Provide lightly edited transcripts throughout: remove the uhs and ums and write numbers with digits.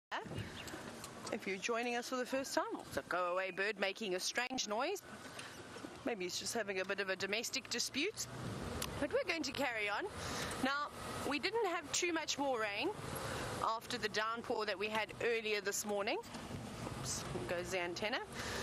If you're joining us for the first time, it's a go-away bird making a strange noise. Maybe he's just having a bit of a domestic dispute. But we're going to carry on. Now, we didn't have too much more rain after the downpour that we had earlier this morning. Oops, there goes the antenna.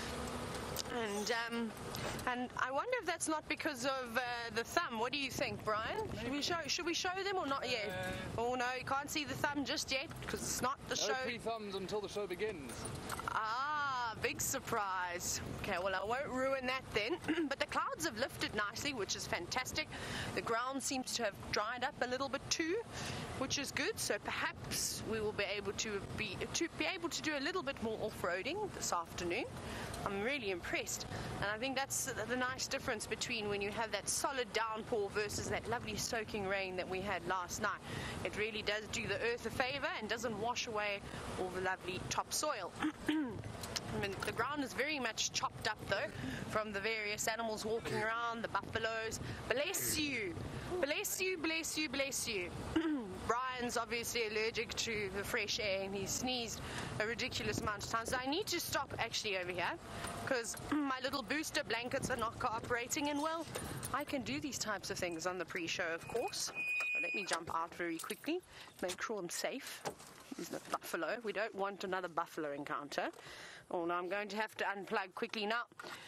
And I wonder if that's not because of the thumb. What do you think, Brian? Should we show them or not yet? Oh no, you can't see the thumb just yet because it's not the show. No pre-thumbs until the show begins. Ah, big surprise. Okay, well I won't ruin that then. But the clouds have lifted nicely, which is fantastic. The ground seems to have dried up a little bit too, which is good. So perhaps we will be able to do a little bit more off-roading this afternoon. I'm really impressed, and I think that's the nice difference between when you have that solid downpour versus that lovely soaking rain that we had last night. It really does do the earth a favor and doesn't wash away all the lovely topsoil. I mean, the ground is very much chopped up though from the various animals walking around, the buffaloes. Bless you, bless you, bless you, bless you. Brian's obviously allergic to the fresh air and he sneezed a ridiculous amount of times. So I need to stop actually over here because my little booster blankets are not cooperating, and well, I can do these types of things on the pre-show, of course. So let me jump out very quickly, make sure I'm safe. There's no buffalo. We don't want another buffalo encounter. Oh no, I'm going to have to unplug quickly now.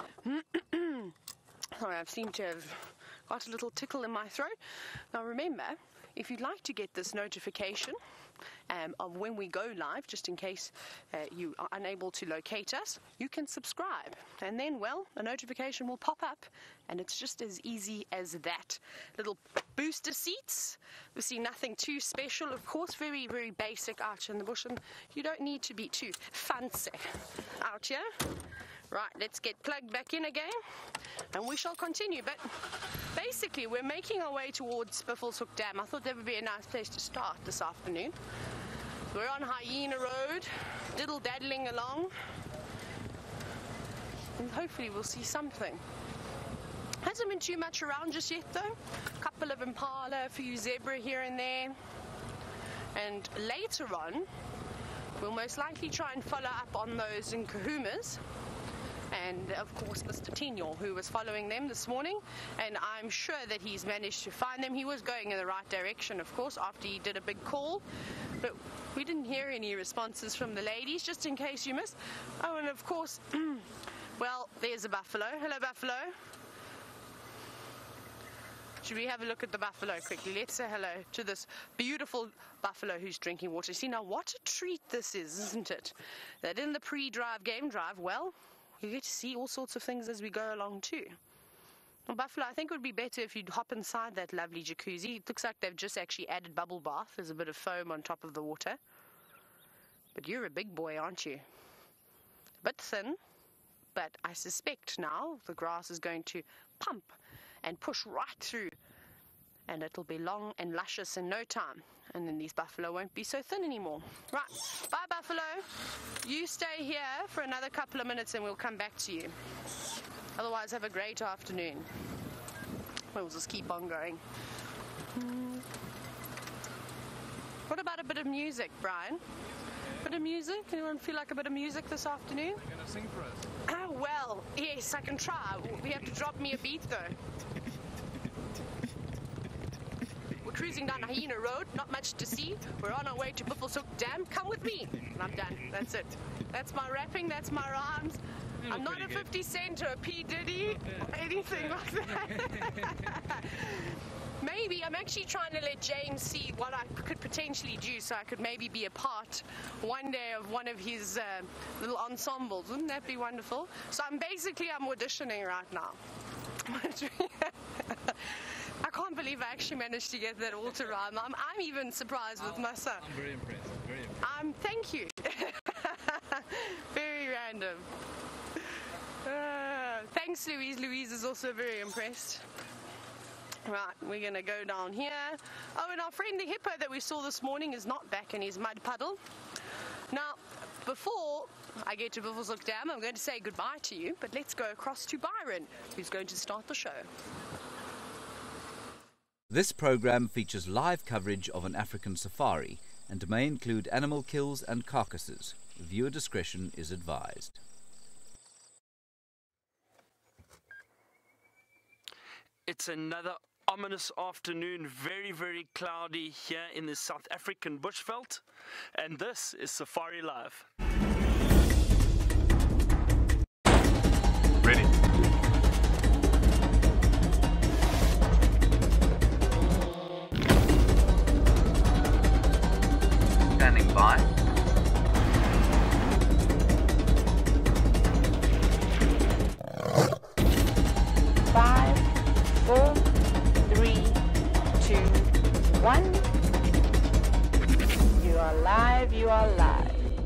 Sorry, I seem to have got a little tickle in my throat. Now remember, if you'd like to get this notification of when we go live, just in case you are unable to locate us, you can subscribe. And then, well, a notification will pop up, and it's just as easy as that. Little booster seats. We see nothing too special, of course, very, very basic out in the bush, and you don't need to be too fancy out here. Right, let's get plugged back in again, and we shall continue. But basically, we're making our way towards Buffelshoek Dam. I thought that would be a nice place to start this afternoon. We're on Hyena Road, diddle-daddling along, and hopefully we'll see something. Hasn't been too much around just yet, though. A couple of impala, a few zebra here and there. And later on, we'll most likely try and follow up on those in Kahumas. And of course Mr. Tino, who was following them this morning, and I'm sure that he's managed to find them. He was going in the right direction, of course, after he did a big call, but we didn't hear any responses from the ladies, just in case you missed. Oh, and of course, well, there's a buffalo. Hello, buffalo. Should we have a look at the buffalo quickly? Let's say hello to this beautiful buffalo who's drinking water. See, now what a treat this is, isn't it? That in the pre-drive, game drive, well, you get to see all sorts of things as we go along too. Well, buffalo, I think it would be better if you'd hop inside that lovely jacuzzi. It looks like they've just actually added bubble bath. There's a bit of foam on top of the water. But you're a big boy, aren't you? A bit thin, but I suspect now the grass is going to pump and push right through, and it'll be long and luscious in no time. And then these buffalo won't be so thin anymore. Right, bye buffalo. You stay here for another couple of minutes and we'll come back to you. Otherwise, have a great afternoon. We'll just keep on going. What about a bit of music, Brian? Bit of music? Anyone feel like a bit of music this afternoon? Are you going to sing for us? Oh, well, yes, I can try. We have to drop me a beat, though. We're cruising down Hyena Road, not much to see. We're on our way to Buffelshoek Dam. Come with me. And I'm done. That's it. That's my rapping. That's my rhymes. I'm not a 50 Cent or a P. Diddy or anything like that. Maybe I'm actually trying to let James see what I could potentially do, so I could maybe be a part one day of one of his little ensembles. Wouldn't that be wonderful? So I'm auditioning right now. I can't believe I actually managed to get that all to rhyme. I'm even surprised with myself. I'm very impressed. Very impressed. Thank you. Very random. Thanks, Louise. Louise is also very impressed. Right, we're going to go down here. Oh, and our friend the hippo that we saw this morning is not back in his mud puddle. Now, before I get to Buffelshoek Dam, I'm going to say goodbye to you, but let's go across to Byron, who's going to start the show. This program features live coverage of an African safari and may include animal kills and carcasses. Viewer discretion is advised. It's another ominous afternoon, very, very cloudy here in the South African bushveld, and this is Safari Live. Ready. Standing by. Five, 4, 3, 2, 1. You are live, you are live.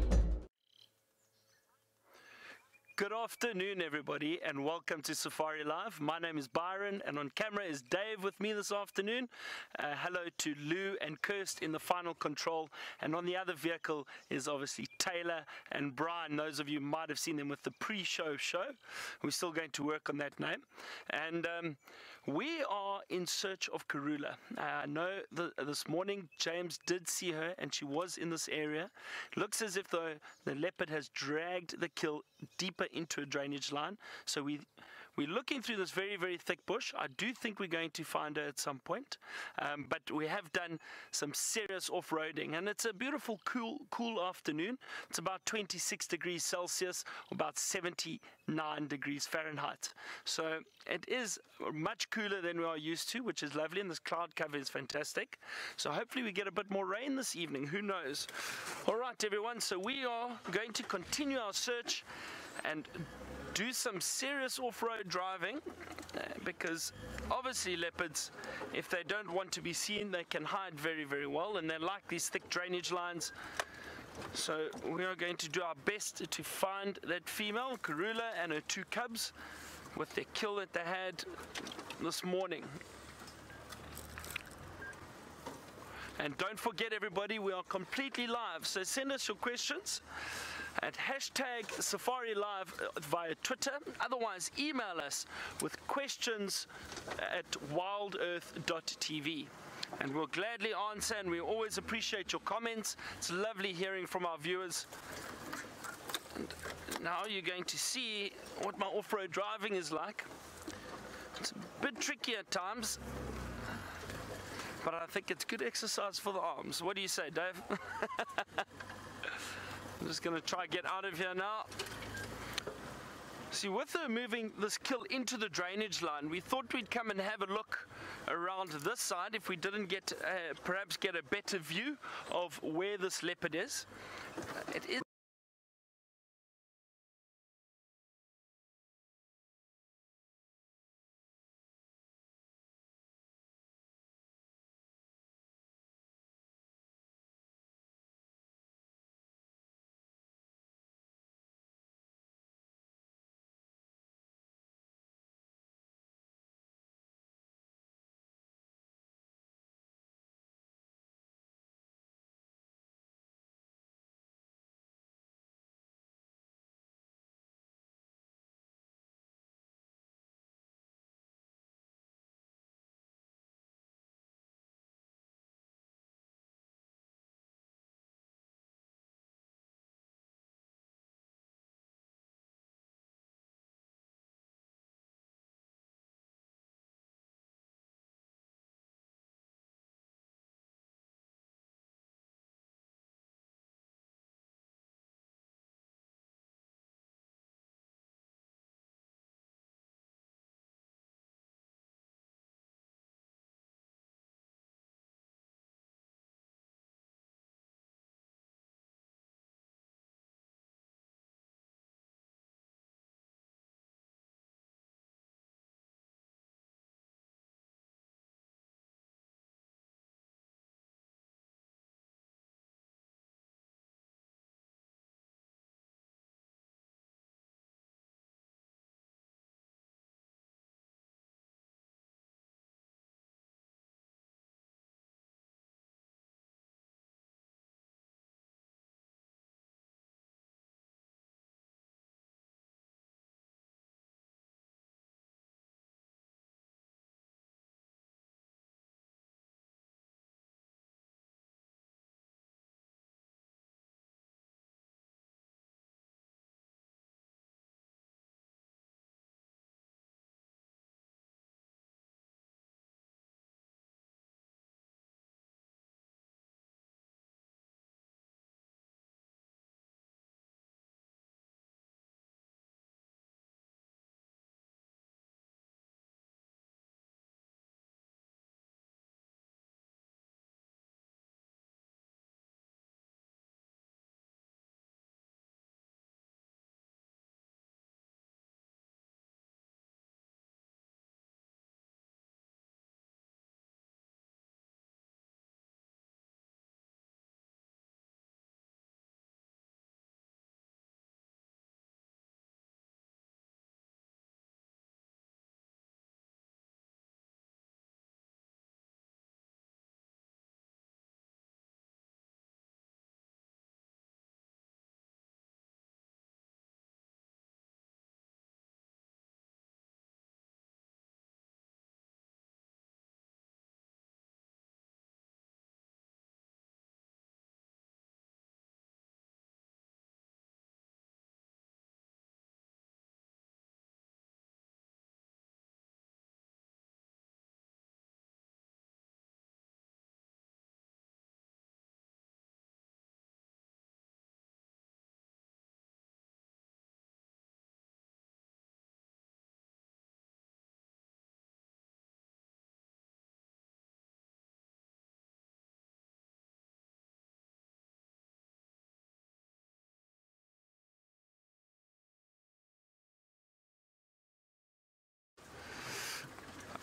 Good afternoon, everybody, and welcome to Safari Live. My name is Byron, and on camera is Dave with me this afternoon. Hello to Lou and Kirst in the final control, and on the other vehicle is obviously Taylor and Brian. Those of you might have seen them with the pre-show show. We're still going to work on that name. And we are in search of Karula. I know this morning James did see her, and she was in this area. Looks as if the leopard has dragged the kill deeper into a drainage line. So we're looking through this very, very thick bush. I do think we're going to find her at some point, but we have done some serious off-roading, and it's a beautiful, cool afternoon. It's about 26 degrees Celsius, about 79 degrees Fahrenheit. So it is much cooler than we are used to, which is lovely, and this cloud cover is fantastic. So hopefully we get a bit more rain this evening. Who knows? All right, everyone. So we are going to continue our search and do some serious off-road driving, because obviously leopards, if they don't want to be seen, they can hide very, very well, and they like these thick drainage lines. So we are going to do our best to find that female, Karula, and her 2 cubs with their kill that they had this morning. And don't forget, everybody, we are completely live, so send us your questions at hashtag Safari Live via Twitter. Otherwise, email us with questions at wildearth.tv. And we'll gladly answer, and we always appreciate your comments. It's lovely hearing from our viewers. And now you're going to see what my off-road driving is like. It's a bit tricky at times, but I think it's good exercise for the arms. What do you say, Dave? I'm just going to try get out of here now. See, with her moving this kill into the drainage line, we thought we'd come and have a look around this side if we didn't get, perhaps get a better view of where this leopard is. It is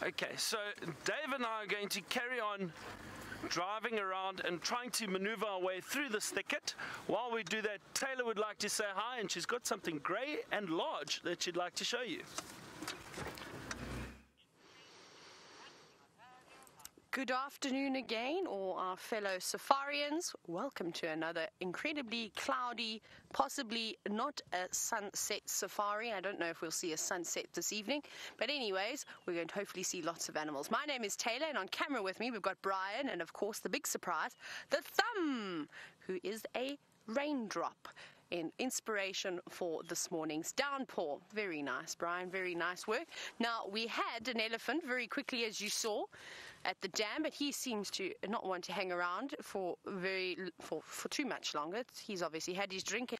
Okay, so Dave and I are going to carry on driving around and trying to maneuver our way through this thicket. While we do that, Taylor would like to say hi, and she's got something grey and large that she'd like to show you. Good afternoon again, all our fellow safarians. Welcome to another incredibly cloudy, possibly not a sunset safari. I don't know if we'll see a sunset this evening. But anyways, we're going to hopefully see lots of animals. My name is Taylor, and on camera with me, we've got Brian, and of course, the big surprise, the Thumb, who is a raindrop in inspiration for this morning's downpour. Very nice, Brian. Very nice work. Now, we had an elephant very quickly, as you saw, at the dam, but he seems to not want to hang around for too much longer. He's obviously had his drink.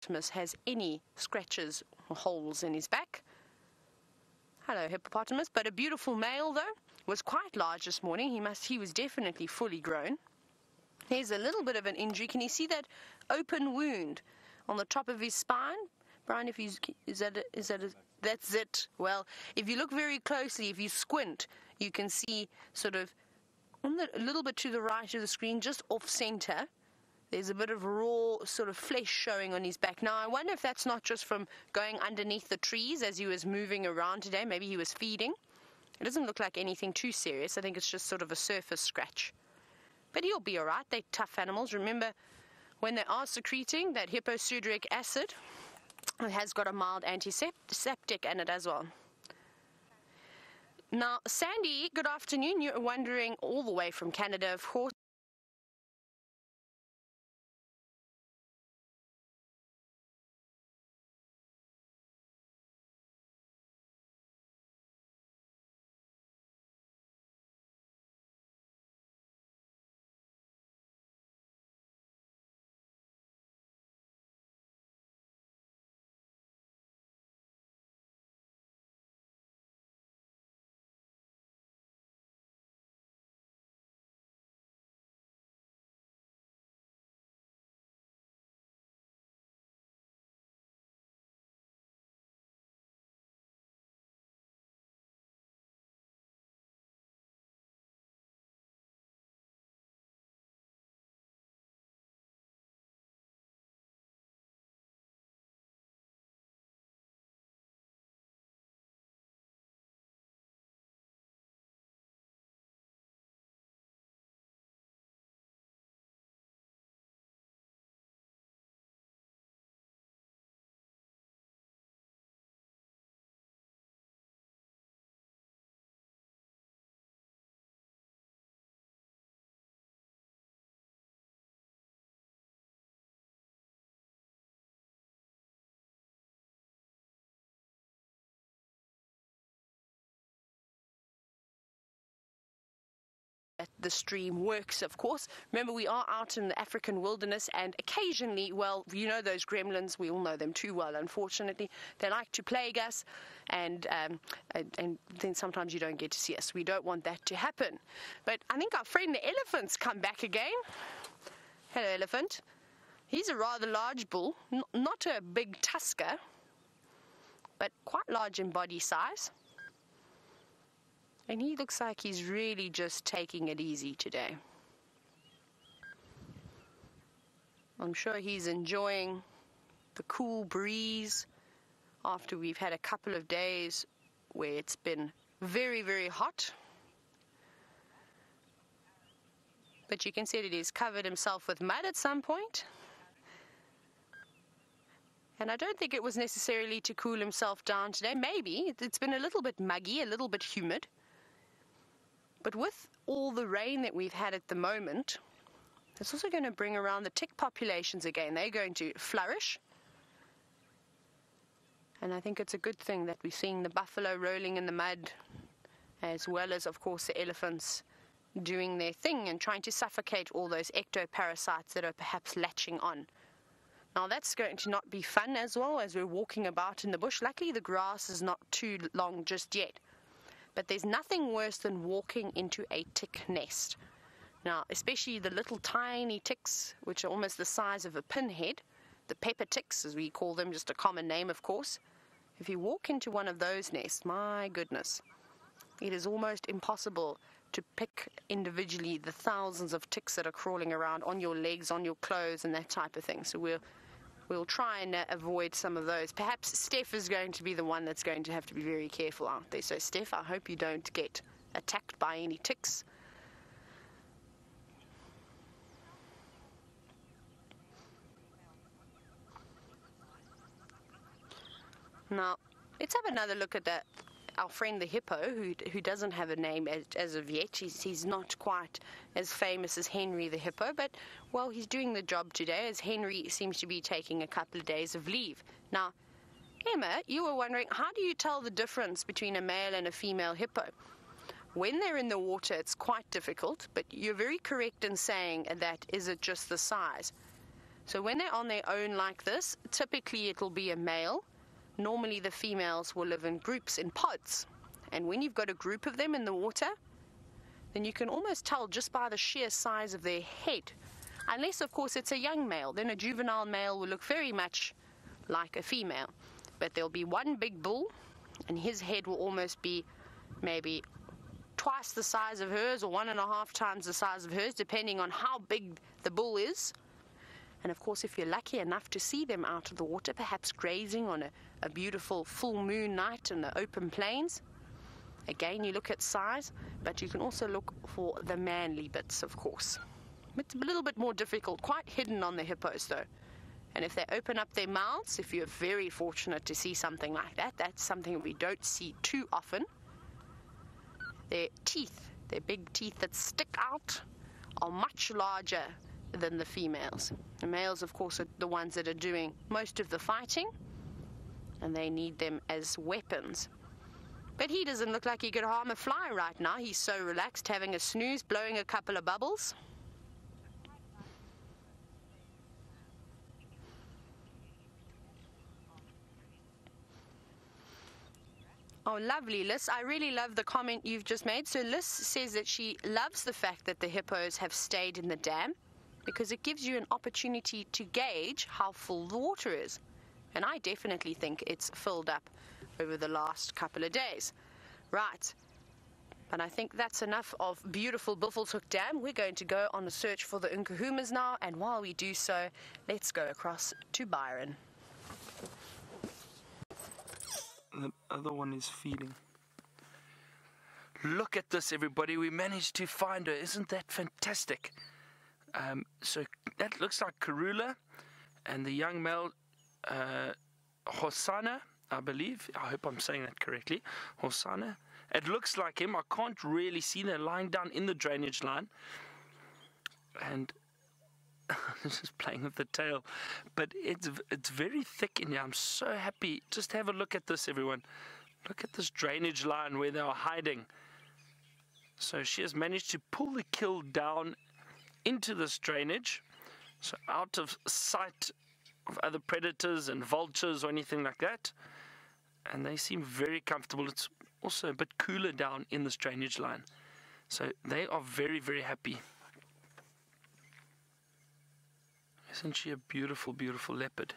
hippopotamus has any scratches or holes in his back. Hello, hippopotamus. But a beautiful male, though. Was quite large this morning. He was definitely fully grown. There's a little bit of an injury. Can you see that open wound on the top of his spine? Brian, that's it. Well, if you look very closely, if you squint, you can see sort of a little bit to the right of the screen, just off center, there's a bit of raw sort of flesh showing on his back. Now, I wonder if that's not just from going underneath the trees as he was moving around today. Maybe he was feeding. It doesn't look like anything too serious. I think it's just sort of a surface scratch. But he'll be all right. They're tough animals. Remember, when they are secreting, that hyposudoic acid, it has got a mild antiseptic in it as well. Now, Sandy, good afternoon. You're wondering, all the way from Canada, of course, the stream works, of course. Remember, we are out in the African wilderness, and occasionally, well, you know those gremlins, we all know them too well, unfortunately. They like to plague us, and then sometimes you don't get to see us. We don't want that to happen. But I think our friend the elephant's come back again. Hello, elephant. He's a rather large bull, not a big tusker, but quite large in body size. And he looks like he's really just taking it easy today. I'm sure he's enjoying the cool breeze after we've had a couple of days where it's been very, very hot. But you can see that he's covered himself with mud at some point. And I don't think it was necessarily to cool himself down today. Maybe. It's been a little bit muggy, a little bit humid. But with all the rain that we've had at the moment, it's also going to bring around the tick populations again. They're going to flourish. And I think it's a good thing that we're seeing the buffalo rolling in the mud, as well as, of course, the elephants doing their thing and trying to suffocate all those ectoparasites that are perhaps latching on. Now, that's going to not be fun as well as we're walking about in the bush. Luckily, the grass is not too long just yet. But there's nothing worse than walking into a tick nest. Now, especially the little tiny ticks, which are almost the size of a pinhead, the pepper ticks, as we call them, just a common name, of course. If you walk into one of those nests, my goodness, it is almost impossible to pick individually the thousands of ticks that are crawling around on your legs, on your clothes, and that type of thing. So we'll try and avoid some of those. Perhaps Steph is going to be the one that's going to have to be very careful out there. So, Steph, I hope you don't get attacked by any ticks. Now, let's have another look at our friend the hippo, who doesn't have a name as of yet. He's not quite as famous as Henry the hippo, but, well, he's doing the job today, as Henry seems to be taking a couple of days of leave. Now, Emma, you were wondering, how do you tell the difference between a male and a female hippo? When they're in the water, it's quite difficult, but you're very correct in saying that, is it just the size? So when they're on their own like this, typically it'll be a male. Normally the females will live in groups, in pods. And when you've got a group of them in the water, then you can almost tell just by the sheer size of their head. Unless, of course, it's a young male. Then a juvenile male will look very much like a female. But there'll be one big bull, and his head will almost be maybe twice the size of hers or 1.5 times the size of hers, depending on how big the bull is. And, of course, if you're lucky enough to see them out of the water, perhaps grazing on a beautiful full moon night in the open plains, again, you look at size, but you can also look for the manly bits, of course. It's a little bit more difficult, quite hidden on the hippos, though. And if they open up their mouths, if you're very fortunate to see something like that, that's something we don't see too often. Their teeth, their big teeth that stick out, are much larger than the females. The males, of course, are the ones that are doing most of the fighting, and they need them as weapons. But he doesn't look like he could harm a fly right now. He's so relaxed, having a snooze, blowing a couple of bubbles. Oh, lovely, Liz. I really love the comment you've just made. So Liz says that she loves the fact that the hippos have stayed in the dam because it gives you an opportunity to gauge how full the water is. And I definitely think it's filled up over the last couple of days. Right. But I think that's enough of beautiful Buffelshoek Dam. We're going to go on a search for the Nkuhumas now. And while we do so, let's go across to Byron. The other one is feeding. Look at this, everybody. We managed to find her. Isn't that fantastic? So that looks like Karula, and the young male, Hosana, I believe. I hope I'm saying that correctly. Hosana. It looks like him. I can't really see. They're lying down in the drainage line. And just playing with the tail, but it's very thick in here. I'm so happy. Just have a look at this, everyone. Look at this drainage line where they are hiding. So she has managed to pull the kill down into this drainage, so out of sight of other predators and vultures or anything like that. And they seem very comfortable. It's also a bit cooler down in this drainage line, so they are very, very happy. Isn't she a beautiful, beautiful leopard?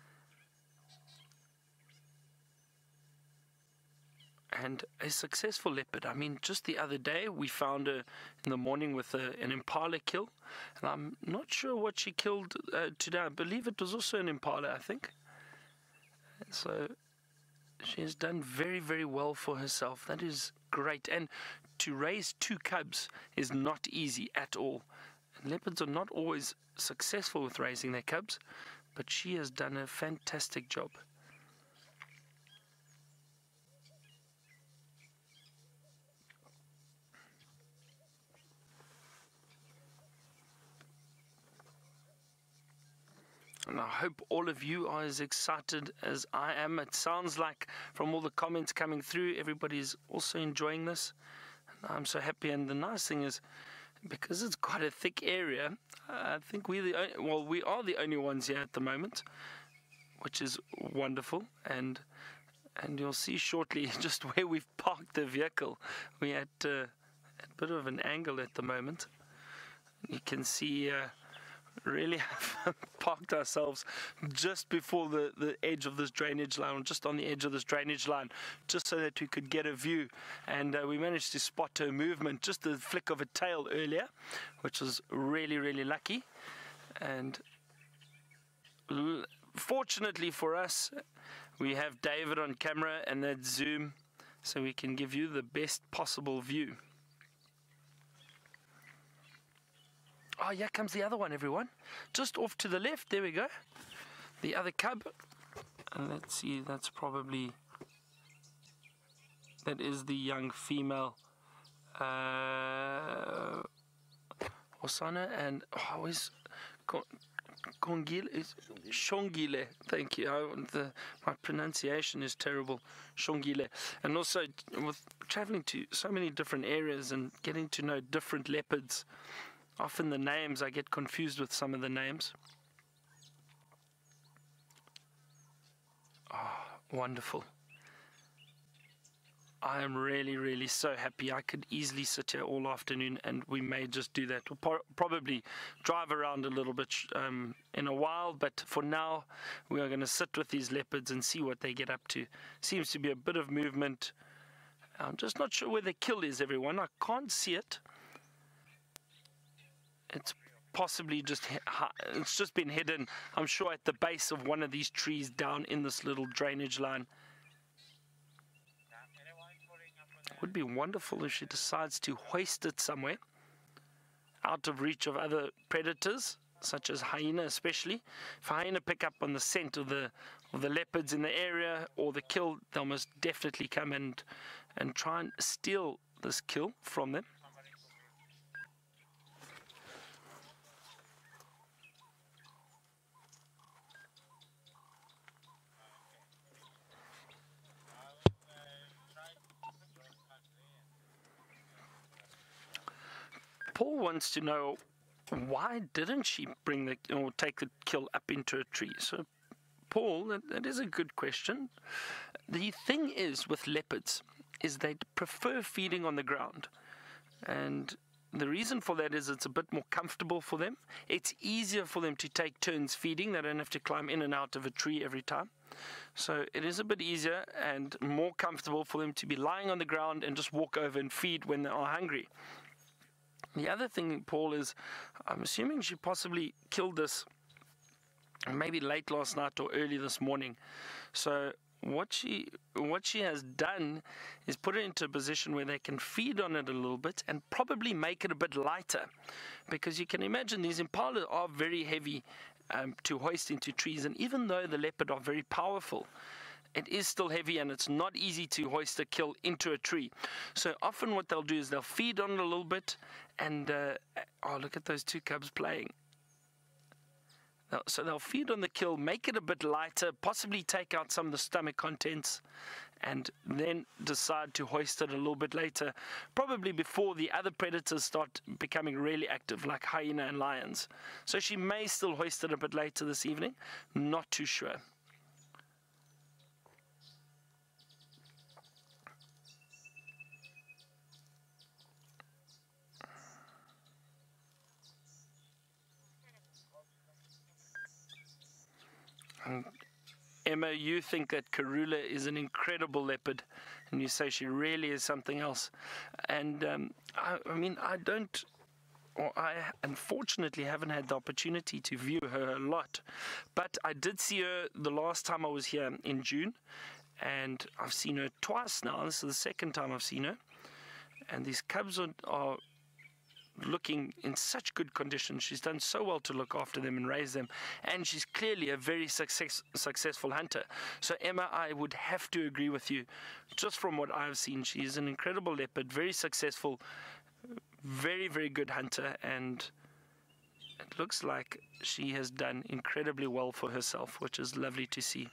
And a successful leopard. I mean, just the other day we found her in the morning with an impala kill. And I'm not sure what she killed today. I believe it was also an impala, I think. So she has done very, very well for herself. That is great. And to raise 2 cubs is not easy at all. Leopards are not always successful with raising their cubs, but she has done a fantastic job. And I hope all of you are as excited as I am. It sounds like from all the comments coming through, everybody's also enjoying this. And I'm so happy. And the nice thing is, because it's quite a thick area, I think we are the only ones here at the moment, which is wonderful. And you'll see shortly just where we've parked the vehicle. We're at a bit of an angle at the moment. You can see really have parked ourselves just before the edge of this drainage line, just on the edge of this drainage line, just so that we could get a view. And we managed to spot her movement, just the flick of a tail earlier, which was really, really lucky. And fortunately for us, we have David on camera and that zoom, so we can give you the best possible view. Oh, here comes the other one, everyone. Just off to the left, there we go. The other cub. And let's see, that is the young female Osana, and always Shongile, thank you. My pronunciation is terrible. Shongile. And also, with traveling to so many different areas and getting to know different leopards, often the names, I get confused with some of the names. Wonderful. I am really, really so happy. I could easily sit here all afternoon, and we may just do that. We'll probably drive around a little bit in a while, but for now, we are going to sit with these leopards and see what they get up to. Seems to be a bit of movement. I'm just not sure where the kill is, everyone. I can't see it. It's possibly it's just been hidden, I'm sure, at the base of one of these trees down in this little drainage line. It would be wonderful if she decides to hoist it somewhere out of reach of other predators, such as hyena especially. If hyena pick up on the scent of the leopards in the area or the kill, they'll most definitely come and try and steal this kill from them. Paul wants to know, why didn't she bring or take the kill up into a tree? So, Paul, that is a good question. The thing is with leopards is they prefer feeding on the ground, and the reason for that is it's a bit more comfortable for them. It's easier for them to take turns feeding. They don't have to climb in and out of a tree every time. So it is a bit easier and more comfortable for them to be lying on the ground and just walk over and feed when they are hungry. The other thing, Paul, is I'm assuming she possibly killed this maybe late last night or early this morning. So what she has done is put it into a position where they can feed on it a little bit and probably make it a bit lighter, because you can imagine these impalas are very heavy to hoist into trees, and even though the leopard are very powerful, it is still heavy and it's not easy to hoist a kill into a tree. So often what they'll do is they'll feed on it a little bit, and oh, look at those two cubs playing. So they'll feed on the kill, make it a bit lighter, possibly take out some of the stomach contents, and then decide to hoist it a little bit later, probably before the other predators start becoming really active, like hyena and lions. So she may still hoist it a bit later this evening, not too sure. Emma, you think that Karula is an incredible leopard, and you say she really is something else. And I mean, I unfortunately haven't had the opportunity to view her a lot, but I did see her the last time I was here in June, and I've seen her twice now. This is the second time I've seen her, and these cubs are looking in such good condition. She's done so well to look after them and raise them, and she's clearly a very successful hunter. So Emma, I would have to agree with you. Just from what I've seen, she is an incredible leopard, very successful, very, very good hunter, and it looks like she has done incredibly well for herself, which is lovely to see.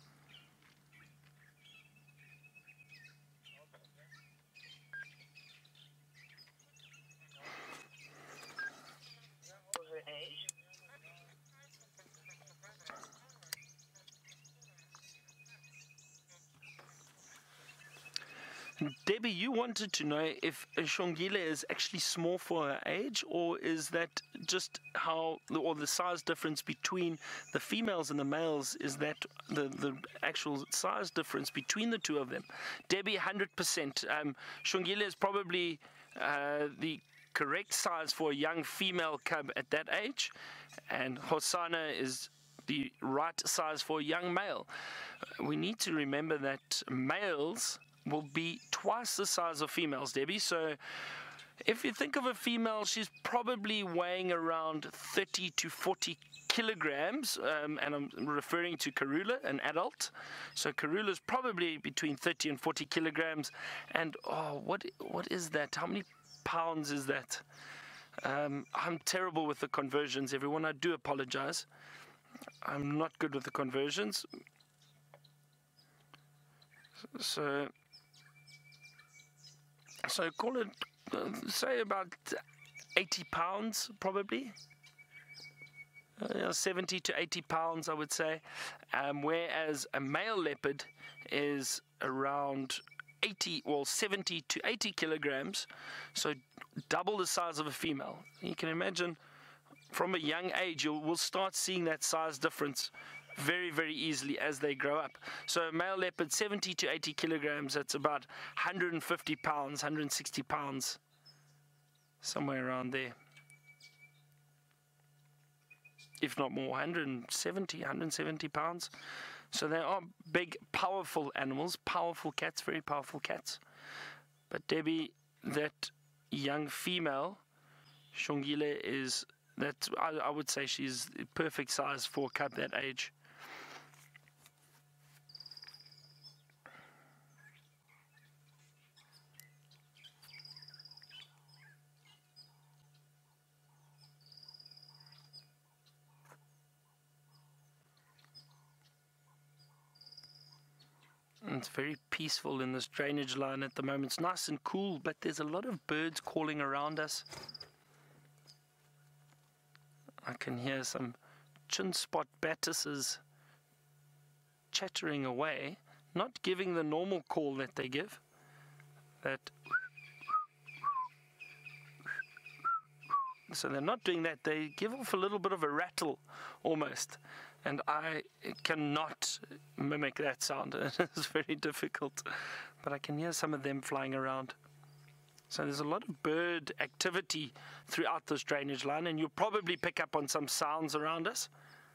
Debbie, you wanted to know if Shongile is actually small for her age, or is that just how, or the size difference between the females and the males, is that the actual size difference between the two of them? Debbie, 100%. Shongile is probably the correct size for a young female cub at that age, and Hosana is the right size for a young male. We need to remember that males will be twice the size of females, Debbie. So if you think of a female, she's probably weighing around 30 to 40 kilograms, and I'm referring to Karula, an adult. So Karula is probably between 30 and 40 kilograms. And oh, what is that? How many pounds is that? I'm terrible with the conversions, everyone. I do apologize. I'm not good with the conversions. So call it, say about 80 pounds, probably. 70 to 80 pounds, I would say. Whereas a male leopard is around 70 to 80 kilograms, so double the size of a female. You can imagine from a young age you will start seeing that size difference very, very easily as they grow up. So a male leopard, 70 to 80 kilograms, that's about 150 pounds, 160 pounds, somewhere around there. If not more, 170 pounds. So they are big, powerful animals, powerful cats, very powerful cats. But Debbie, that young female, Shongile, is that I would say she's the perfect size for a cub that age. It's very peaceful in this drainage line at the moment. It's nice and cool, but there's a lot of birds calling around us. I can hear some chin spot batises chattering away, not giving the normal call that they give. So they're not doing that. They give off a little bit of a rattle almost. And I cannot mimic that sound. It's very difficult. But I can hear some of them flying around. So there's a lot of bird activity throughout this drainage line, and you'll probably pick up on some sounds around us.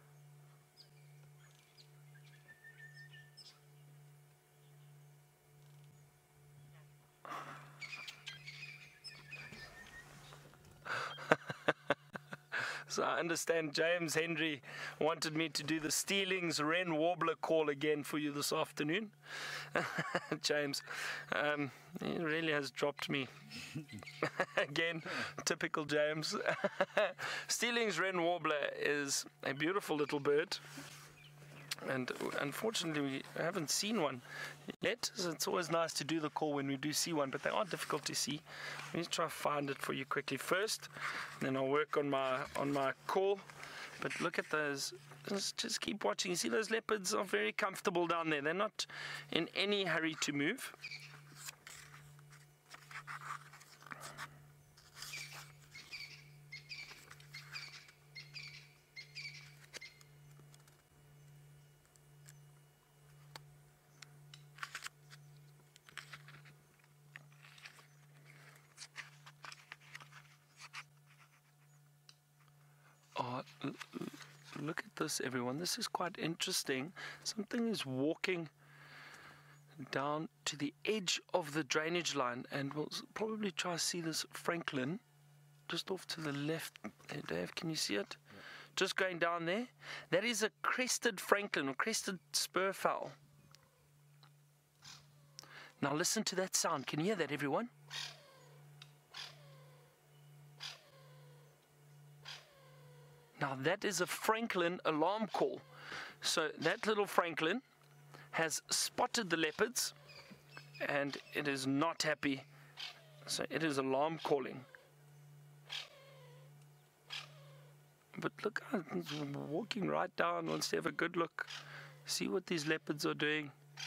So I understand James Henry wanted me to do the Steelings Wren Warbler call again for you this afternoon. James, he really has dropped me. Again, typical James. Steelings Wren Warbler is a beautiful little bird. And unfortunately, we haven't seen one yet. So it's always nice to do the call when we do see one, but they are difficult to see. Let me try to find it for you quickly first, then I'll work on my call. But look at those. Just keep watching. You see those leopards are very comfortable down there. They're not in any hurry to move. Oh, look at this, everyone. This is quite interesting. Something is walking down to the edge of the drainage line, and we'll probably try to see this francolin just off to the left. Hey, Dave, can you see it? Yeah. Just going down there. That is a crested francolin or crested spurfowl. Now listen to that sound. Can you hear that, everyone? Now that is a francolin alarm call. So that little francolin has spotted the leopards and it is not happy. So it is alarm calling. But look, it's walking right down, wants to have a good look. See what these leopards are doing.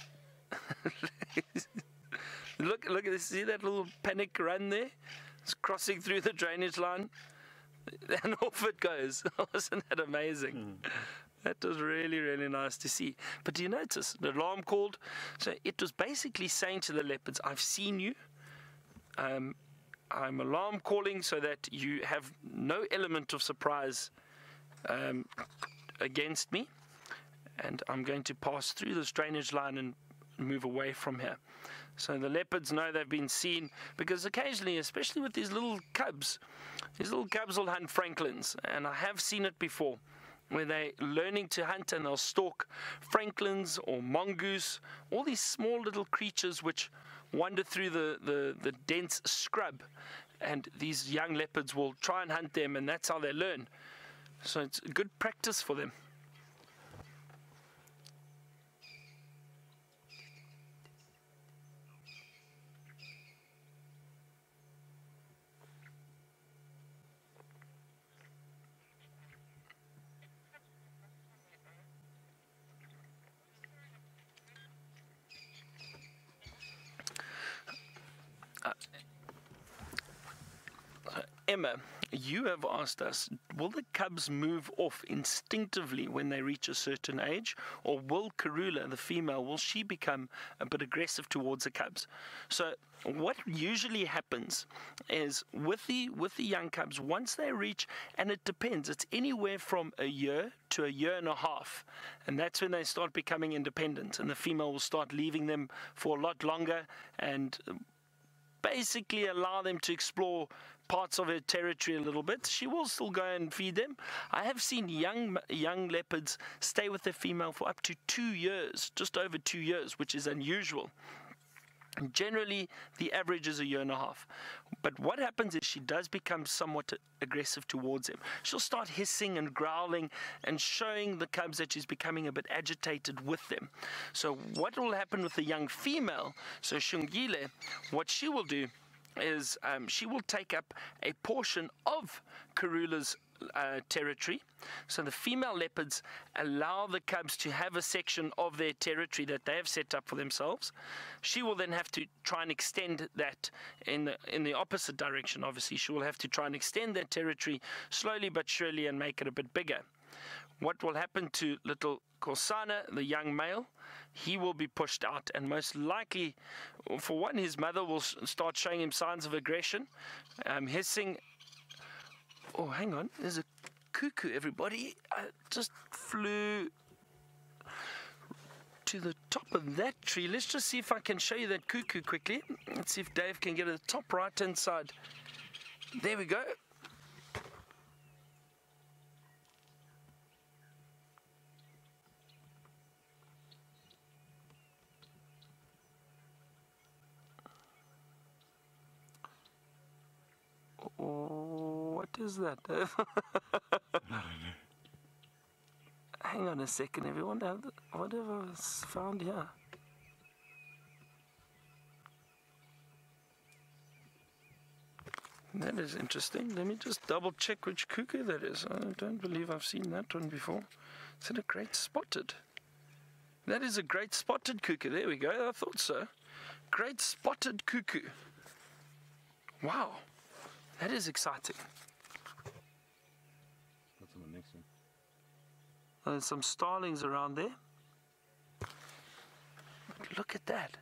Look at this, see that little panic run there? It's crossing through the drainage line. And off it goes. Wasn't that amazing? That was really, really nice to see. But do you notice the alarm called? So it was basically saying to the leopards, I've seen you. I'm alarm calling so that you have no element of surprise against me. And I'm going to pass through this drainage line and move away from here. So the leopards know they've been seen, because occasionally, especially with these little cubs will hunt francolins, and I have seen it before, where they're learning to hunt and they'll stalk francolins or mongoose, all these small little creatures which wander through the dense scrub, and these young leopards will try and hunt them, and that's how they learn. So it's good practice for them. Emma, you have asked us, will the cubs move off instinctively when they reach a certain age, or will Karula, the female, will she become a bit aggressive towards the cubs? So what usually happens is with the young cubs, once they reach, and it depends, it's anywhere from a year to a year and a half, and that's when they start becoming independent, and the female will start leaving them for a lot longer and basically allow them to explore parts of her territory a little bit. She will still go and feed them. I have seen young leopards stay with their female for up to 2 years, just over 2 years, which is unusual. Generally, the average is a year and a half. But what happens is she does become somewhat aggressive towards them. She'll start hissing and growling and showing the cubs that she's becoming a bit agitated with them. So what will happen with the young female, so Shungile, what she will do is she will take up a portion of Karula's territory. So the female leopards allow the cubs to have a section of their territory that they have set up for themselves. She will then have to try and extend that in the opposite direction. Obviously, she will have to try and extend that territory slowly but surely and make it a bit bigger. What will happen to little Kosana, the young male? He will be pushed out, and most likely, for one, his mother will start showing him signs of aggression, hissing. Oh, hang on, there's a cuckoo, everybody. I just flew to the top of that tree. Let's just see if I can show you that cuckoo quickly. Let's see if Dave can get to the top right-hand side. There we go. What is that? Hang on a second, everyone. What have I found here? That is interesting. Let me just double check which cuckoo that is. I don't believe I've seen that one before. Is it a great spotted? That is a great spotted cuckoo. There we go. I thought so. Great spotted cuckoo. Wow. That is exciting. What's on the next one? There's some starlings around there. Look at that.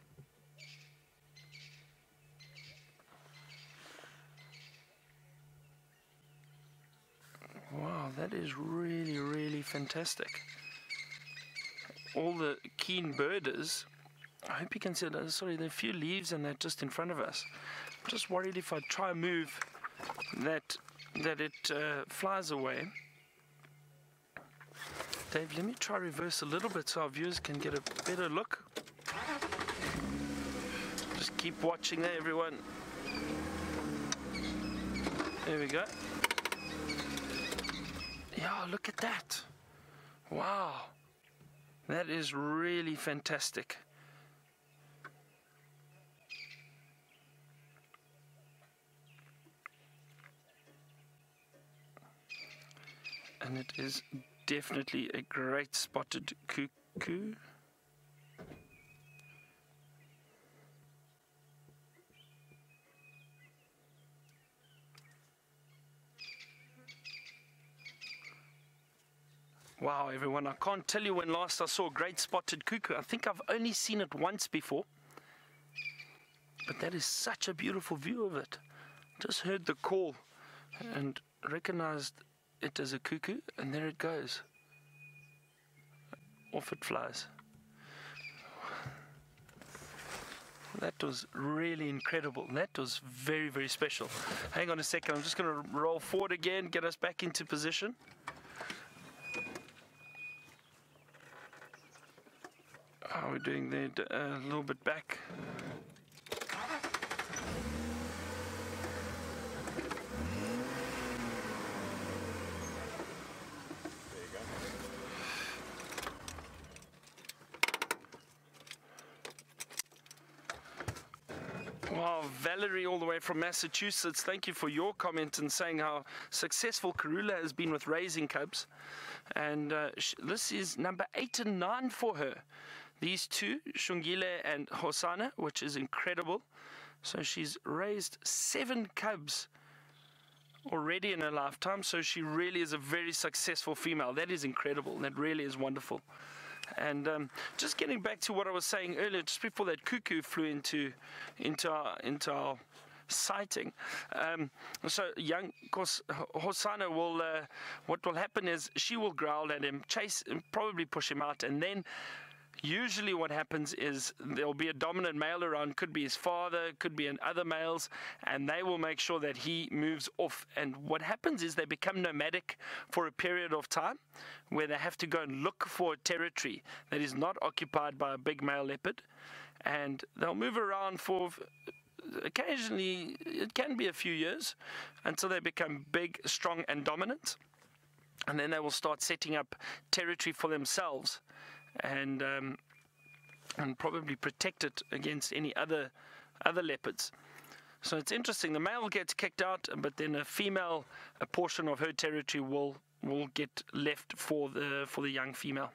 Wow, that is really, really fantastic. All the keen birders. I hope you can see that. Sorry, there are a few leaves and they're just in front of us. I'm just worried if I try and move that it flies away. Dave, let me try reverse a little bit so our viewers can get a better look. Just keep watching there, everyone. There we go. Yeah, look at that. Wow. That is really fantastic. And it is definitely a great spotted cuckoo. Wow, everyone, I can't tell you when last I saw a great spotted cuckoo. I think I've only seen it once before. But that is such a beautiful view of it. Just heard the call and recognized it as a cuckoo, and there it goes. Off it flies. That was really incredible. That was very, very special. Hang on a second, I'm just going to roll forward again, get us back into position. How are we doing there? A little bit back. Wow, Valerie all the way from Massachusetts, thank you for your comment and saying how successful Karula has been with raising cubs. And this is number 8 and 9 for her. These two, Shungile and Hosana, which is incredible. So she's raised 7 cubs already in her lifetime, so she really is a very successful female. That is incredible. That really is wonderful. And just getting back to what I was saying earlier, just before that cuckoo flew into our sighting. So young, of course, Hosana will. What will happen is she will growl at him, chase, and probably push him out, and then. Usually what happens is there'll be a dominant male around, could be his father, could be other males, and they will make sure that he moves off. And what happens is they become nomadic for a period of time where they have to go and look for a territory that is not occupied by a big male leopard. And they'll move around for occasionally, it can be a few years, until they become big, strong, and dominant. And then they will start setting up territory for themselves. And probably protect it against any other leopards. So it's interesting. The male gets kicked out, but then a portion of her territory will get left for the young female.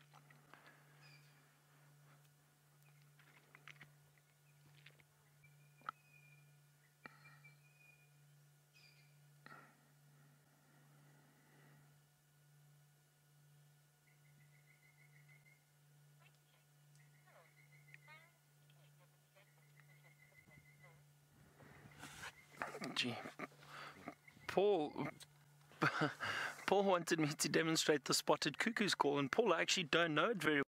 Gee, Paul wanted me to demonstrate the spotted cuckoo's call, and Paul, I actually don't know it very well.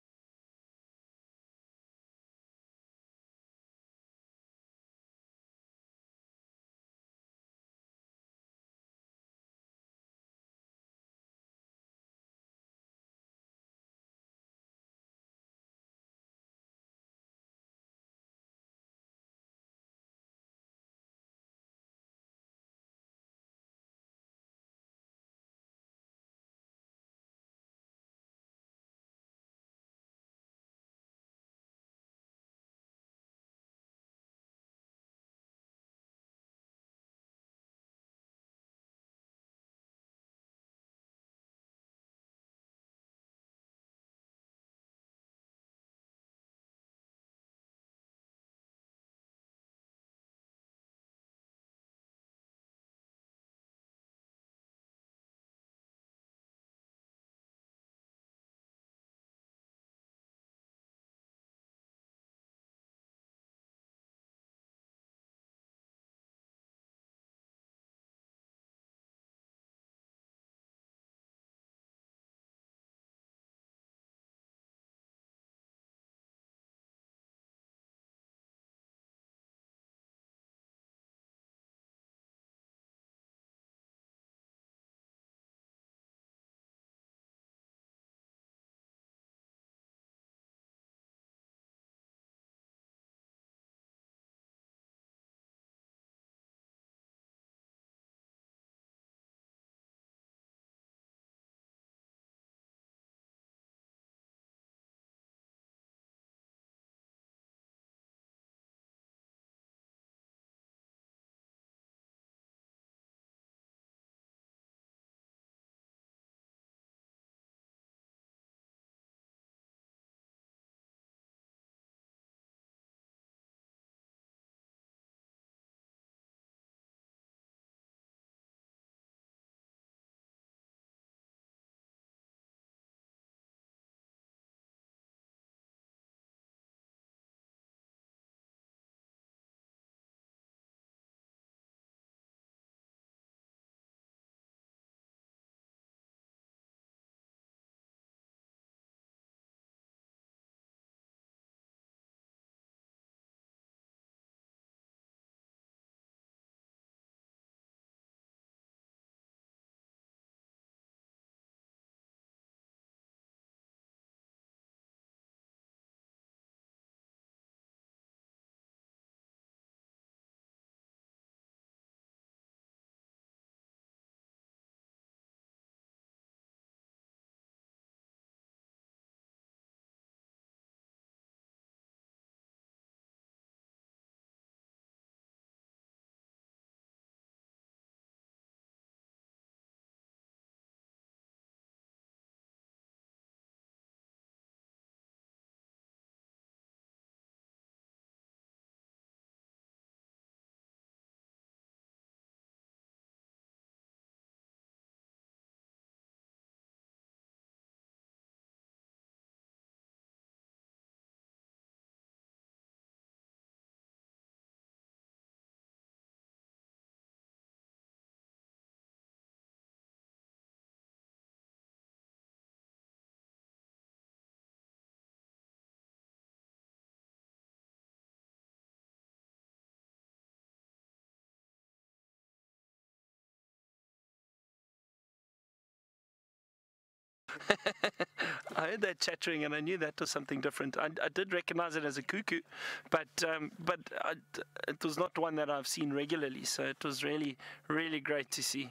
I heard that chattering, and I knew that was something different. I did recognize it as a cuckoo, but it was not one that I've seen regularly. So it was really, really great to see.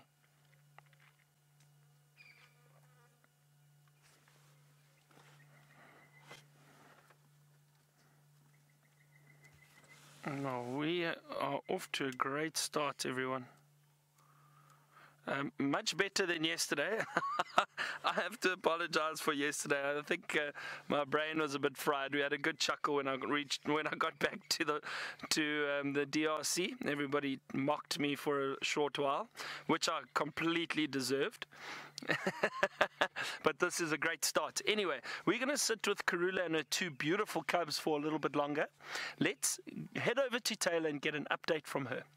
No, we are off to a great start, everyone. Much better than yesterday. I have to apologize for yesterday. I think my brain was a bit fried. We had a good chuckle when I got back to the DRC. Everybody mocked me for a short while, which I completely deserved. But this is a great start. Anyway, we're going to sit with Karula and her two beautiful cubs for a little bit longer. Let's head over to Taylor and get an update from her.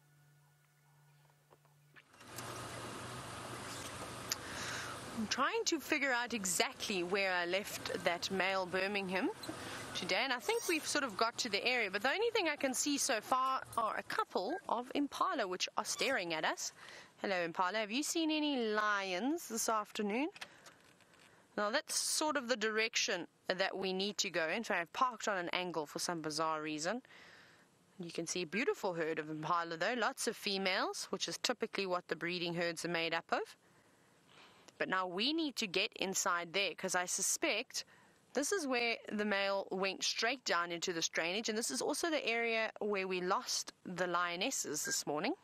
I'm trying to figure out exactly where I left that male Birmingham today, and I think we've sort of got to the area, but the only thing I can see so far are a couple of impala which are staring at us. Hello, impala. Have you seen any lions this afternoon? Now, that's sort of the direction that we need to go in. So I've parked on an angle for some bizarre reason. You can see a beautiful herd of impala, though. Lots of females, which is typically what the breeding herds are made up of. But now we need to get inside there, because I suspect this is where the male went straight down into this drainage, and this is also the area where we lost the lionesses this morning.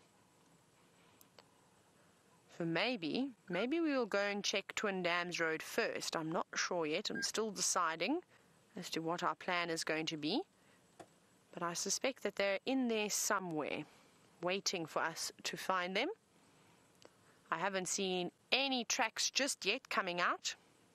So maybe we will go and check Twin Dams Road first. I'm not sure yet. I'm still deciding as to what our plan is going to be. But I suspect that they're in there somewhere, waiting for us to find them. I haven't seen any tracks just yet coming out.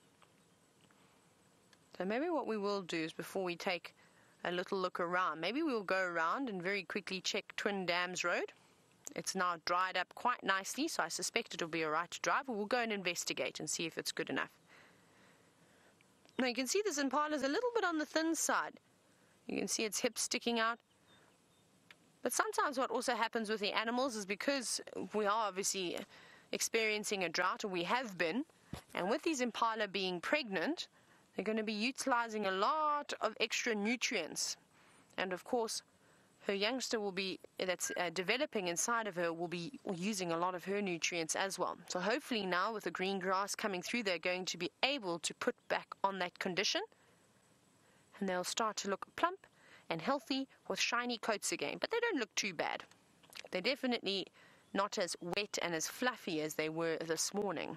So maybe what we will do is, before we take a little look around, maybe we'll go around and very quickly check Twin Dams Road. It's now dried up quite nicely, so I suspect it'll be all right to drive. We'll go and investigate and see if it's good enough. Now you can see this impala is a little bit on the thin side. You can see its hips sticking out. But sometimes what also happens with the animals is, because we are obviously experiencing a drought, or we have been, and with these impala being pregnant, they're going to be utilizing a lot of extra nutrients. And of course, her youngster that's developing inside of her will be using a lot of her nutrients as well. So hopefully now, with the green grass coming through, they're going to be able to put back on that condition, and they'll start to look plump and healthy with shiny coats again. But they don't look too bad. They're definitely not as wet and as fluffy as they were this morning.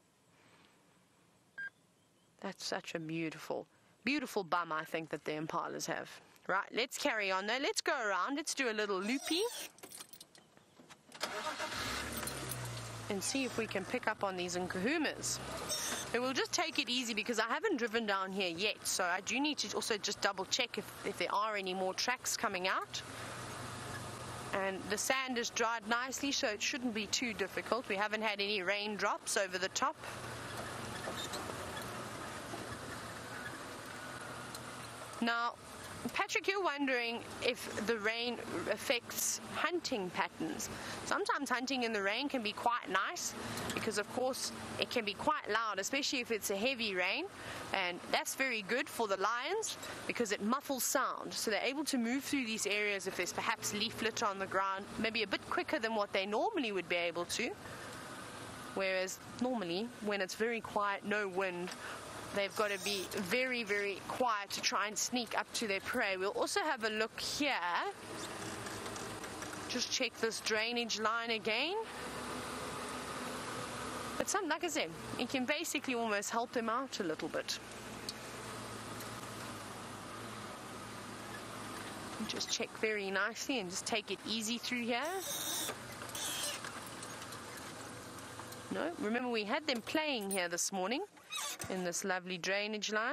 That's such a beautiful, beautiful bum, I think, that the impalas have. Right, let's carry on though. Let's go around. Let's do a little loopy and see if we can pick up on these nkuhumas. But we'll just take it easy, because I haven't driven down here yet, so I do need to also just double check if there are any more tracks coming out. And the sand is dried nicely, so it shouldn't be too difficult. We haven't had any raindrops over the top. Now, Patrick, you're wondering if the rain affects hunting patterns. Sometimes hunting in the rain can be quite nice, because of course it can be quite loud, especially if it's a heavy rain, and that's very good for the lions because it muffles sound, so they're able to move through these areas if there's perhaps leaf litter on the ground, maybe a bit quicker than what they normally would be able to. Whereas normally, when it's very quiet, no wind, they've got to be very, very quiet to try and sneak up to their prey. We'll also have a look here. Just check this drainage line again. But like I said, it can basically almost help them out a little bit. Just check very nicely and just take it easy through here. No, remember we had them playing here this morning in this lovely drainage line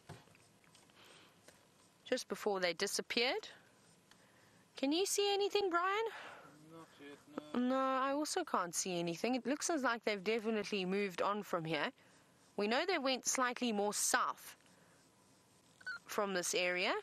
just before they disappeared. Can you see anything, Brian? Not yet, No, I also can't see anything. It looks as like they've definitely moved on from here. We know they went slightly more south from this area.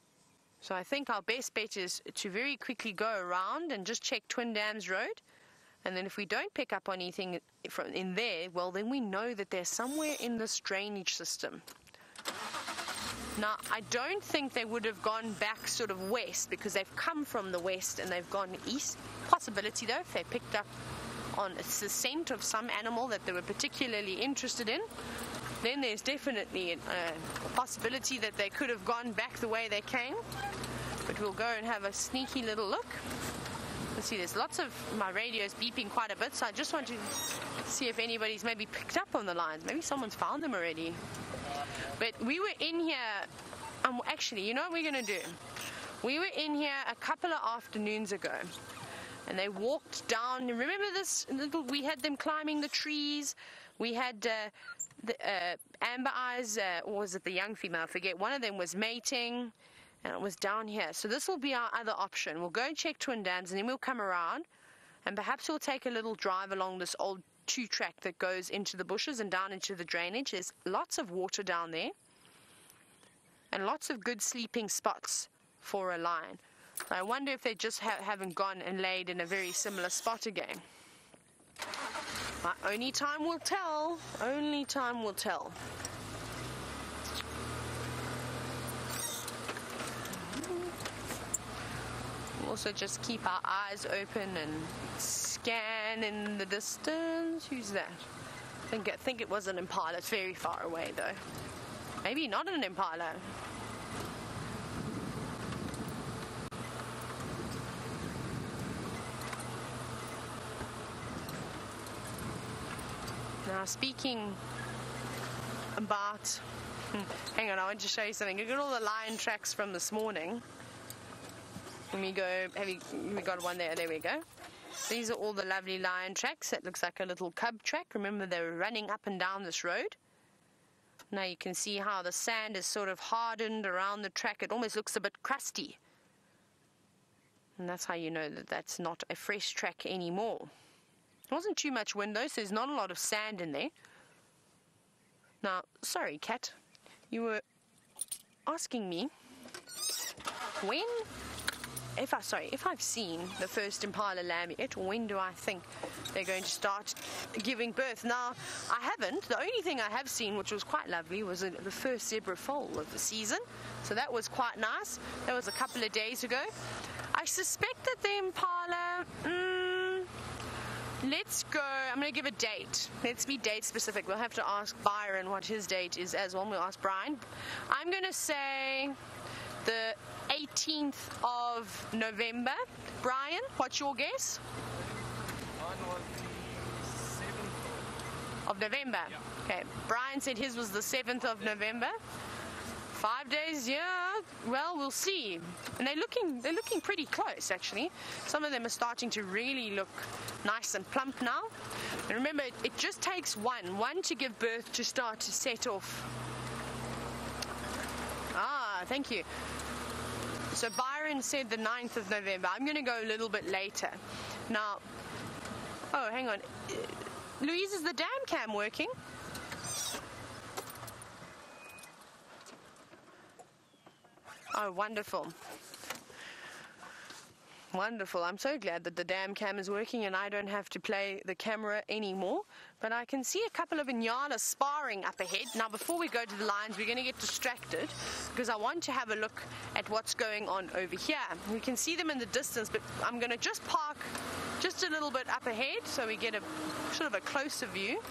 So I think our best bet is to very quickly go around and just check Twin Dams Road. And then if we don't pick up on anything from in there, well, then we know that they're somewhere in this drainage system. Now, I don't think they would have gone back sort of west, because they've come from the west and they've gone east. Possibility, though, if they picked up on the scent of some animal that they were particularly interested in, then there's definitely a possibility that they could have gone back the way they came. But we'll go and have a sneaky little look. Let's see, there's lots of, my radio's beeping quite a bit, so I just want to see if anybody's maybe picked up on the lions. Maybe someone's found them already. But we were in here, actually, you know what we're going to do? We were in here a couple of afternoons ago, and they walked down. Remember this little, we had them climbing the trees. We had the Amber Eyes, or was it the young female? I forget. One of them was mating, and it was down here. So this will be our other option. We'll go and check Twin Dams, and then we'll come around, and perhaps we'll take a little drive along this old two-track that goes into the bushes and down into the drainage. There's lots of water down there, and lots of good sleeping spots for a lion. I wonder if they just haven't gone and laid in a very similar spot again. But only time will tell. Only time will tell. Also just keep our eyes open and scan in the distance. Who's that? I think it was an impala. It's very far away though. Maybe not an impala. Now speaking about, hang on, I want to show you something. Look at all the lion tracks from this morning. When we go, we got one there, there we go. These are all the lovely lion tracks. That looks like a little cub track. Remember, they were running up and down this road. Now you can see how the sand is sort of hardened around the track. It almost looks a bit crusty. And that's how you know that that's not a fresh track anymore. There wasn't too much wind though, so there's not a lot of sand in there. Now, sorry, Kat, you were asking me when, if I've seen the first impala lamb yet, or when do I think they're going to start giving birth? Now, I haven't. The only thing I have seen, which was quite lovely, was the first zebra foal of the season. So that was quite nice. That was a couple of days ago. I suspect that the impala, let's go, I'm going to give a date. Let's be date specific. We'll have to ask Byron what his date is as well. We'll ask Brian. I'm going to say the 18th of November. Brian, what's your guess? Mine was the 7th of November. Yeah. Okay, Brian said his was the 7th of November. 5 days, yeah. Well, we'll see. And they're looking pretty close, actually. Some of them are starting to really look nice and plump now. And remember, it just takes one to give birth to start to set off. Ah, thank you. So Byron said the 9th of November. I'm going to go a little bit later. Now, oh, hang on. Louise, is the dam cam working? Oh, wonderful. Wonderful. I'm so glad that the dam cam is working and I don't have to play the camera anymore. But I can see a couple of Inyala sparring up ahead. Now, before we go to the lions, we're going to get distracted because I want to have a look at what's going on over here. We can see them in the distance, but I'm going to just park just a little bit up ahead so we get a sort of a closer view.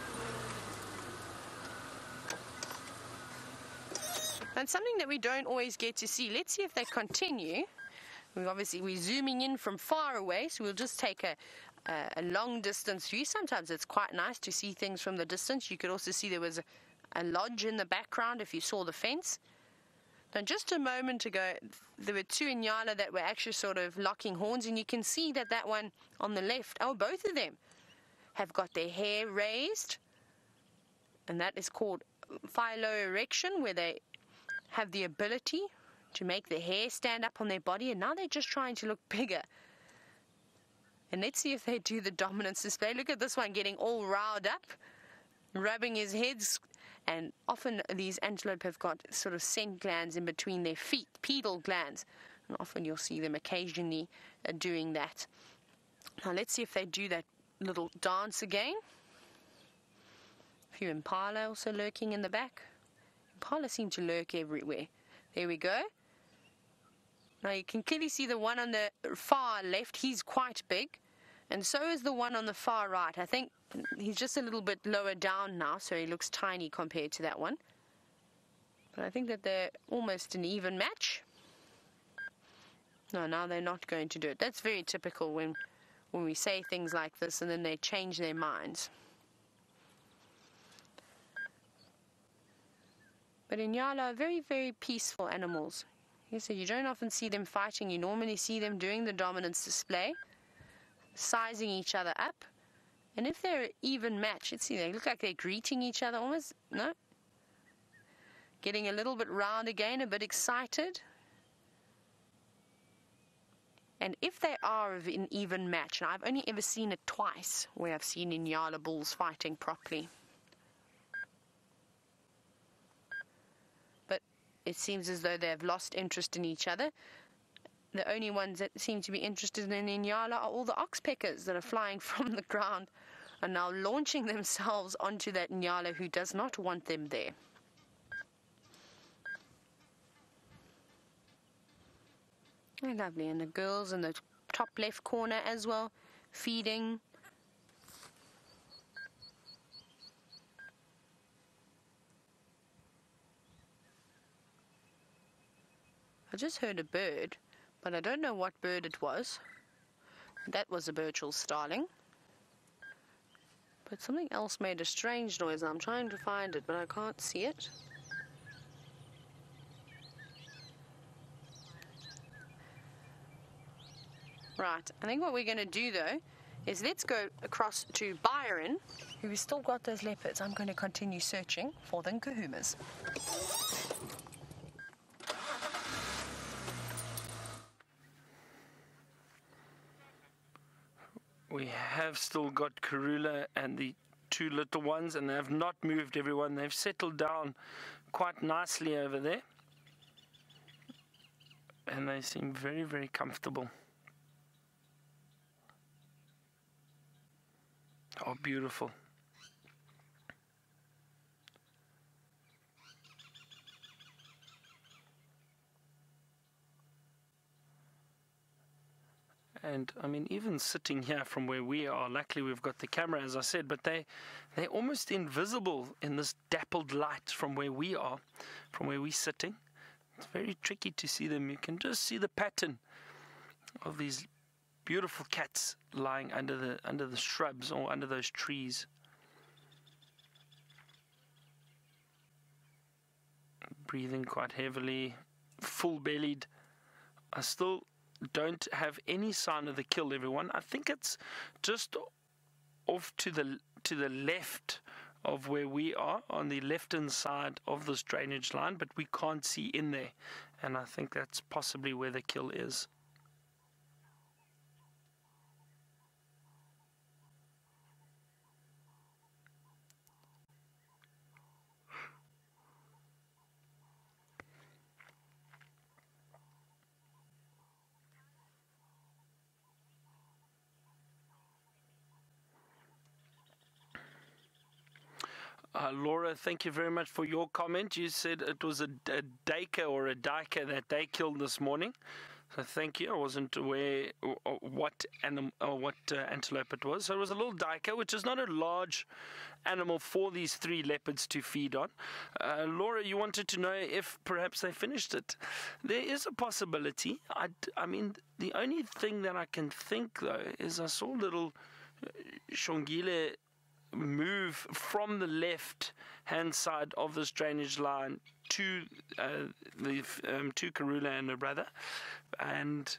And something that we don't always get to see. Let's see if they continue. We're zooming in from far away, so we'll just take a long distance view. Sometimes it's quite nice to see things from the distance. You could also see there was a lodge in the background if you saw the fence. Now, just a moment ago, there were two Inyala that were actually sort of locking horns, and you can see that that one on the left, oh, both of them have got their hair raised, and that is called phylloerection, where they have the ability to make the hair stand up on their body, and now they're just trying to look bigger. And let's see if they do the dominance display. Look at this one getting all riled up, rubbing his heads, and often these antelope have got sort of scent glands in between their feet, pedal glands, and often you'll see them occasionally doing that. Now let's see if they do that little dance again. A few impala also lurking in the back. Impala seem to lurk everywhere. There we go. Now you can clearly see the one on the far left, he's quite big. And so is the one on the far right. I think he's just a little bit lower down now, so he looks tiny compared to that one. But I think that they're almost an even match. No, now they're not going to do it. That's very typical when we say things like this and then they change their minds. But Inyala are very, very peaceful animals. So you don't often see them fighting. You normally see them doing the dominance display, sizing each other up. And if they're an even match, let's see, they look like they're greeting each other almost. No. Getting a little bit round again, a bit excited. And if they are an even match, and I've only ever seen it twice where I've seen Inyala bulls fighting properly. But it seems as though they've lost interest in each other. The only ones that seem to be interested in Inyala are all the oxpeckers that are flying from the ground and now launching themselves onto that Inyala who does not want them there. Oh, lovely. And the girls in the top left corner as well, feeding. I just heard a bird, but I don't know what bird it was. That was a Burchell starling. But something else made a strange noise. I'm trying to find it, but I can't see it. Right, I think what we're going to do though is let's go across to Byron, who's still got those leopards. I'm going to continue searching for the Nkuhumas. We have still got Karula and the two little ones, and they have not moved, everyone. They've settled down quite nicely over there. And they seem very, very comfortable. Oh, beautiful. And I mean, even sitting here from where we are, luckily we've got the camera, as I said, but they're almost invisible in this dappled light from where we are, from where we're sitting. It's very tricky to see them. You can just see the pattern of these beautiful cats lying under the shrubs or under those trees. Breathing quite heavily, full-bellied. I still don't have any sign of the kill, everyone. I think it's just off to the left of where we are, on the left-hand side of this drainage line, but we can't see in there. And I think that's possibly where the kill is. Laura, thank you very much for your comment. You said it was a duiker or a duiker that they killed this morning. So thank you. I wasn't aware what animal or what antelope it was. So it was a little duiker, which is not a large animal for these three leopards to feed on. Laura, you wanted to know if perhaps they finished it. There is a possibility. I mean, the only thing that I can think, though, is I saw little Shongile move from the left hand side of this drainage line to to Karula and her brother, and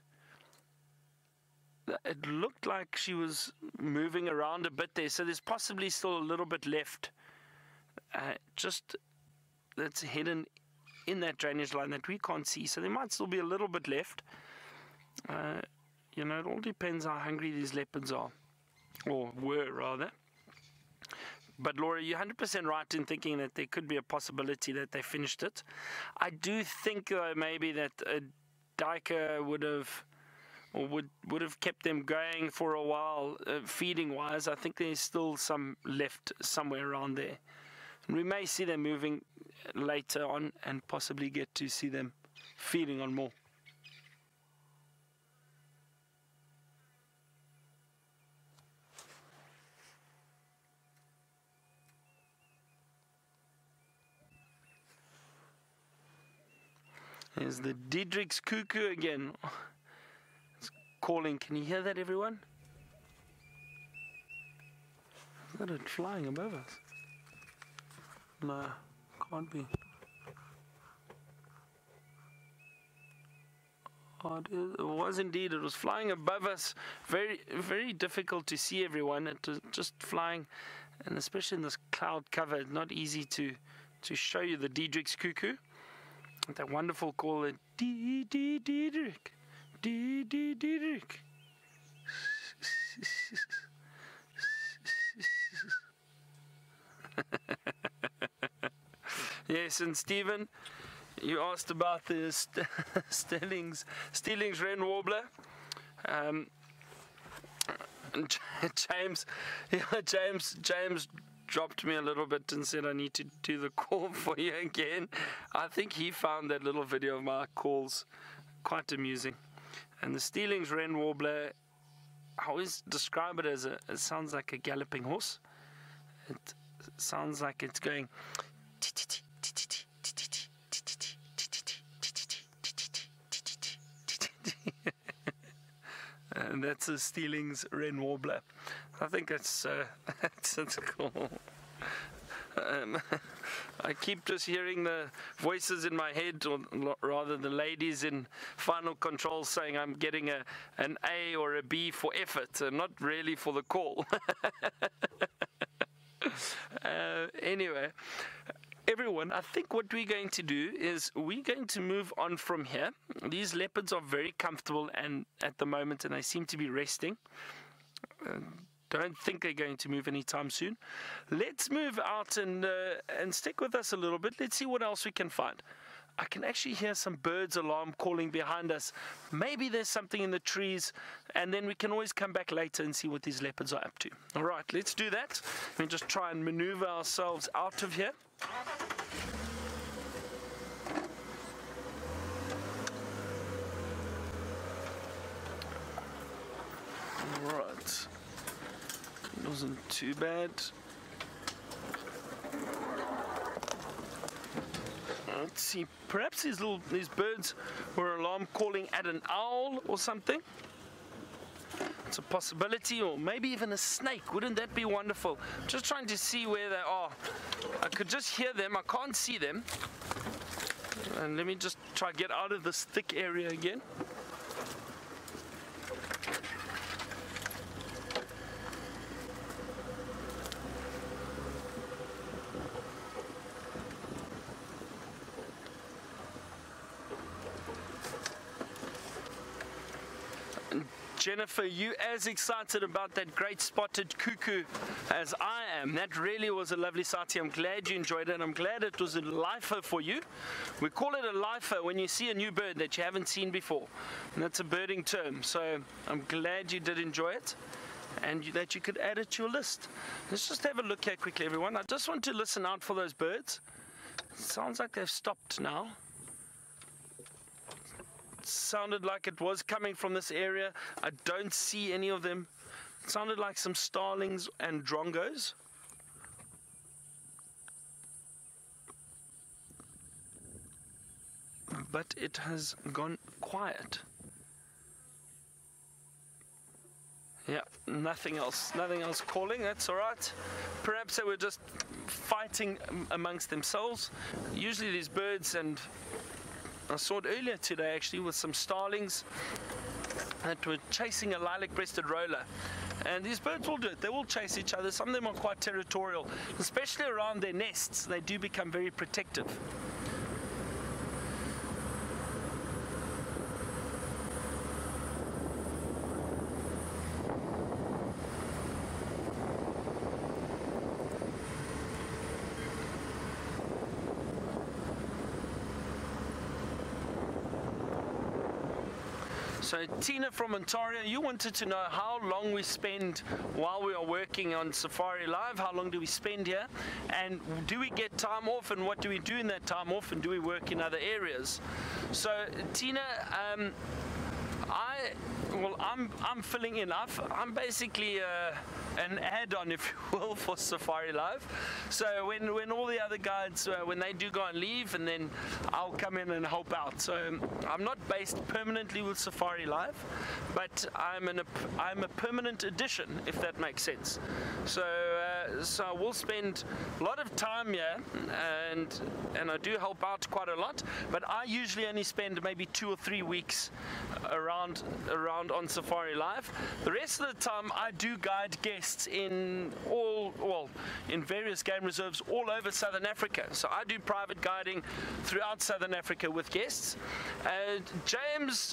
it looked like she was moving around a bit there, so there's possibly still a little bit left just that's hidden in that drainage line that we can't see, so there might still be a little bit left. You know, it all depends how hungry these leopards are, or were rather. But Laura, you're 100% right in thinking that there could be a possibility that they finished it. I do think, though, maybe that a duiker would have or would have kept them going for a while, feeding wise. I think there's still some left somewhere around there. And we may see them moving later on and possibly get to see them feeding on more. There's the Diedrich's cuckoo again. It's calling. Can you hear that, everyone? Is that it flying above us? No, can't be. Oh, it was indeed. It was flying above us. Very, very difficult to see everyone. It was just flying, and especially in this cloud cover, not easy to show you the Diedrich's cuckoo. That wonderful call, Diedrich, Diedrich. Yes, and Stephen, you asked about the Stelling's wren warbler. James dropped me a little bit and said I need to do the call for you again. I think he found that little video of my calls quite amusing. And the Stelling's wren warbler, I always describe it as it sounds like a galloping horse. It sounds like it's going. And that's a Stelling's wren warbler. I think that's cool. I keep just hearing the voices in my head, or rather the ladies in final control saying I'm getting an A or a B for effort, and not really for the call. Anyway, everyone, I think what we're going to do is we're going to move on from here. These leopards are very comfortable and at the moment, and they seem to be resting. Don't think they're going to move anytime soon. Let's move out and stick with us a little bit. Let's see what else we can find. I can actually hear some birds' alarm calling behind us. Maybe there's something in the trees, and then we can always come back later and see what these leopards are up to. All right, let's do that. Let me just try and maneuver ourselves out of here. All right. It wasn't too bad. Let's see, perhaps these birds were alarm calling at an owl or something. It's a possibility, or maybe even a snake. Wouldn't that be wonderful? Just trying to see where they are. I could just hear them, I can't see them. And let me just try to get out of this thick area again. Jennifer, you as excited about that great spotted cuckoo as I am. That really was a lovely sighting. I'm glad you enjoyed it. I'm glad it was a lifer for you. We call it a lifer when you see a new bird that you haven't seen before. And that's a birding term. So I'm glad you did enjoy it and that you could add it to your list. Let's just have a look here quickly, everyone. I just want to listen out for those birds. It sounds like they've stopped now. Sounded like it was coming from this area. I don't see any of them. It sounded like some starlings and drongos. But it has gone quiet. Yeah, nothing else calling. That's all right. Perhaps they were just fighting amongst themselves. Usually these birds, and I saw it earlier today actually with some starlings that were chasing a lilac-breasted roller. And these birds will do it. They will chase each other. Some of them are quite territorial, especially around their nests. They do become very protective. So Tina from Ontario, you wanted to know how long we spend while we are working on Safari Live. How long do we spend here? And do we get time off? And what do we do in that time off? And do we work in other areas? So Tina, I'm filling in. I'm basically an add-on, if you will, for Safari Live. So when all the other guides, when they do go on leave, and then I'll come in and help out. So I'm not based permanently with Safari Live, but I'm a permanent addition, if that makes sense. So I will spend a lot of time here, and I do help out quite a lot. But I usually only spend maybe 2 or 3 weeks around on Safari Live. The rest of the time I do guide guests in various game reserves all over Southern Africa. So I do private guiding throughout Southern Africa with guests. James,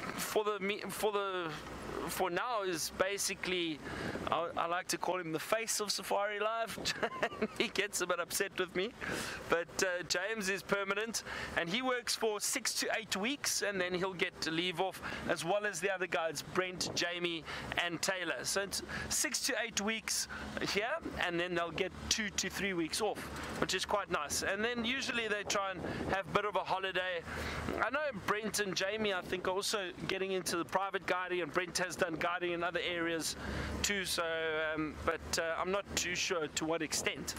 for now, is basically, I like to call him the face of Safari Live. He gets a bit upset with me, but James is permanent, and he works for 6 to 8 weeks, and then he'll get to leave off, as well as the other guys, Brent, Jamie, and Taylor. So it's 6 to 8 weeks here, and then they'll get 2 to 3 weeks off, which is quite nice. And then usually they try and have a bit of a holiday. I know Brent and Jamie, I think, are also getting into the private guiding, and Brent has done guiding in other areas too, so but I'm not too sure to what extent.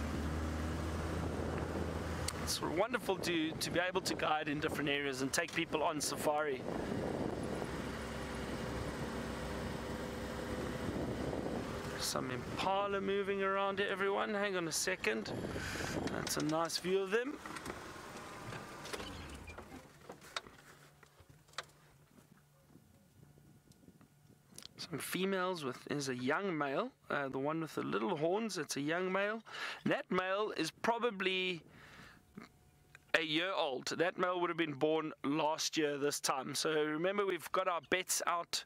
It's wonderful to be able to guide in different areas and take people on safari. Some impala moving around here, everyone. Hang on a second. That's a nice view of them. Some females there's a young male, the one with the little horns, it's a young male. That male is probably a year old. That male would have been born last year this time. So remember, we've got our bets out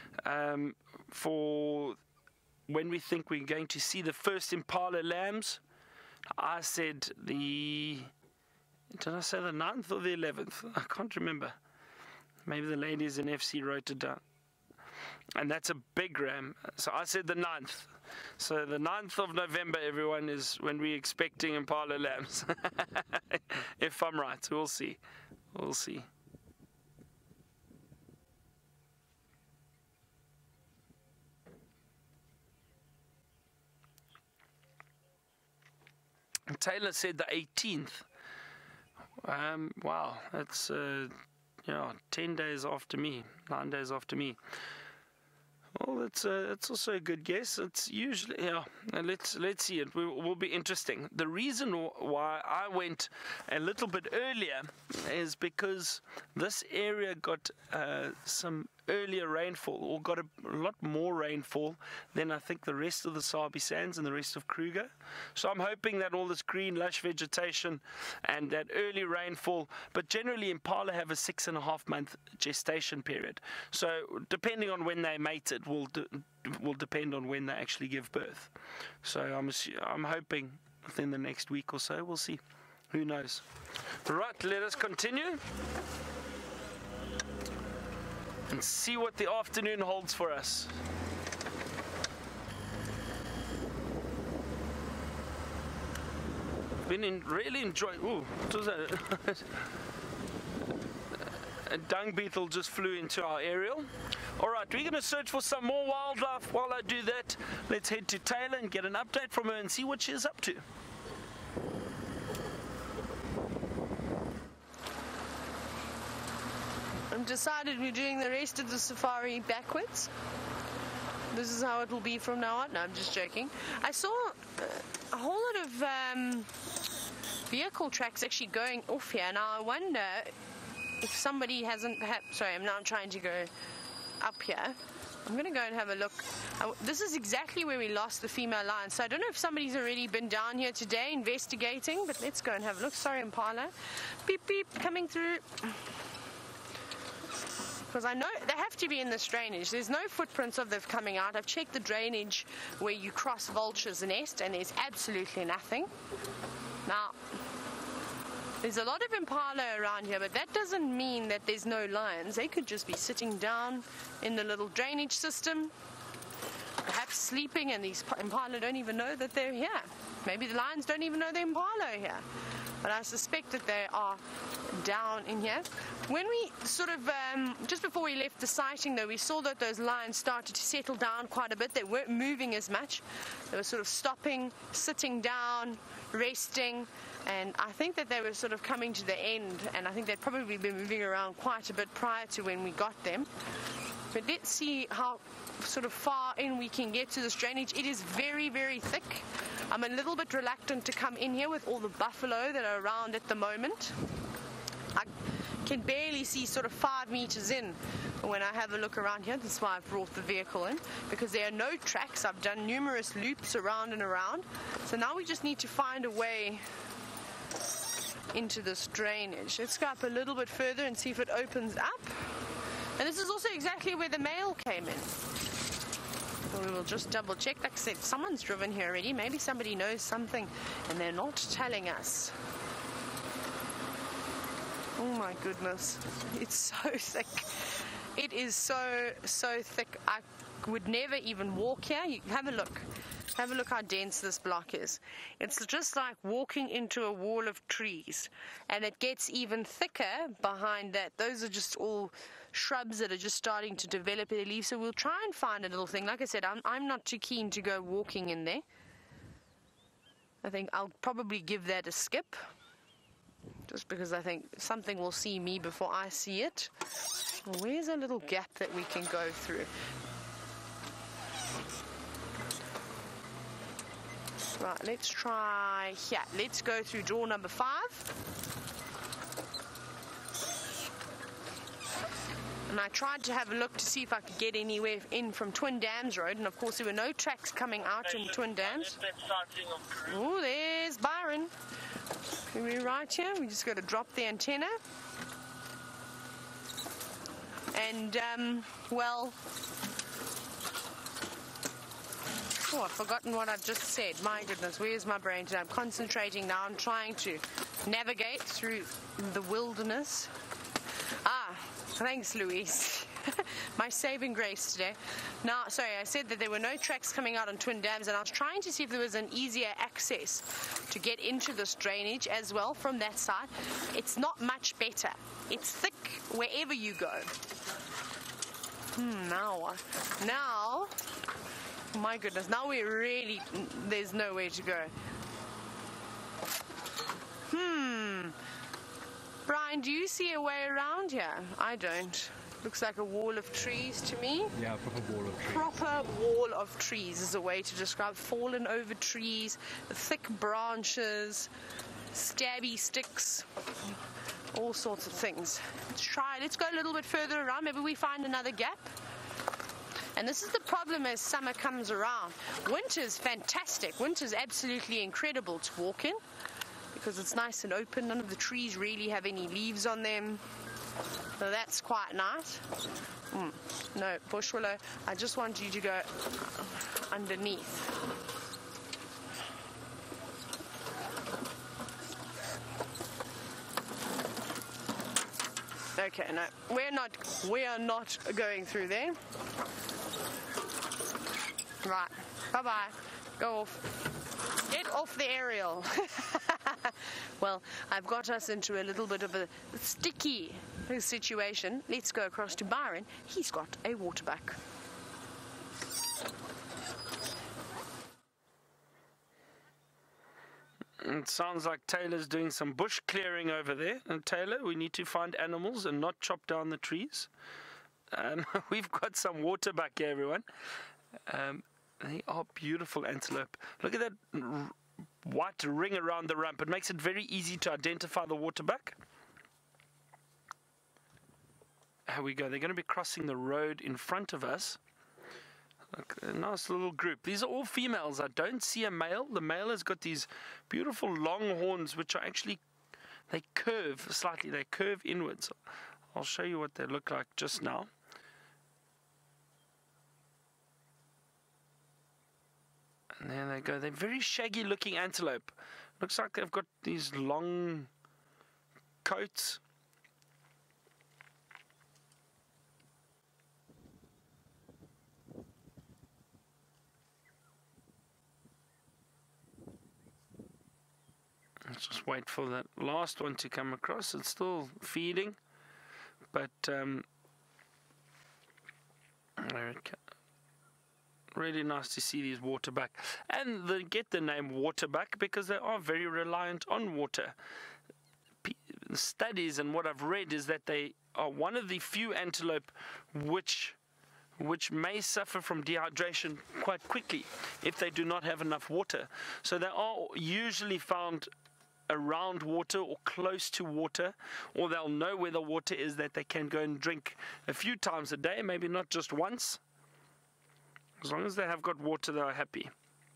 for when we think we're going to see the first impala lambs. I said did I say the 9th or the 11th? I can't remember. Maybe the ladies in FC wrote it down. And that's a big ram. So I said the 9th. So the 9th of November, everyone, is when we're expecting impala lambs. If I'm right, we'll see. We'll see. Taylor said the 18th. Wow, that's 10 days after me, 9 days after me. Well, it's also a good guess. It's usually, yeah. Let's see. It will be interesting. The reason why I went a little bit earlier is because this area got some earlier rainfall, or got a lot more rainfall than I think the rest of the Sabi Sands and the rest of Kruger. So I'm hoping that all this green, lush vegetation and that early rainfall, but generally Impala have a 6.5 month gestation period. So depending on when they mated will depend on when they actually give birth. So I'm hoping within the next week or so. We'll see. Who knows? Right, let us continue and see what the afternoon holds for us. Really enjoying. Ooh, what was that? A dung beetle just flew into our aerial. Alright, we're going to search for some more wildlife. While I do that, let's head to Taylor and get an update from her and see what she's up to. I've decided we're doing the rest of the safari backwards. This is how it will be from now on. No, I'm just joking. I saw a whole lot of vehicle tracks actually going off here. Now I wonder if somebody hasn't sorry, I'm now trying to go up here. I'm going to go and have a look. This is exactly where we lost the female lion. So I don't know if somebody's already been down here today investigating, but let's go and have a look. Sorry, Impala. Beep, beep, coming through. Because I know they have to be in this drainage. There's no footprints of them coming out. I've checked the drainage where you cross Vulture's Nest, and there's absolutely nothing. Now, There's a lot of impala around here, but that doesn't mean that there's no lions. They could just be sitting down in the little drainage system, perhaps sleeping, and these impala don't even know that they're here. Maybe the lions don't even know the impala are here. But I suspect that they are down in here. When we sort of, just before we left the sighting though, we saw that those lions started to settle down quite a bit. They weren't moving as much. They were sort of stopping, sitting down, resting, and I think that they were sort of coming to the end, and I think they'd probably been moving around quite a bit prior to when we got them. But let's see how sort of far in we can get to this drainage. It is very, very thick. I'm a little bit reluctant to come in here with all the buffalo that are around at the moment. I can barely see sort of 5 meters in when I have a look around here. That's why I've brought the vehicle in, because there are no tracks. I've done numerous loops around and around. So now we just need to find a way into this drainage. Let's go up a little bit further and see if it opens up. And this is also exactly where the mail came in. We will just double check. Like I said, someone's driven here already. Maybe somebody knows something and they're not telling us. Oh my goodness. It's so thick. It is so thick. I would never even walk here. You have a look. Have a look how dense this block is. It's just like walking into a wall of trees. And it gets even thicker behind that. Those are just all shrubs that are just starting to develop their leaves. So we'll try and find a little thing. Like I said, I'm not too keen to go walking in there. I think I'll probably give that a skip. Just because I think something will see me before I see it. Where's a little gap that we can go through? Right, let's try here. Let's go through door number 5. And I tried to have a look to see if I could get anywhere in from Twin Dams Road, and of course there were no tracks coming out in Twin Dams. Oh, there's Byron. We're right here. We just got to drop the antenna. And, well... Oh, I've forgotten what I've just said. My goodness, where's my brain today? I'm concentrating now. I'm trying to navigate through the wilderness. Ah, thanks, Louise. My saving grace today. Now, sorry, I said that there were no tracks coming out on Twin Dams, and I was trying to see if there was an easier access to get into this drainage as well from that side. It's not much better. It's thick wherever you go. Now, my goodness, now we're really, there's nowhere to go. Brian, do you see a way around here? I don't. Looks like a wall of trees to me. Yeah, proper wall of trees. Proper wall of trees is a way to describe fallen over trees, thick branches, stabby sticks, all sorts of things. Let's go a little bit further around. Maybe we find another gap. And this is the problem as summer comes around. Winter's fantastic. Winter's absolutely incredible to walk in because it's nice and open. None of the trees really have any leaves on them. So that's quite nice. No, bush willow. I just want you to go underneath. Okay, no, we are not going through there. Right, bye-bye. Go off. Get off the aerial. Well, I've got us into a little bit of a sticky situation. Let's go across to Byron. He's got a waterbuck. It sounds like Taylor's doing some bush clearing over there. And Taylor, we need to find animals and not chop down the trees. We've got some waterbuck here, everyone. They are beautiful antelope. Look at that white ring around the rump. It makes it very easy to identify the waterbuck. Here we go. They're going to be crossing the road in front of us. Look, a nice little group. These are all females. I don't see a male. The male has got these beautiful long horns, which are actually, they curve slightly. They curve inwards. I'll show you what they look like just now. And there they go. They're very shaggy looking antelope. Looks like they've got these long coats. Let's just wait for that last one to come across. It's still feeding, but there it comes. Really nice to see these waterbuck, and they get the name waterbuck because they are very reliant on water. Studies and what I've read is that they are one of the few antelope which may suffer from dehydration quite quickly if they do not have enough water. So they are usually found around water or close to water, or they'll know where the water is that they can go and drink a few times a day, maybe not just once. As long as they have got water, they are happy.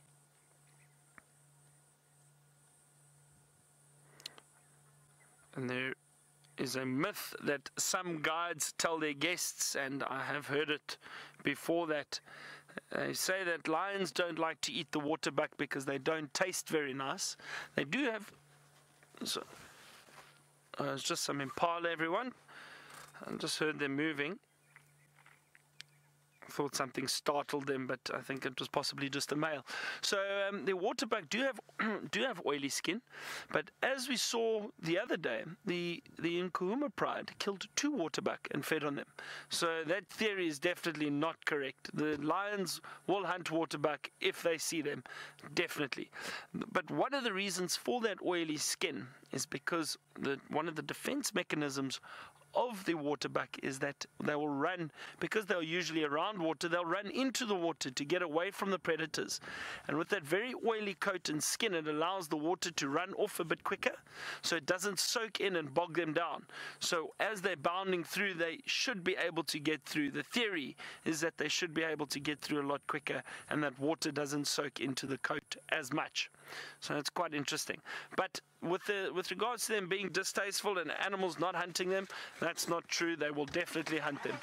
And there is a myth that some guides tell their guests, and I have heard it before, that they say that lions don't like to eat the waterbuck because they don't taste very nice. They do have... So, it's just some impala, everyone. I just heard them moving. Thought something startled them, but I think it was possibly just a male. So the waterbuck do have oily skin, but as we saw the other day, the Nkuhuma Pride killed 2 waterbuck and fed on them. So that theory is definitely not correct. The lions will hunt waterbuck if they see them, definitely. But one of the reasons for that oily skin is because one of the defense mechanisms of the waterbuck is that they will run, because they're usually around water, they'll run into the water to get away from the predators. And with that very oily coat and skin, it allows the water to run off a bit quicker, so it doesn't soak in and bog them down. So as they're bounding through, they should be able to get through. The theory is that they should be able to get through a lot quicker, and that water doesn't soak into the coat as much. So that's quite interesting. But with regards to them being distasteful and animals not hunting them, that's not true. They will definitely hunt them.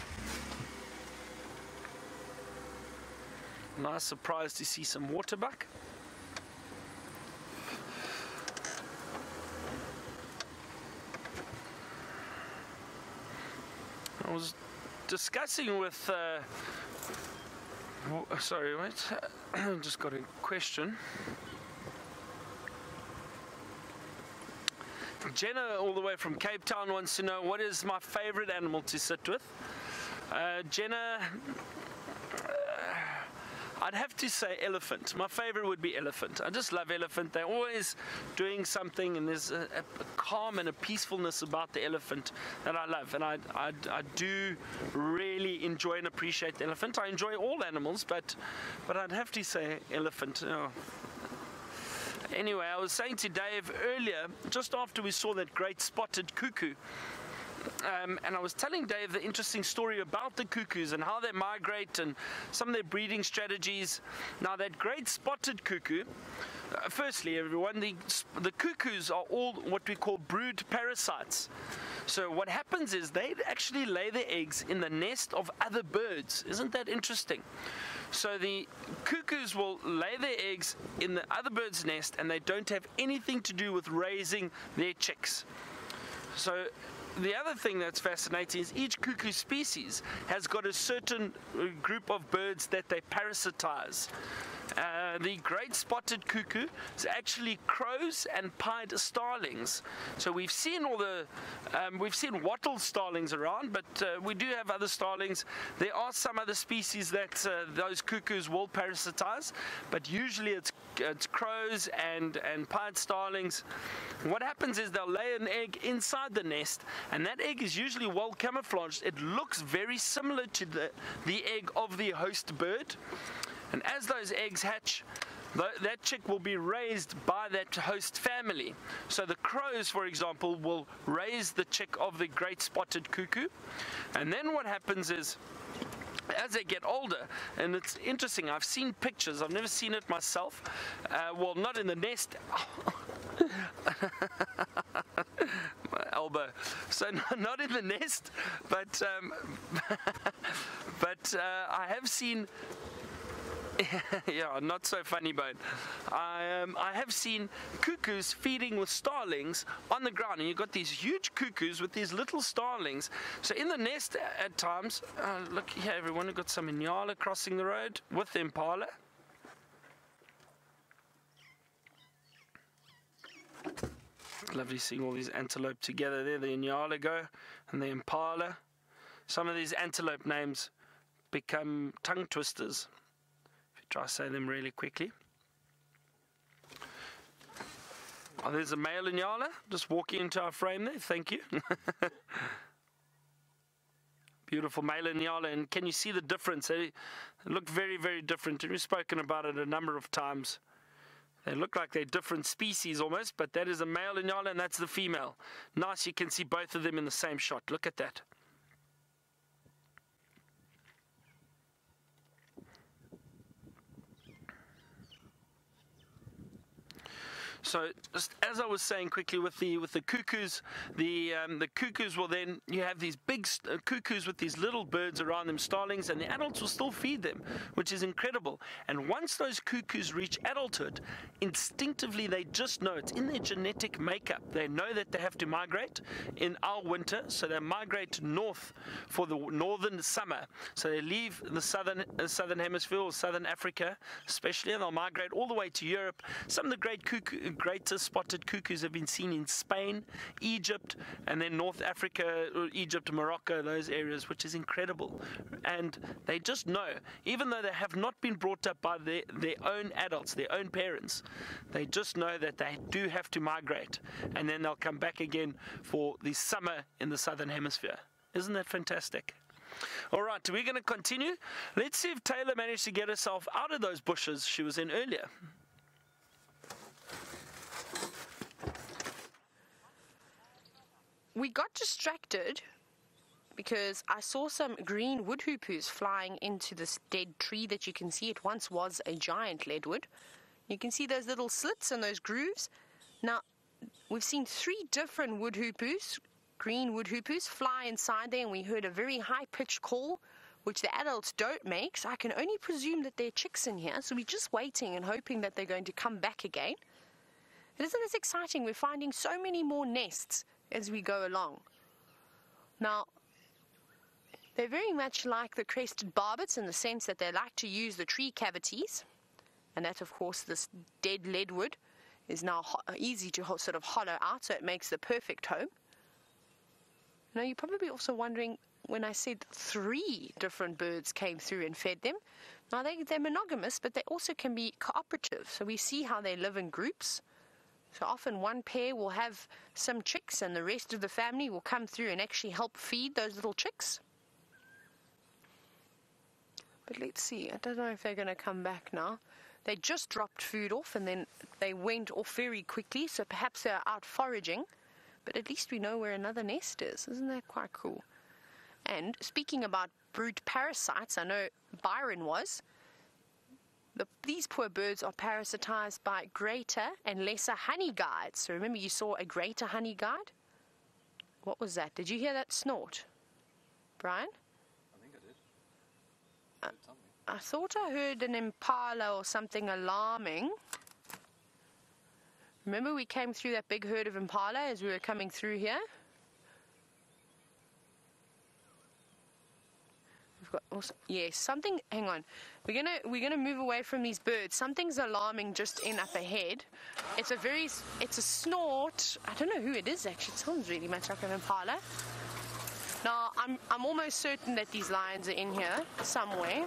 Nice surprise to see some waterbuck. I was discussing with sorry, wait, just got a question. Jenna, all the way from Cape Town, wants to know, what is my favorite animal to sit with? Jenna, I'd have to say elephant. My favorite would be elephant. I just love elephant. They're always doing something, and there's a calm and a peacefulness about the elephant that I love. And I do really enjoy and appreciate the elephant. I enjoy all animals, but I'd have to say elephant. Oh. Anyway, I was saying to Dave earlier, just after we saw that great spotted cuckoo, and I was telling Dave the interesting story about the cuckoos and how they migrate and some of their breeding strategies. Now, that great spotted cuckoo, firstly, everyone, the cuckoos are all what we call brood parasites. So what happens is they actually lay their eggs in the nest of other birds. Isn't that interesting? So the cuckoos will lay their eggs in the other bird's nest, and they don't have anything to do with raising their chicks. So the other thing that's fascinating is each cuckoo species has got a certain group of birds that they parasitize. The great spotted cuckoo is actually crows and pied starlings. So we've seen we've seen wattled starlings around, but we do have other starlings. There are some other species that those cuckoos will parasitize, but usually it's crows and pied starlings. What happens is they'll lay an egg inside the nest, and that egg is usually well camouflaged. It looks very similar to the egg of the host bird. And as those eggs hatch, that chick will be raised by that host family. So the crows, for example, will raise the chick of the great spotted cuckoo. And then what happens is, as they get older, and it's interesting, I've seen pictures, I've never seen it myself, well, not in the nest. My elbow. So not in the nest, but I have seen Yeah, not so funny, Bone. I have seen cuckoos feeding with starlings on the ground, and you've got these huge cuckoos with these little starlings. So in the nest at times, look here, everyone, we've got some Inyala crossing the road with the impala. It's lovely seeing all these antelope together there. The Inyala go and the impala. Some of these antelope names become tongue twisters. Try to say them really quickly. Oh, there's a male Inyala just walking into our frame there. Thank you. Beautiful male Inyala. And can you see the difference? They look very, very different. And we've spoken about it a number of times. They look like they're different species almost, but that is a male Inyala and that's the female. Nice, you can see both of them in the same shot. Look at that. So, just as I was saying quickly with the cuckoos, the cuckoos will then, you have these big cuckoos with these little birds around them, starlings, and the adults will still feed them, which is incredible. And once those cuckoos reach adulthood, instinctively they just know, it's in their genetic makeup. They know that they have to migrate in our winter, so they migrate north for the northern summer. So they leave the southern hemisphere, or southern Africa especially, and they'll migrate all the way to Europe. Some of the greatest spotted cuckoos have been seen in Spain, Egypt, and then North Africa, Egypt, Morocco, those areas, which is incredible. And they just know, even though they have not been brought up by their own adults, their own parents, they just know that they do have to migrate, and then they'll come back again for the summer in the southern hemisphere. Isn't that fantastic? All right, we're going to continue. Let's see if Taylor managed to get herself out of those bushes she was in earlier. We got distracted because I saw some green wood hoopoes flying into this dead tree that you can see. It once was a giant leadwood. You can see those little slits and those grooves. Now, we've seen 3 different wood hoopoes, green wood hoopoes, fly inside there, and we heard a very high-pitched call, which the adults don't make, so I can only presume that there are chicks in here. So we're just waiting and hoping that they're going to come back again. And isn't this exciting? We're finding so many more nests as we go along. Now, they're very much like the crested barbets in the sense that they like to use the tree cavities, and that, of course, this dead leadwood is now easy to sort of hollow out, so it makes the perfect home. Now, you're probably also wondering, when I said 3 different birds came through and fed them, now they're monogamous, but they also can be cooperative, so we see how they live in groups. So often one pair will have some chicks and the rest of the family will come through and actually help feed those little chicks. But let's see, I don't know if they're going to come back now. They just dropped food off and then they went off very quickly, so perhaps they're out foraging. But at least we know where another nest is. Isn't that quite cool? And speaking about brood parasites, I know Byron was. These poor birds are parasitized by greater and lesser honey guides. So remember, you saw a greater honey guide? What was that? Did you hear that snort, Brian? I think I did. I thought I heard an impala or something alarming. Remember, we came through that big herd of impala as we were coming through here? Yes, something. Hang on, we're gonna move away from these birds. Something's alarming just in up ahead. It's a snort. I don't know who it is actually. It sounds really much like an impala. Now I'm almost certain that these lions are in here somewhere.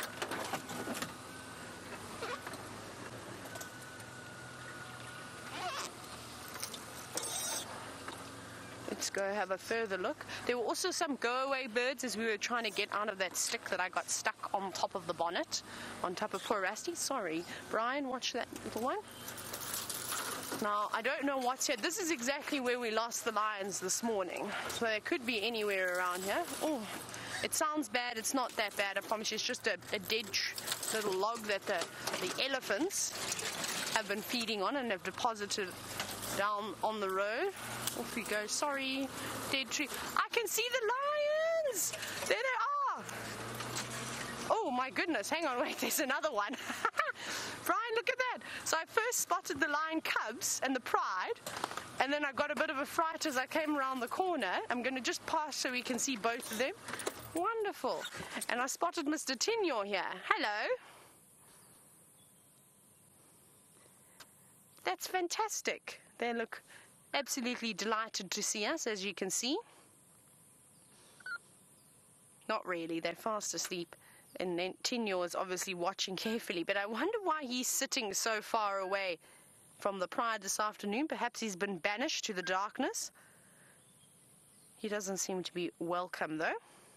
Let's go have a further look. There were also some go-away birds as we were trying to get out of that stick that I got stuck on top of the bonnet, on top of poor Rusty. Sorry, Brian, watch that little one. Now, I don't know what's here. This is exactly where we lost the lions this morning. So they could be anywhere around here. Oh, it sounds bad. It's not that bad, I promise you. It's just a dead little log that the elephants have been feeding on and have deposited down on the road. Off we go. Sorry, dead tree. I can see the lions! There they are! Oh, Oh my goodness, hang on, wait, there's another one. Brian, look at that. So I first spotted the lion cubs and the pride, and then I got a bit of a fright as I came around the corner. I'm going to just pass so we can see both of them. Wonderful. And I spotted Mr. Tinyo here. Hello. That's fantastic. They look absolutely delighted to see us, as you can see. Not really, they're fast asleep. And then Tinyo is obviously watching carefully, but I wonder why he's sitting so far away from the pride this afternoon. Perhaps he's been banished to the darkness. He doesn't seem to be welcome, though.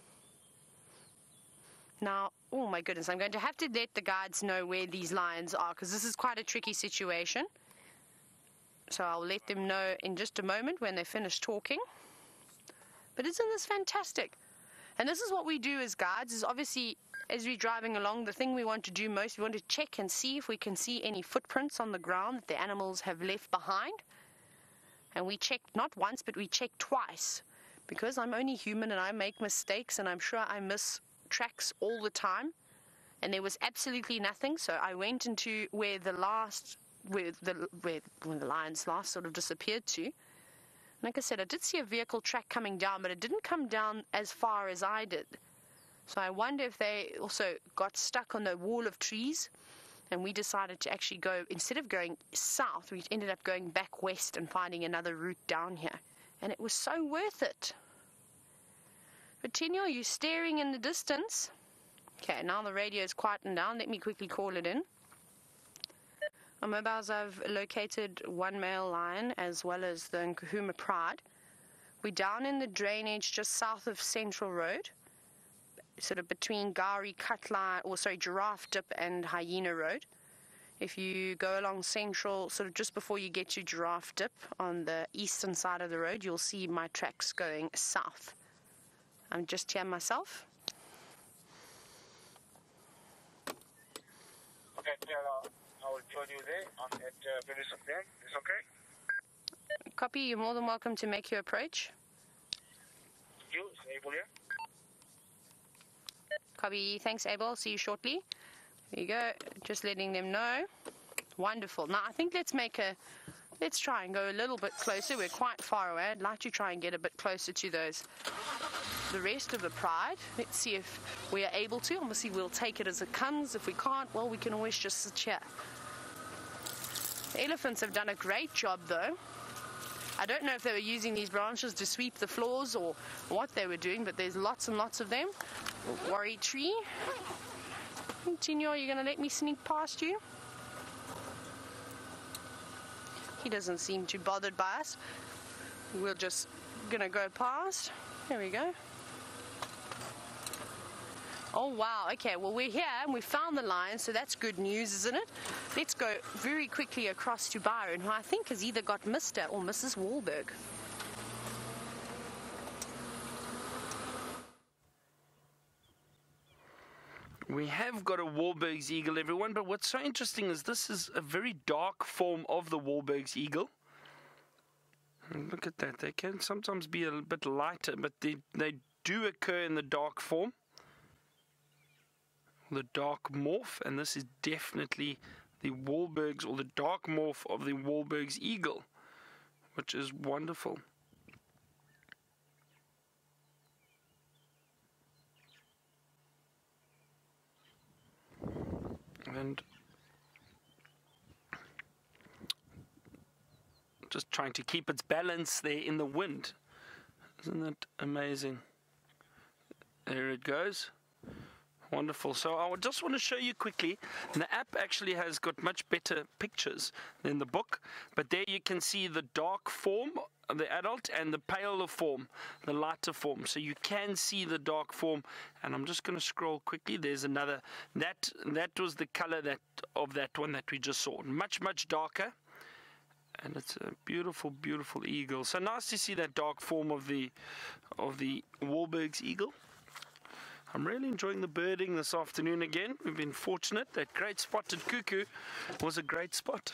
Now, oh my goodness, I'm going to have to let the guides know where these lions are, because this is quite a tricky situation. So I'll let them know in just a moment when they finish talking. But isn't this fantastic? And this is what we do as guides, is obviously, as we're driving along, the thing we want to do most, we want to check and see if we can see any footprints on the ground that the animals have left behind. And we check not once, but we check twice. Because I'm only human and I make mistakes, and I'm sure I miss tracks all the time. And there was absolutely nothing, so I went into where the lions last sort of disappeared to. Like I said, I did see a vehicle track coming down, but it didn't come down as far as I did. So I wonder if they also got stuck on the wall of trees, and we decided to actually go, instead of going south, we ended up going back west and finding another route down here. And it was so worth it. But Tinyo, are you staring in the distance? Okay, now the radio is quietened down. Let me quickly call it in. On mobiles, I've located one male lion as well as the Nkuhuma Pride. We're down in the drainage just south of Central Road, sort of between Gari Cutline, or sorry, Giraffe Dip and Hyena Road. If you go along Central, sort of just before you get to Giraffe Dip on the eastern side of the road, you'll see my tracks going south. I'm just here myself. Okay, I will join you there at Venice Plan. Is okay? Copy, you're more than welcome to make your approach. You, is Abel here? Copy, thanks Abel, I'll see you shortly. There you go, just letting them know. Wonderful. Now I think let's try and go a little bit closer. We're quite far away. I'd like to try and get a bit closer to the rest of the pride. Let's see if we are able to. Obviously we'll take it as it comes. If we can't, well, we can always just sit here. The elephants have done a great job though. I don't know if they were using these branches to sweep the floors or what they were doing, but there's lots and lots of them. Worry tree. Tinyo, are you going to let me sneak past you? He doesn't seem too bothered by us. We're just going to go past. There we go. Oh wow, okay, well we're here and we found the lion, so that's good news, isn't it? Let's go very quickly across to Byron, who I think has either got Mr. or Mrs. Wahlberg. We have got a Wahlberg's eagle, everyone, but what's so interesting is this is a very dark form of the Wahlberg's eagle. And look at that, they can sometimes be a bit lighter, but they do occur in the dark form. The dark morph, and this is definitely the Wahlberg's, or the dark morph of the Wahlberg's eagle, which is wonderful. And just trying to keep its balance there in the wind. Isn't that amazing? There it goes. Wonderful. So I just want to show you quickly. The app actually has got much better pictures than the book, but there you can see the dark form of the adult and the paler form, the lighter form. So you can see the dark form, and I'm just going to scroll quickly. There's another. That was the color of that one that we just saw. Much darker, and it's a beautiful, beautiful eagle. So nice to see that dark form of the Wahlberg's eagle. I'm really enjoying the birding this afternoon again. We've been fortunate. That great spotted cuckoo was a great spot.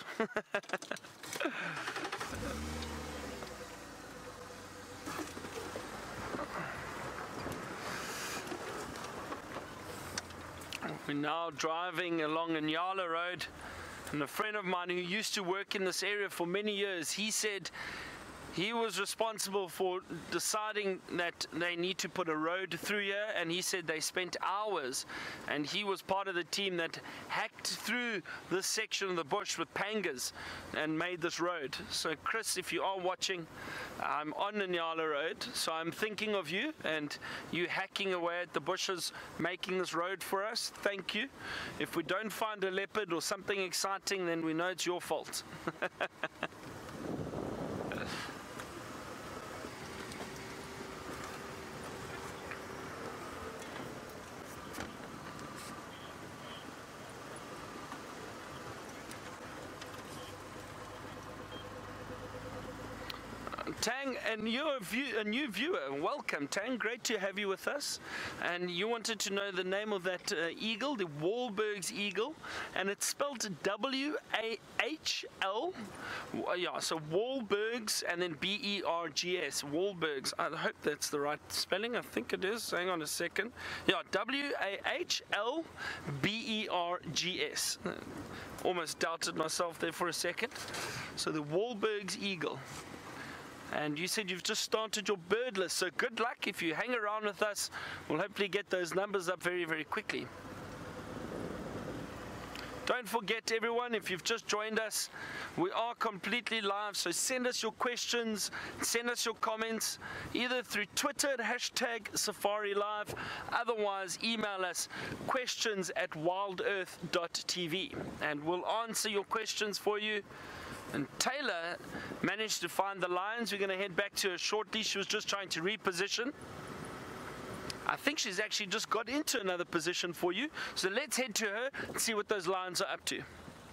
We're now driving along Nyala Road, and a friend of mine who used to work in this area for many years, he said he was responsible for deciding that they need to put a road through here, and he said they spent hours, and he was part of the team that hacked through this section of the bush with pangas and made this road. So Chris, if you are watching, I'm on the Nyala Road, so I'm thinking of you and you hacking away at the bushes, making this road for us. Thank you. If we don't find a leopard or something exciting, then we know it's your fault. Tang, and you're a new viewer. Welcome, Tang. Great to have you with us. And you wanted to know the name of that eagle, the Wahlberg's eagle, and it's spelled W-A-H-L. Yeah, so Wahlberg's and then B-E-R-G-S. Wahlberg's. I hope that's the right spelling. I think it is. Hang on a second. Yeah, W-A-H-L-B-E-R-G-S. Almost doubted myself there for a second. So the Wahlberg's eagle. And you said you've just started your bird list, so good luck. If you hang around with us, we'll hopefully get those numbers up very, very quickly. Don't forget, everyone, if you've just joined us, we are completely live, so send us your questions, send us your comments, either through Twitter at #SafariLive, otherwise email us questions@wildearth.tv, and we'll answer your questions for you. And Taylor managed to find the lions. We're going to head back to her shortly. She was just trying to reposition. I think she's actually just got into another position for you. So let's head to her and see what those lions are up to.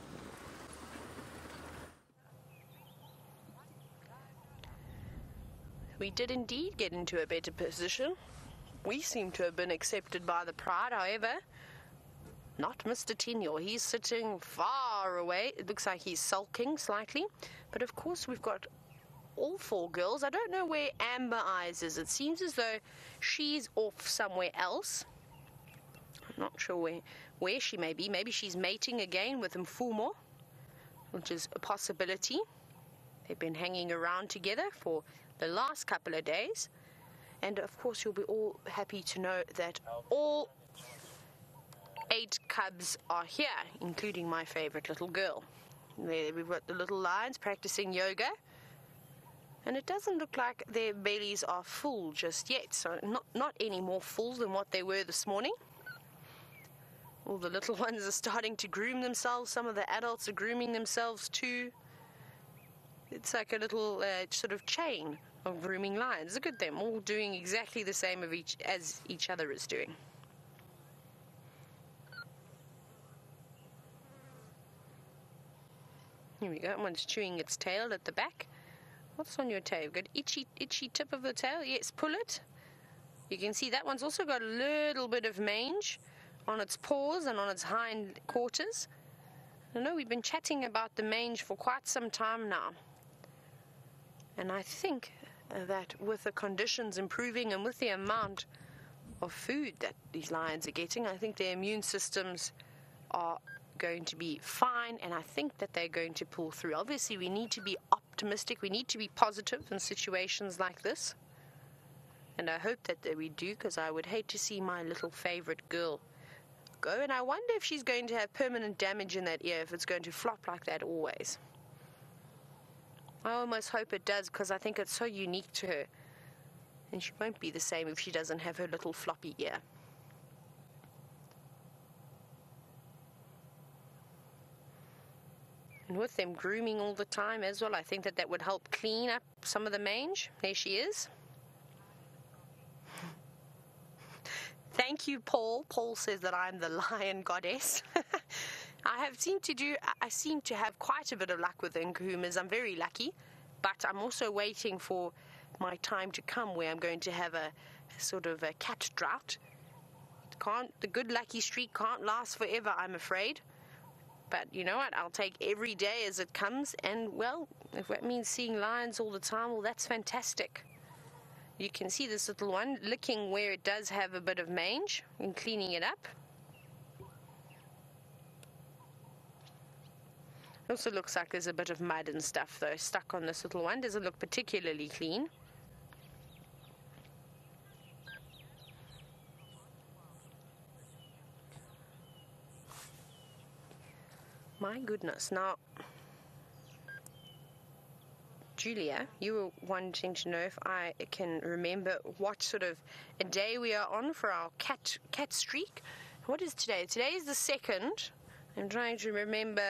We did indeed get into a better position. We seem to have been accepted by the pride, however. Not Mr. Tenor. He's sitting far away. It looks like he's sulking slightly. But of course we've got all four girls. I don't know where Amber Eyes is. It seems as though she's off somewhere else. I'm not sure where she may be. Maybe she's mating again with Mfumo, which is a possibility. They've been hanging around together for the last couple of days. And of course you'll be all happy to know that all 8 cubs are here, including my favorite little girl. There we've got the little lions practicing yoga, and it doesn't look like their bellies are full just yet, so not any more full than what they were this morning. All the little ones are starting to groom themselves. Some of the adults are grooming themselves too. It's like a little sort of chain of grooming lions. Look at them all doing exactly the same as each other is doing. Here we go. One's chewing its tail at the back. What's on your tail? You've got itchy tip of the tail. Yes, pull it. You can see that one's also got a little bit of mange on its paws and on its hind quarters. I know we've been chatting about the mange for quite some time now. And I think that with the conditions improving and with the amount of food that these lions are getting, I think their immune systems are going to be fine, and I think that they're going to pull through. Obviously, we need to be optimistic. We need to be positive in situations like this. And I hope that we do, because I would hate to see my little favorite girl go. And I wonder if she's going to have permanent damage in that ear, if it's going to flop like that always. I almost hope it does, because I think it's so unique to her. And she won't be the same if she doesn't have her little floppy ear. And with them grooming all the time as well, I think that would help clean up some of the mange. There she is. Thank you, Paul. Paul says that I'm the lion goddess. I seem to have quite a bit of luck with the Nkuhumas. I'm very lucky, but I'm also waiting for my time to come where I'm going to have a sort of a cat drought. The good lucky streak can't last forever, I'm afraid. But you know what? I'll take every day as it comes, and well, if that means seeing lions all the time, well, that's fantastic. You can see this little one licking where it does have a bit of mange and cleaning it up. Also looks like there's a bit of mud and stuff though stuck on this little one. Doesn't look particularly clean. My goodness. Now, Julia, you were wanting to know if I can remember what sort of a day we are on for our cat streak. What is today? Today is the 2nd. I'm trying to remember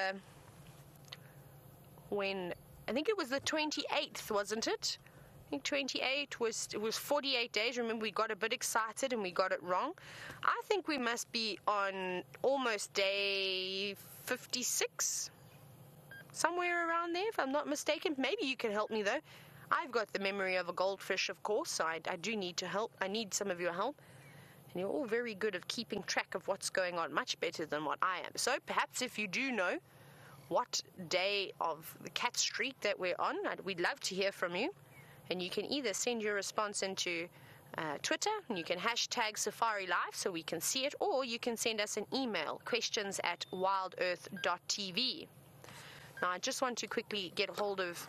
when. I think it was the 28th, wasn't it? I think 28 was 48 days. Remember, we got a bit excited and we got it wrong. I think we must be on almost day 56. Somewhere around there, if I'm not mistaken. Maybe you can help me, though. I've got the memory of a goldfish, of course, so I do need to help. I need some of your help. And you're all very good at keeping track of what's going on, much better than what I am. So perhaps if you do know what day of the cat streak that we're on, we'd love to hear from you. And you can either send your response into Twitter, and you can hashtag Safari Live so we can see it, or you can send us an email, questions@wildearth.tv. Now, I just want to quickly get hold of...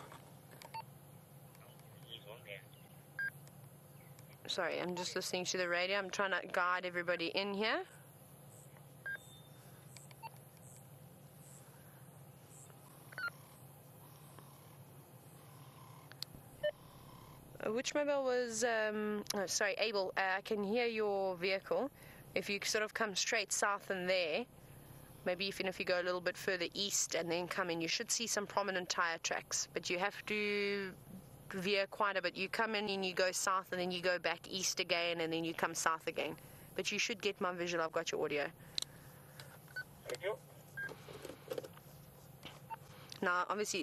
Sorry, I'm just listening to the radio. I'm trying to guide everybody in here. Which mobile was... oh, sorry, Abel, I can hear your vehicle. If you sort of come straight south and there... Maybe even if you go a little bit further east and then come in, you should see some prominent tire tracks. But you have to veer quite a bit. You come in and you go south and then you go back east again and then you come south again. But you should get my visual. I've got your audio. Thank you. Now, obviously...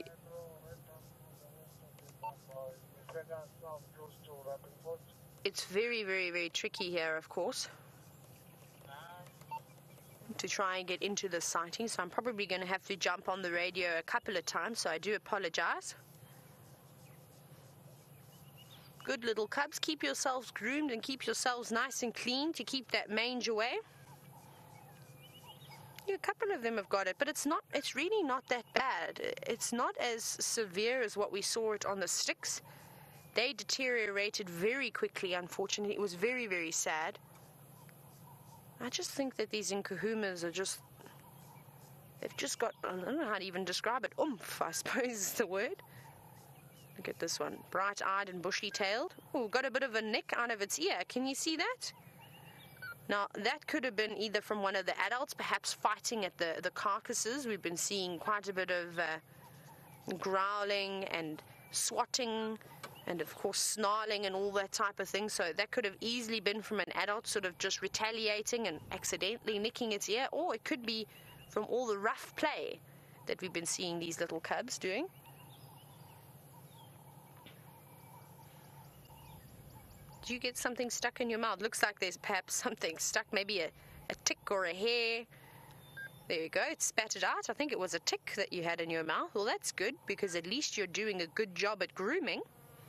It's very, very, very tricky here, of course, to try and get into the sighting, so I'm probably going to have to jump on the radio a couple of times, so I do apologize. Good little cubs, keep yourselves groomed and keep yourselves nice and clean to keep that mange away. Yeah, a couple of them have got it, but it's really not that bad. It's not as severe as what we saw it on the sticks. They deteriorated very quickly, unfortunately. It was very, very sad. I just think that these Nkuhumas are they've just got, I don't know how to even describe it, oomph, I suppose is the word. Look at this one, bright-eyed and bushy-tailed. Oh, got a bit of a nick out of its ear. Can you see that? Now, that could have been either from one of the adults, perhaps fighting at the carcasses. We've been seeing quite a bit of growling and swatting, and of course snarling and all that type of thing. So that could have easily been from an adult sort of just retaliating and accidentally nicking its ear, or it could be from all the rough play that we've been seeing these little cubs doing. Do you get something stuck in your mouth? Looks like there's perhaps something stuck, maybe a tick or a hair. There you go, it spat it out. I think it was a tick that you had in your mouth. Well, that's good, because at least you're doing a good job at grooming.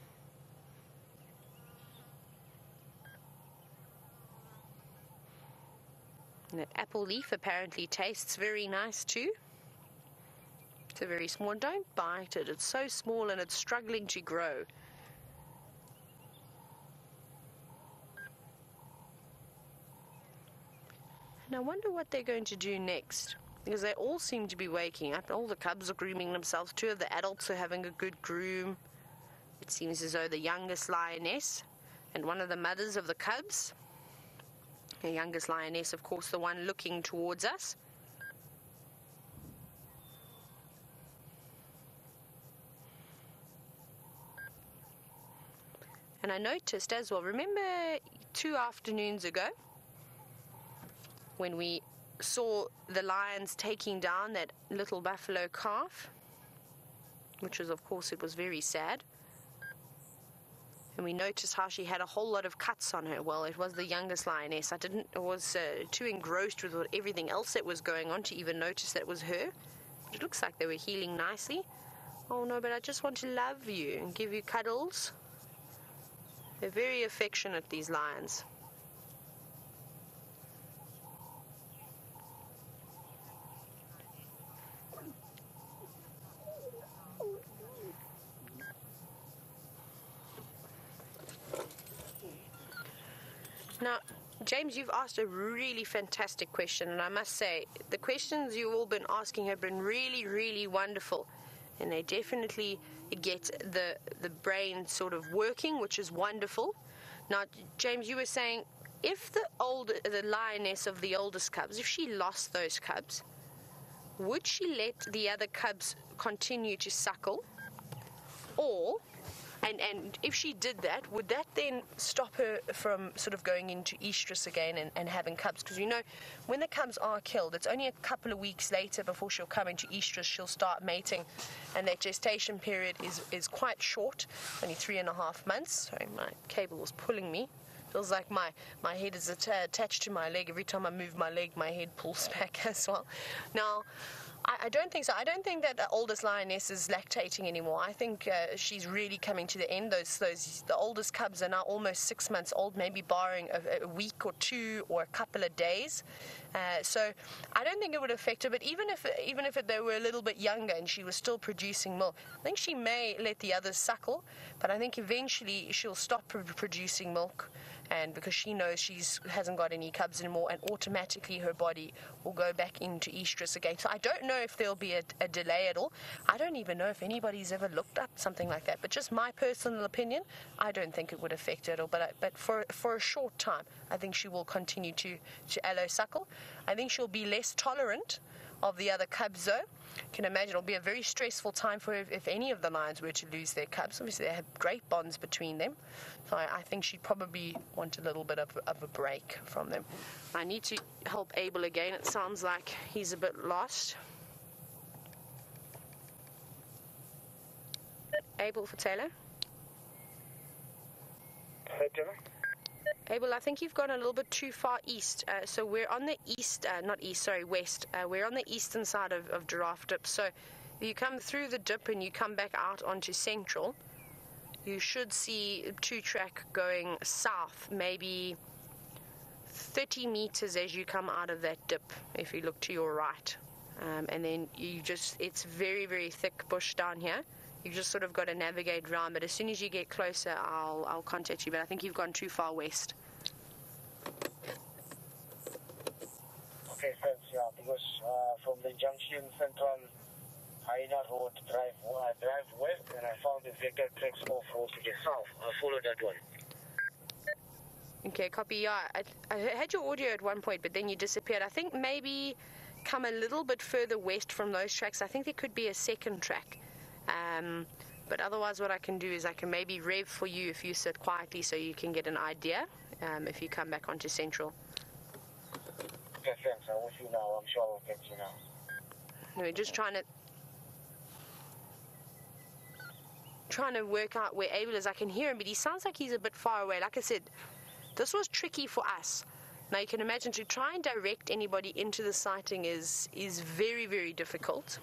And that apple leaf apparently tastes very nice too. It's a very small, don't bite it. It's so small and it's struggling to grow. And I wonder what they're going to do next, because they all seem to be waking up. All the cubs are grooming themselves. Two of the adults are having a good groom. It seems as though the youngest lioness and one of the mothers of the cubs, the youngest lioness, of course, the one looking towards us. And I noticed as well, remember 2 afternoons ago, when we saw the lions taking down that little buffalo calf, which was, of course, it was very sad. And we noticed how she had a whole lot of cuts on her. Well, it was the youngest lioness. I was too engrossed with everything else that was going on to even notice that it was her. But it looks like they were healing nicely. Oh no, but I just want to love you and give you cuddles. They're very affectionate, these lions. Now, James, you've asked a really fantastic question, and I must say, the questions you've all been asking have been really, really wonderful, and they definitely get the brain sort of working, which is wonderful. Now, James, you were saying, if the lioness of the oldest cubs, if she lost those cubs, would she let the other cubs continue to suckle? Or, and if she did that, would that then stop her from sort of going into estrus again and having cubs? Because, you know, when the cubs are killed, it's only a couple of weeks later before she'll come into estrus, she'll start mating, and that gestation period is quite short, only 3.5 months. Sorry, my cable was pulling me. Feels like my head is attached to my leg. Every time I move my leg, my head pulls back as well. Now, I don't think so. I don't think that the oldest lioness is lactating anymore. I think she's really coming to the end. The oldest cubs are now almost 6 months old, maybe barring a week or two or a couple of days. So I don't think it would affect her. But even if they were a little bit younger and she was still producing milk, I think she may let the others suckle. But I think eventually she'll stop producing milk. And because she knows she hasn't got any cubs anymore, and automatically her body will go back into estrus again. So I don't know if there'll be a delay at all. I don't even know if anybody's ever looked up something like that. But just my personal opinion, I don't think it would affect her at all. But for a short time, I think she will continue to allo suckle. I think she'll be less tolerant of the other cubs, though. You can imagine it'll be a very stressful time for her if any of the lions were to lose their cubs. Obviously, they have great bonds between them. So I think she'd probably want a little bit of a break from them. I need to help Abel again. It sounds like he's a bit lost. Abel for Taylor. Hey, Taylor. Abel, I think you've gone a little bit too far east. So we're on the west. We're on the eastern side of Giraffe Dip. So if you come through the dip and you come back out onto Central, you should see a 2-track going south, maybe 30 meters as you come out of that dip, if you look to your right. And then it's very, very thick bush down here. You just sort of got to navigate around, but as soon as you get closer, I'll contact you. But I think you've gone too far west. Okay, thanks. Yeah, because from the junction Central Hyena Road drive west, and I found the vector tracks off road to the south. I followed that one. Okay, copy. Yeah, I had your audio at one point, but then you disappeared. I think maybe come a little bit further west from those tracks. I think there could be a second track. But otherwise what I can do is I can maybe rev for you if you sit quietly so you can get an idea if you come back onto Central. Okay, thanks. I'm with you now. I'm sure I'll get you now. We're just trying to work out where Abel is. I can hear him, but he sounds like he's a bit far away. Like I said, this was tricky for us. Now you can imagine to try and direct anybody into the sighting is very, very difficult.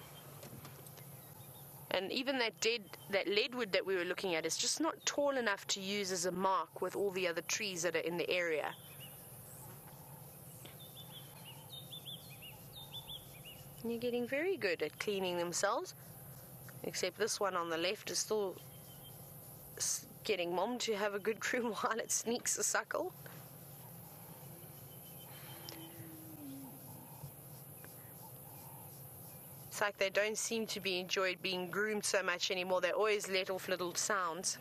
And even that leadwood that we were looking at is just not tall enough to use as a mark with all the other trees that are in the area. And you're getting very good at cleaning themselves. Except this one on the left is still getting Mom to have a good crew while it sneaks a suckle. It's like they don't seem to be enjoyed being groomed so much anymore. They always let off little sounds.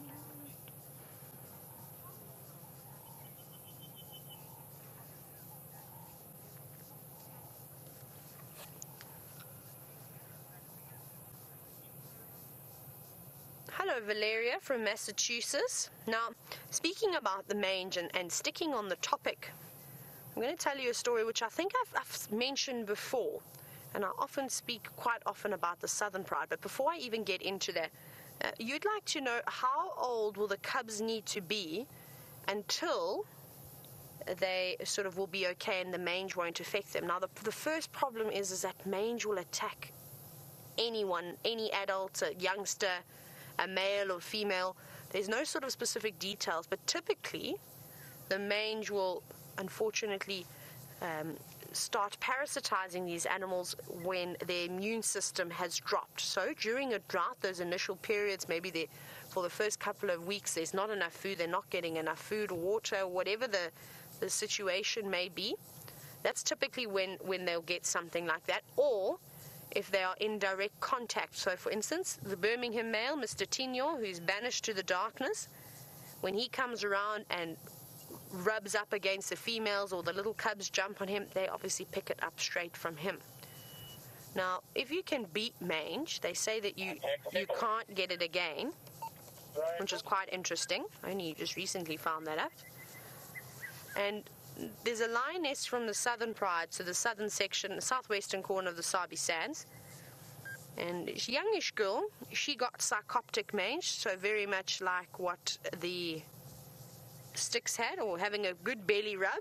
Hello, Valeria from Massachusetts. Now, speaking about the mange and sticking on the topic, I'm going to tell you a story which I think I've mentioned before. And I often speak quite often about the Southern Pride. But before I even get into that, you'd like to know how old will the cubs need to be until they sort of will be okay and the mange won't affect them. Now, the first problem is that mange will attack anyone, any adult, a youngster, a male or female. There's no sort of specific details, but typically the mange will unfortunately start parasitizing these animals when their immune system has dropped. So during a drought, those initial periods, maybe for the first couple of weeks, there's not enough food, they're not getting enough food or water, whatever the situation may be. That's typically when they'll get something like that, or if they are in direct contact. So, for instance, the Birmingham male, Mr. Tino, who's banished to the darkness, when he comes around and rubs up against the females or the little cubs jump on him, they obviously pick it up straight from him. Now, if you can beat mange, they say that you can't get it again, which is quite interesting. I only just recently found that out. And there's a lioness from the Southern Pride, so the southern section, the southwestern corner of the Sabi Sands. And this youngish girl, she got psychoptic mange, so very much like what the Sticks had, or having a good belly rub.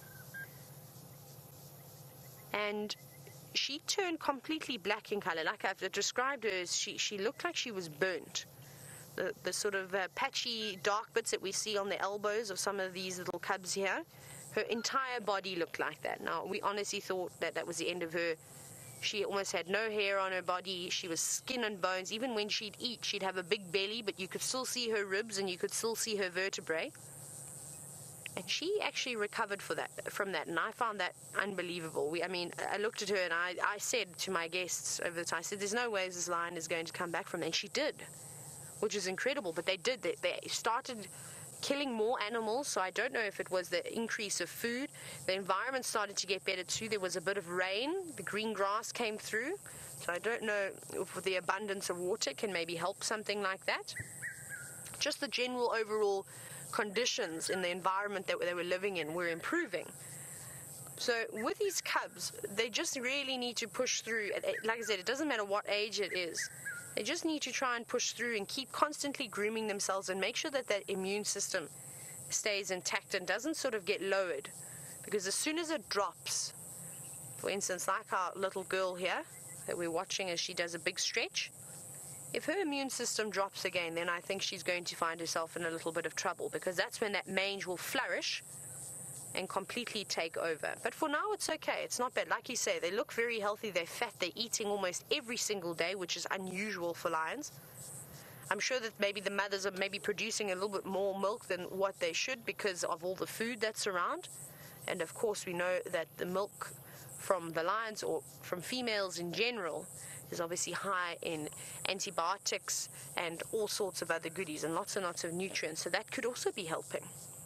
And she turned completely black in color. Like I've described her as she looked like she was burnt. The sort of patchy dark bits that we see on the elbows of some of these little cubs here, her entire body looked like that. Now, we honestly thought that was the end of her. She almost had no hair on her body. She was skin and bones. Even when she'd eat, she'd have a big belly, but you could still see her ribs and you could still see her vertebrae. And she actually recovered from that, and I found that unbelievable. I looked at her and I said to my guests over the time, I said, there's no way this lion is going to come back from that. And she did, which is incredible. But they did. They started killing more animals, so I don't know if it was the increase of food. The environment started to get better too. There was a bit of rain. The green grass came through. So I don't know if the abundance of water can maybe help something like that. Just the general overall conditions in the environment that they were living in were improving. So with these cubs, they just really need to push through. Like I said, it doesn't matter what age it is. They just need to try and push through and keep constantly grooming themselves and make sure that immune system stays intact and doesn't sort of get lowered. Because as soon as it drops, for instance, like our little girl here that we're watching as she does a big stretch, if her immune system drops again, then I think she's going to find herself in a little bit of trouble, because that's when that mange will flourish and completely take over. But for now, it's okay. It's not bad. Like you say, they look very healthy. They're fat. They're eating almost every single day, which is unusual for lions. I'm sure that maybe the mothers are maybe producing a little bit more milk than what they should because of all the food that's around. And of course, we know that the milk from the lions, or from females in general, is obviously high in antibiotics and all sorts of other goodies and lots of nutrients. So that could also be helping.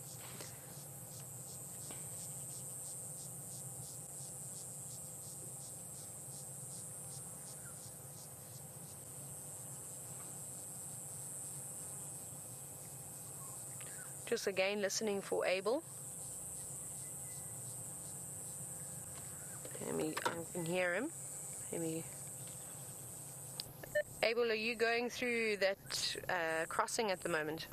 Just again listening for Abel. I can hear him. Abel, are you going through that crossing at the moment?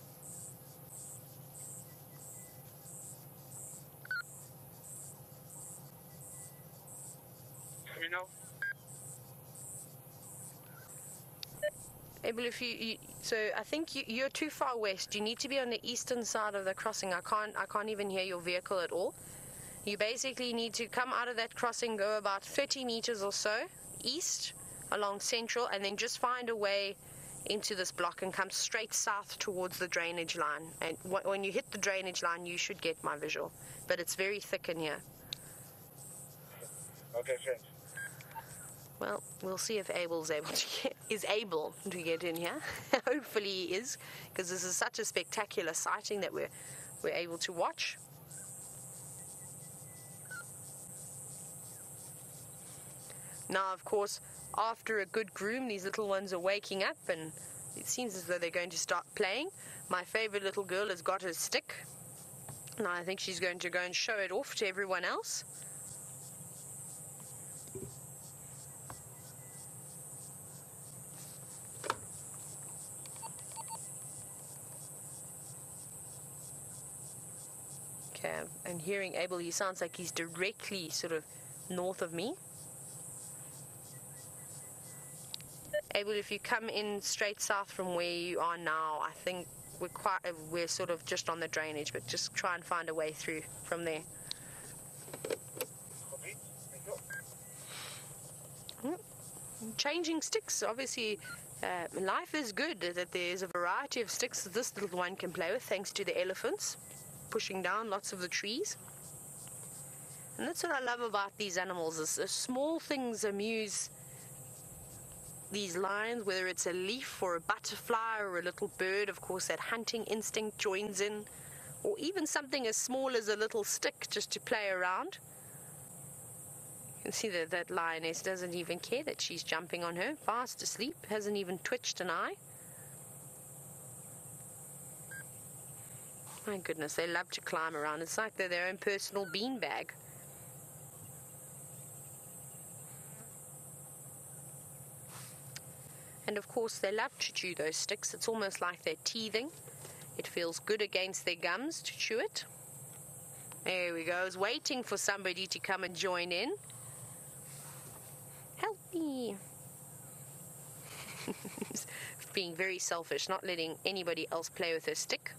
You know? Abel, so I think you're too far west. You need to be on the eastern side of the crossing. I can't even hear your vehicle at all. You basically need to come out of that crossing, go about 30 meters or so east along Central, and then just find a way into this block and come straight south towards the drainage line. And when you hit the drainage line, you should get my visual. But it's very thick in here. Okay, thanks. Well, we'll see if Abel's able to get in here. Hopefully he is, because this is such a spectacular sighting that we're able to watch. Now, of course, after a good groom, these little ones are waking up, and it seems as though they're going to start playing. My favorite little girl has got her stick. Now I think she's going to go and show it off to everyone else. Okay, and hearing Abel, he sounds like he's directly sort of north of me. Abel, if you come in straight south from where you are now, I think we're sort of just on the drainage, but just try and find a way through from there. Okay. changing sticks. Obviously, life is good that there's a variety of sticks that this little one can play with, thanks to the elephants pushing down lots of the trees. And that's what I love about these animals, is the small things amuse these lions, whether it's a leaf or a butterfly or a little bird. Of course, that hunting instinct joins in, or even something as small as a little stick just to play around. You can see that that lioness doesn't even care that she's jumping on her, fast asleep, hasn't even twitched an eye. My goodness, they love to climb around. It's like they're their own personal beanbag. And of course, they love to chew those sticks. It's almost like they're teething. It feels good against their gums to chew it. There we go. I was waiting for somebody to come and join in. Help me. Being very selfish, not letting anybody else play with her stick.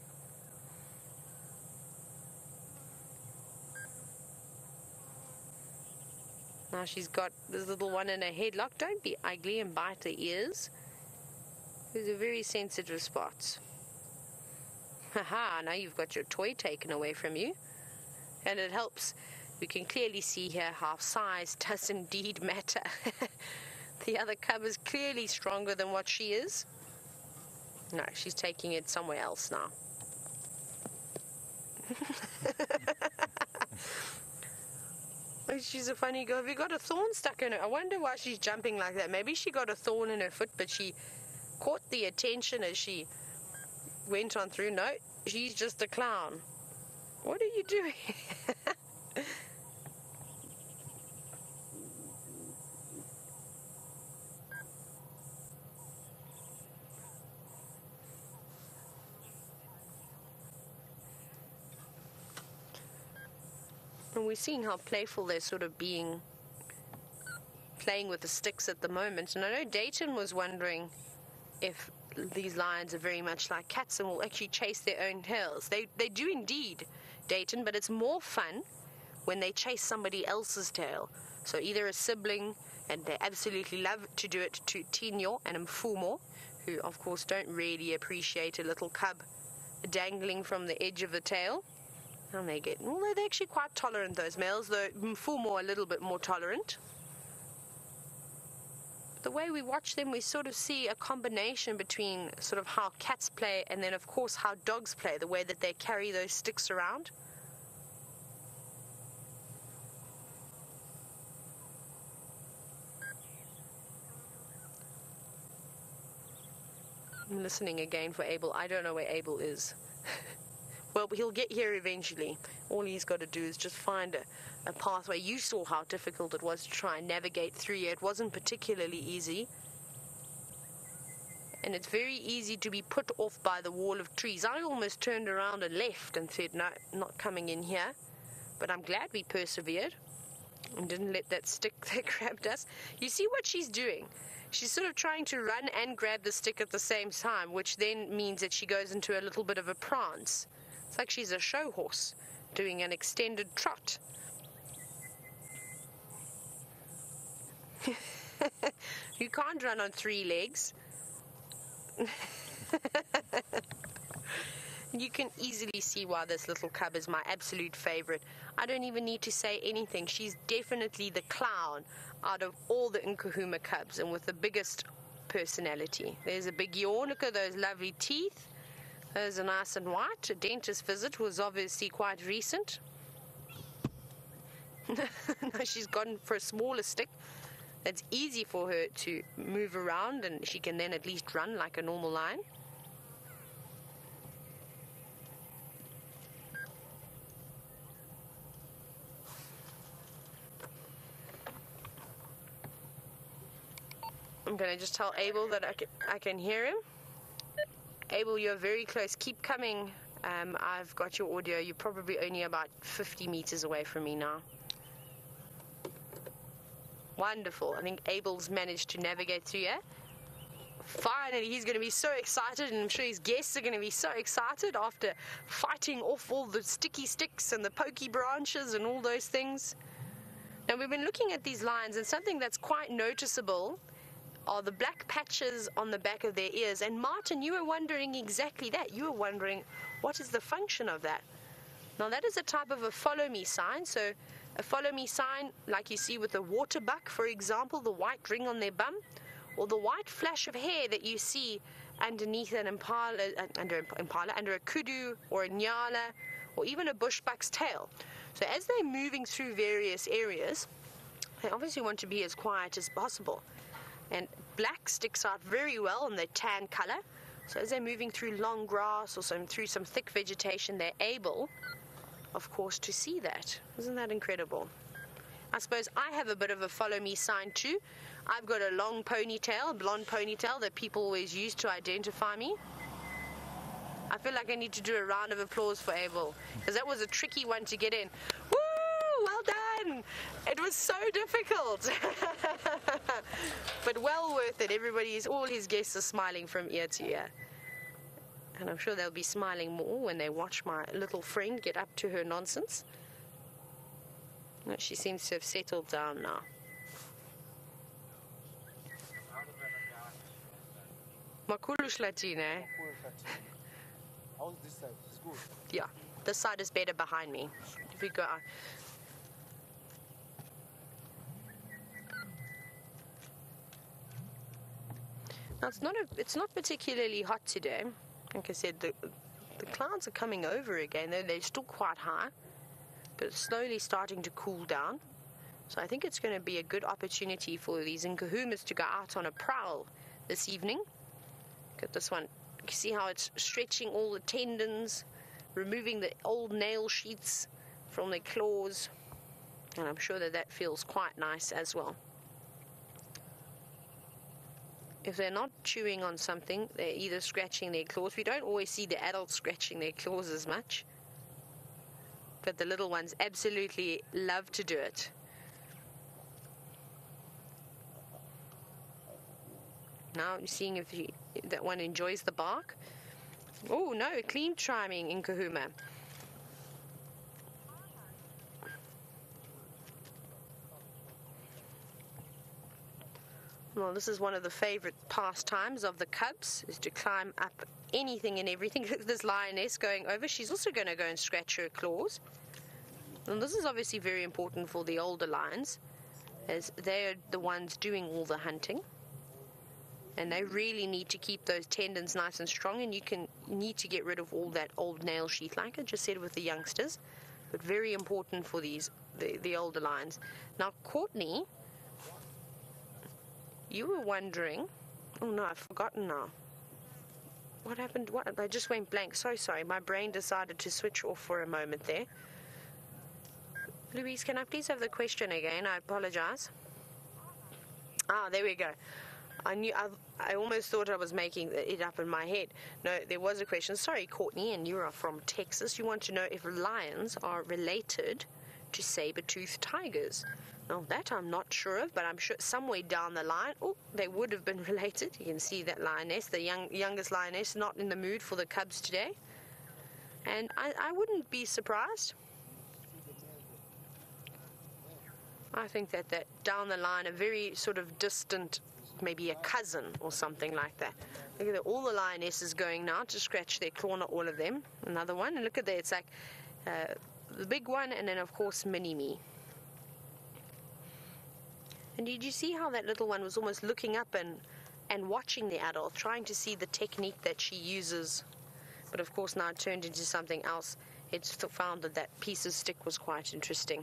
Now she's got this little one in her headlock. Don't be ugly and bite the ears. These are very sensitive spots. Haha, now you've got your toy taken away from you. And it helps. We can clearly see here how size does indeed matter. The other cub is clearly stronger than what she is. No, she's taking it somewhere else now. She's a funny girl. Have you got a thorn stuck in her? I wonder why she's jumping like that. Maybe she got a thorn in her foot, but she caught the attention as she went on through. No, she's just a clown. What are you doing? And we're seeing how playful they're sort of playing with the sticks at the moment. And I know Dayton was wondering if these lions are very much like cats and will actually chase their own tails. They do indeed, Dayton, but it's more fun when they chase somebody else's tail. So either a sibling, and they absolutely love to do it to Tinyo and Mfumo, who of course don't really appreciate a little cub dangling from the edge of the tail. And they get, well, they're actually quite tolerant, those males, though Mfumo a little bit more tolerant. The way we watch them, we sort of see a combination between sort of how cats play and then, of course, how dogs play, the way that they carry those sticks around. I'm listening again for Abel. I don't know where Abel is. Well, he'll get here eventually. All he's got to do is just find a pathway. You saw how difficult it was to try and navigate through here. It wasn't particularly easy. And it's very easy to be put off by the wall of trees. I almost turned around and left and said, no, not coming in here. But I'm glad we persevered and didn't let that stick that grabbed us. You see what she's doing? She's sort of trying to run and grab the stick at the same time, which then means that she goes into a little bit of a prance. It's like she's a show horse doing an extended trot. You can't run on 3 legs. You can easily see why this little cub is my absolute favorite. I don't even need to say anything. She's definitely the clown out of all the Nkuhuma cubs, and with the biggest personality. There's a big yawn. Look at those lovely teeth. Those are nice and white. A dentist visit was obviously quite recent. Now she's gone for a smaller stick. That's easy for her to move around, and she can then at least run like a normal lion. I'm going to just tell Abel that I can hear him. Abel, you're very close. Keep coming. I've got your audio. You're probably only about 50 meters away from me now. Wonderful. I think Abel's managed to navigate through here. Finally, he's going to be so excited, and I'm sure his guests are going to be so excited after fighting off all the sticky sticks and the pokey branches and all those things. Now, we've been looking at these lions, and something that's quite noticeable are the black patches on the back of their ears. And Martin, you were wondering exactly that. You were wondering, what is the function of that? Now, that is a type of a follow me sign. So a follow me sign, like you see with the water buck, for example, the white ring on their bum, or the white flash of hair that you see underneath an impala, under a kudu or a nyala, or even a bushbuck's tail. So as they're moving through various areas, they obviously want to be as quiet as possible. And black sticks out very well in their tan color. So as they're moving through long grass or through some thick vegetation, they're able, of course, to see that. Isn't that incredible? I suppose I have a bit of a follow me sign too. I've got a long ponytail, a blonde ponytail that people always use to identify me. I feel like I need to do a round of applause for Abel, because that was a tricky one to get in. Woo! Well done! It was so difficult. But well worth it. All his guests are smiling from ear to ear. And I'm sure they'll be smiling more when they watch my little friend get up to her nonsense. She seems to have settled down now. Makulu Shlatine. How's this side? It's good. Yeah, this side is better behind me. If we go out. Now it's not particularly hot today. Like I said, the clouds are coming over again. They're still quite high, but it's slowly starting to cool down. So I think it's going to be a good opportunity for these Nkuhumas to go out on a prowl this evening. Look at this one. You can see how it's stretching all the tendons, removing the old nail sheaths from their claws, and I'm sure that feels quite nice as well. If they're not chewing on something, they're either scratching their claws. We don't always see the adults scratching their claws as much, but the little ones absolutely love to do it. Now you're seeing if that one enjoys the bark. Oh no, clean chiming in Kahuma. Well, this is one of the favorite pastimes of the cubs, is to climb up anything and everything. This lioness going over, she's also going to go and scratch her claws. And this is obviously very important for the older lions, as they're the ones doing all the hunting. And they really need to keep those tendons nice and strong, and you need to get rid of all that old nail sheath, like I just said with the youngsters, but very important for the older lions. Now, Courtney, you were wondering, oh no, I've forgotten now. What happened? What? I just went blank. So sorry, my brain decided to switch off for a moment there. Louise, can I please have the question again? I apologize. Ah, there we go. I almost thought I was making it up in my head. No, there was a question. Sorry, Courtney, and you are from Texas. You want to know if lions are related to saber-toothed tigers. Now, that I'm not sure of, but I'm sure somewhere down the line, they would have been related. You can see that lioness, the youngest lioness, not in the mood for the cubs today. And I wouldn't be surprised. I think that down the line, a very sort of distant, maybe a cousin or something like that. Look at all the lionesses going now to scratch their claw, not all of them. Another one, and look at that, it's like the big one, and then of course Mini-Me. And did you see how that little one was almost looking up and watching the adult, trying to see the technique that she uses? But of course now it turned into something else. It's found that piece of stick was quite interesting.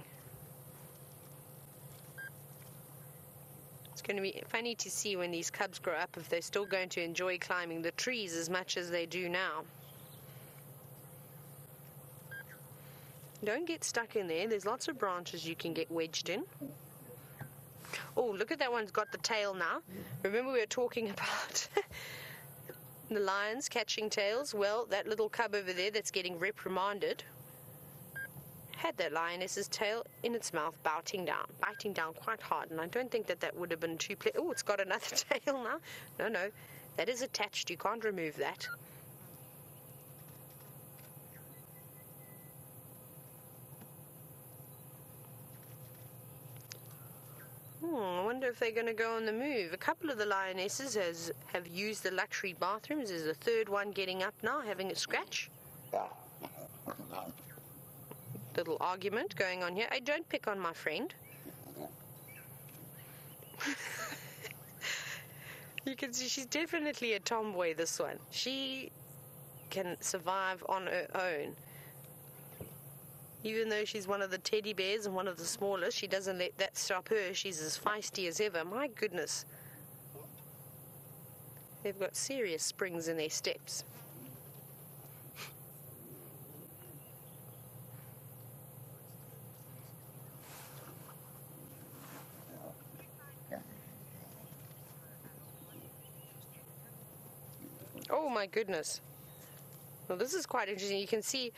It's going to be funny to see when these cubs grow up if they're still going to enjoy climbing the trees as much as they do now. Don't get stuck in there. There's lots of branches you can get wedged in. Oh, look at that one's got the tail now. Remember we were talking about the lions catching tails? Well, that little cub over there that's getting reprimanded had that lioness's tail in its mouth, biting down quite hard, and I don't think that would have been too oh, it's got another tail now. No, that is attached. You can't remove that. I wonder if they're going to go on the move. A couple of the lionesses have used the luxury bathrooms. There's a third one getting up now, having a scratch. Little argument going on here. Hey, don't pick on my friend. You can see she's definitely a tomboy, this one. She can survive on her own. Even though she's one of the teddy bears and one of the smallest, she doesn't let that stop her. She's as feisty as ever. My goodness. They've got serious springs in their steps. Oh my goodness. Well, this is quite interesting. You can see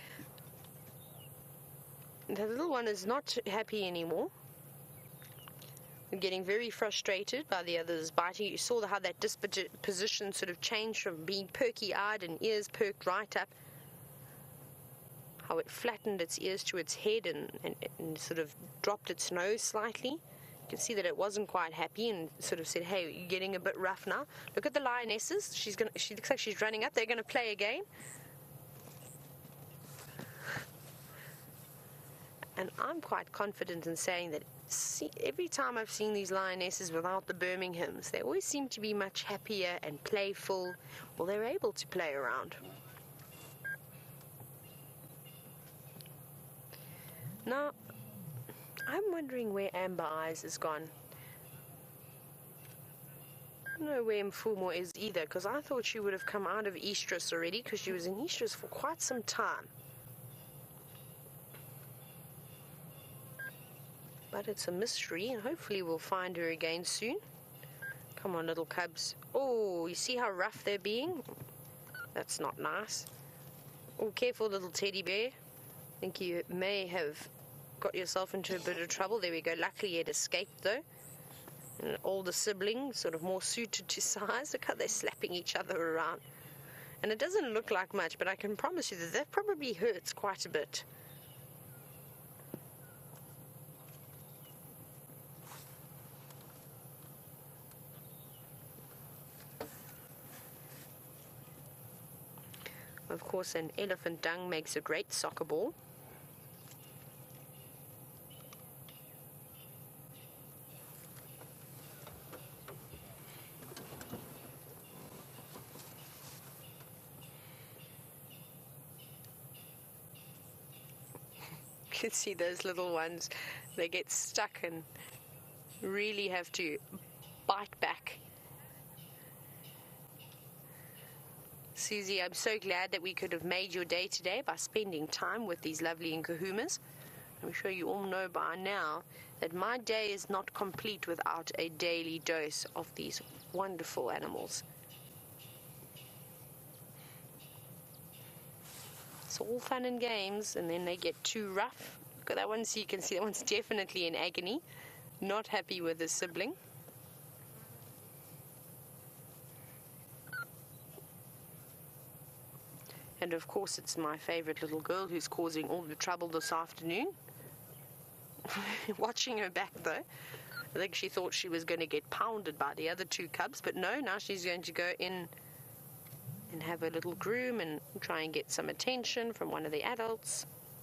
the little one is not happy anymore. Getting very frustrated by the others biting. You saw how that disposition sort of changed from being perky-eyed and ears perked right up. How it flattened its ears to its head and sort of dropped its nose slightly. You can see that it wasn't quite happy and sort of said, hey, you're getting a bit rough now. Look at the lionesses. She looks like she's running up. They're going to play again. And I'm quite confident in saying that every time I've seen these lionesses without the Birminghams, they always seem to be much happier and playful. Well, they're able to play around. Now, I'm wondering where Amber Eyes has gone. I don't know where Mfumo is either, because I thought she would have come out of Estrus already, because she was in Estrus for quite some time. But it's a mystery, and hopefully we'll find her again soon. Come on, little cubs. Oh, you see how rough they're being? That's not nice. Oh, careful, little teddy bear. I think you may have got yourself into a bit of trouble. There we go. Luckily, it escaped, though. An older sibling, sort of more suited to size. Look how they're slapping each other around. And it doesn't look like much, but I can promise you that probably hurts quite a bit. Of course, an elephant dung makes a great soccer ball. You can see those little ones, they get stuck and really have to bite back. Susie, I'm so glad that we could have made your day today by spending time with these lovely Nkuhumas. I'm sure you all know by now that my day is not complete without a daily dose of these wonderful animals. It's all fun and games, and then they get too rough. Look at that one, so you can see that one's definitely in agony, not happy with his sibling. And of course, it's my favorite little girl who's causing all the trouble this afternoon. Watching her back, though. I think she thought she was going to get pounded by the other two cubs, but no, now she's going to go in and have a little groom and try and get some attention from one of the adults.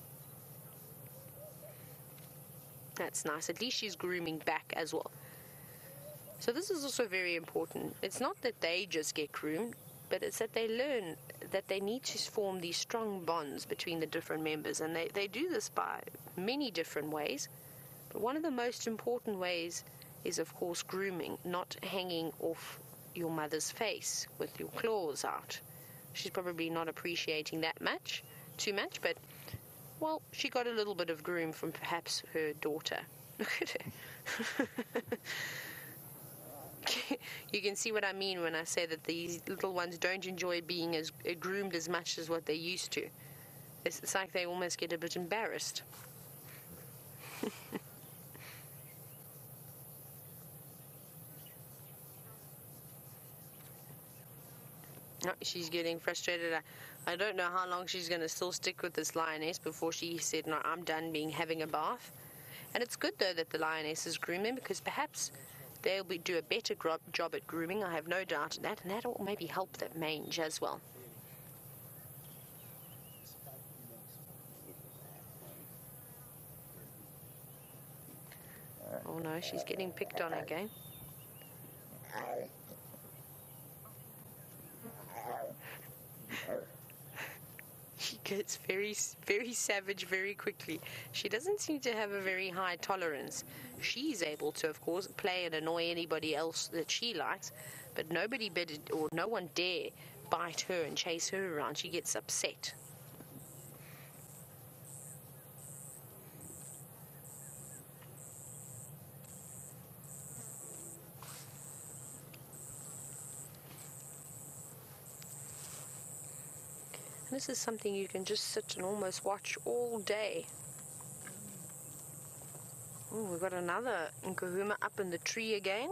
That's nice. At least she's grooming back as well. So this is also very important. It's not that they just get groomed, but it's that they learn that they need to form these strong bonds between the different members, and they do this by many different ways. But one of the most important ways is, of course, grooming, not hanging off your mother's face with your claws out. She's probably not appreciating that too much, but, well, she got a little bit of groom from perhaps her daughter. Look at her. You can see what I mean when I say that these little ones don't enjoy being as groomed as much as what they used to. It's like they almost get a bit embarrassed. Oh, she's getting frustrated. I don't know how long she's going to still stick with this lioness before she said, no, I'm done having a bath. And it's good, though, that the lionesses groom them, because perhaps they'll do a better job at grooming. I have no doubt in that, and that will maybe help that mange as well. Oh no, she's getting picked on again. She gets very savage very quickly. She doesn't seem to have a very high tolerance. She's able to, of course, play and annoy anybody else that she likes, but nobody or no one dare bite her and chase her around. She gets upset. This is something you can just sit and almost watch all day. Oh, we've got another Nkahuma up in the tree again.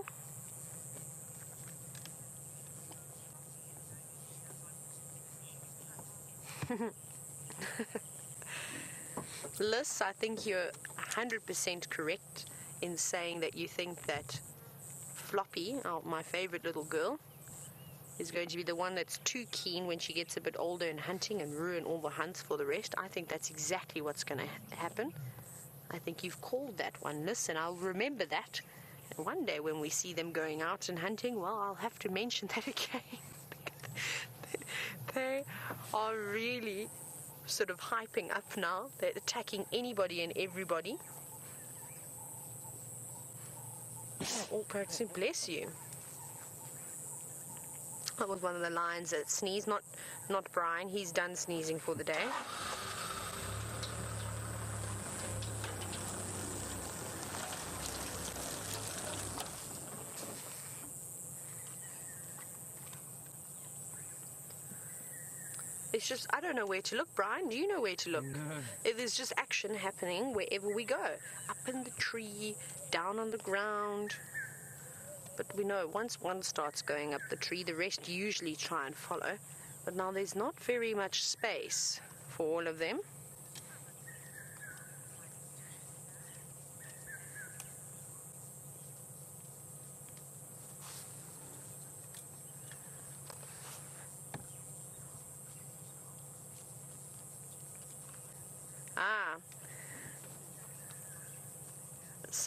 Liz, I think you're 100% correct in saying that you think that Floppy, my favorite little girl, is going to be the one that's too keen when she gets a bit older in hunting and ruin all the hunts for the rest. I think that's exactly what's going to happen. I think you've called that one, Liz, and I'll remember that. And one day when we see them going out and hunting, well, I'll have to mention that again. They are really sort of hyping up now. They're attacking anybody and everybody. Oh, person, bless you. That was one of the lions that sneezed, not Brian. He's done sneezing for the day. It's just, I don't know where to look. Brian, do you know where to look? No. There's just action happening wherever we go. Up in the tree, down on the ground. But we know once one starts going up the tree, the rest usually try and follow. But now there's not very much space for all of them. So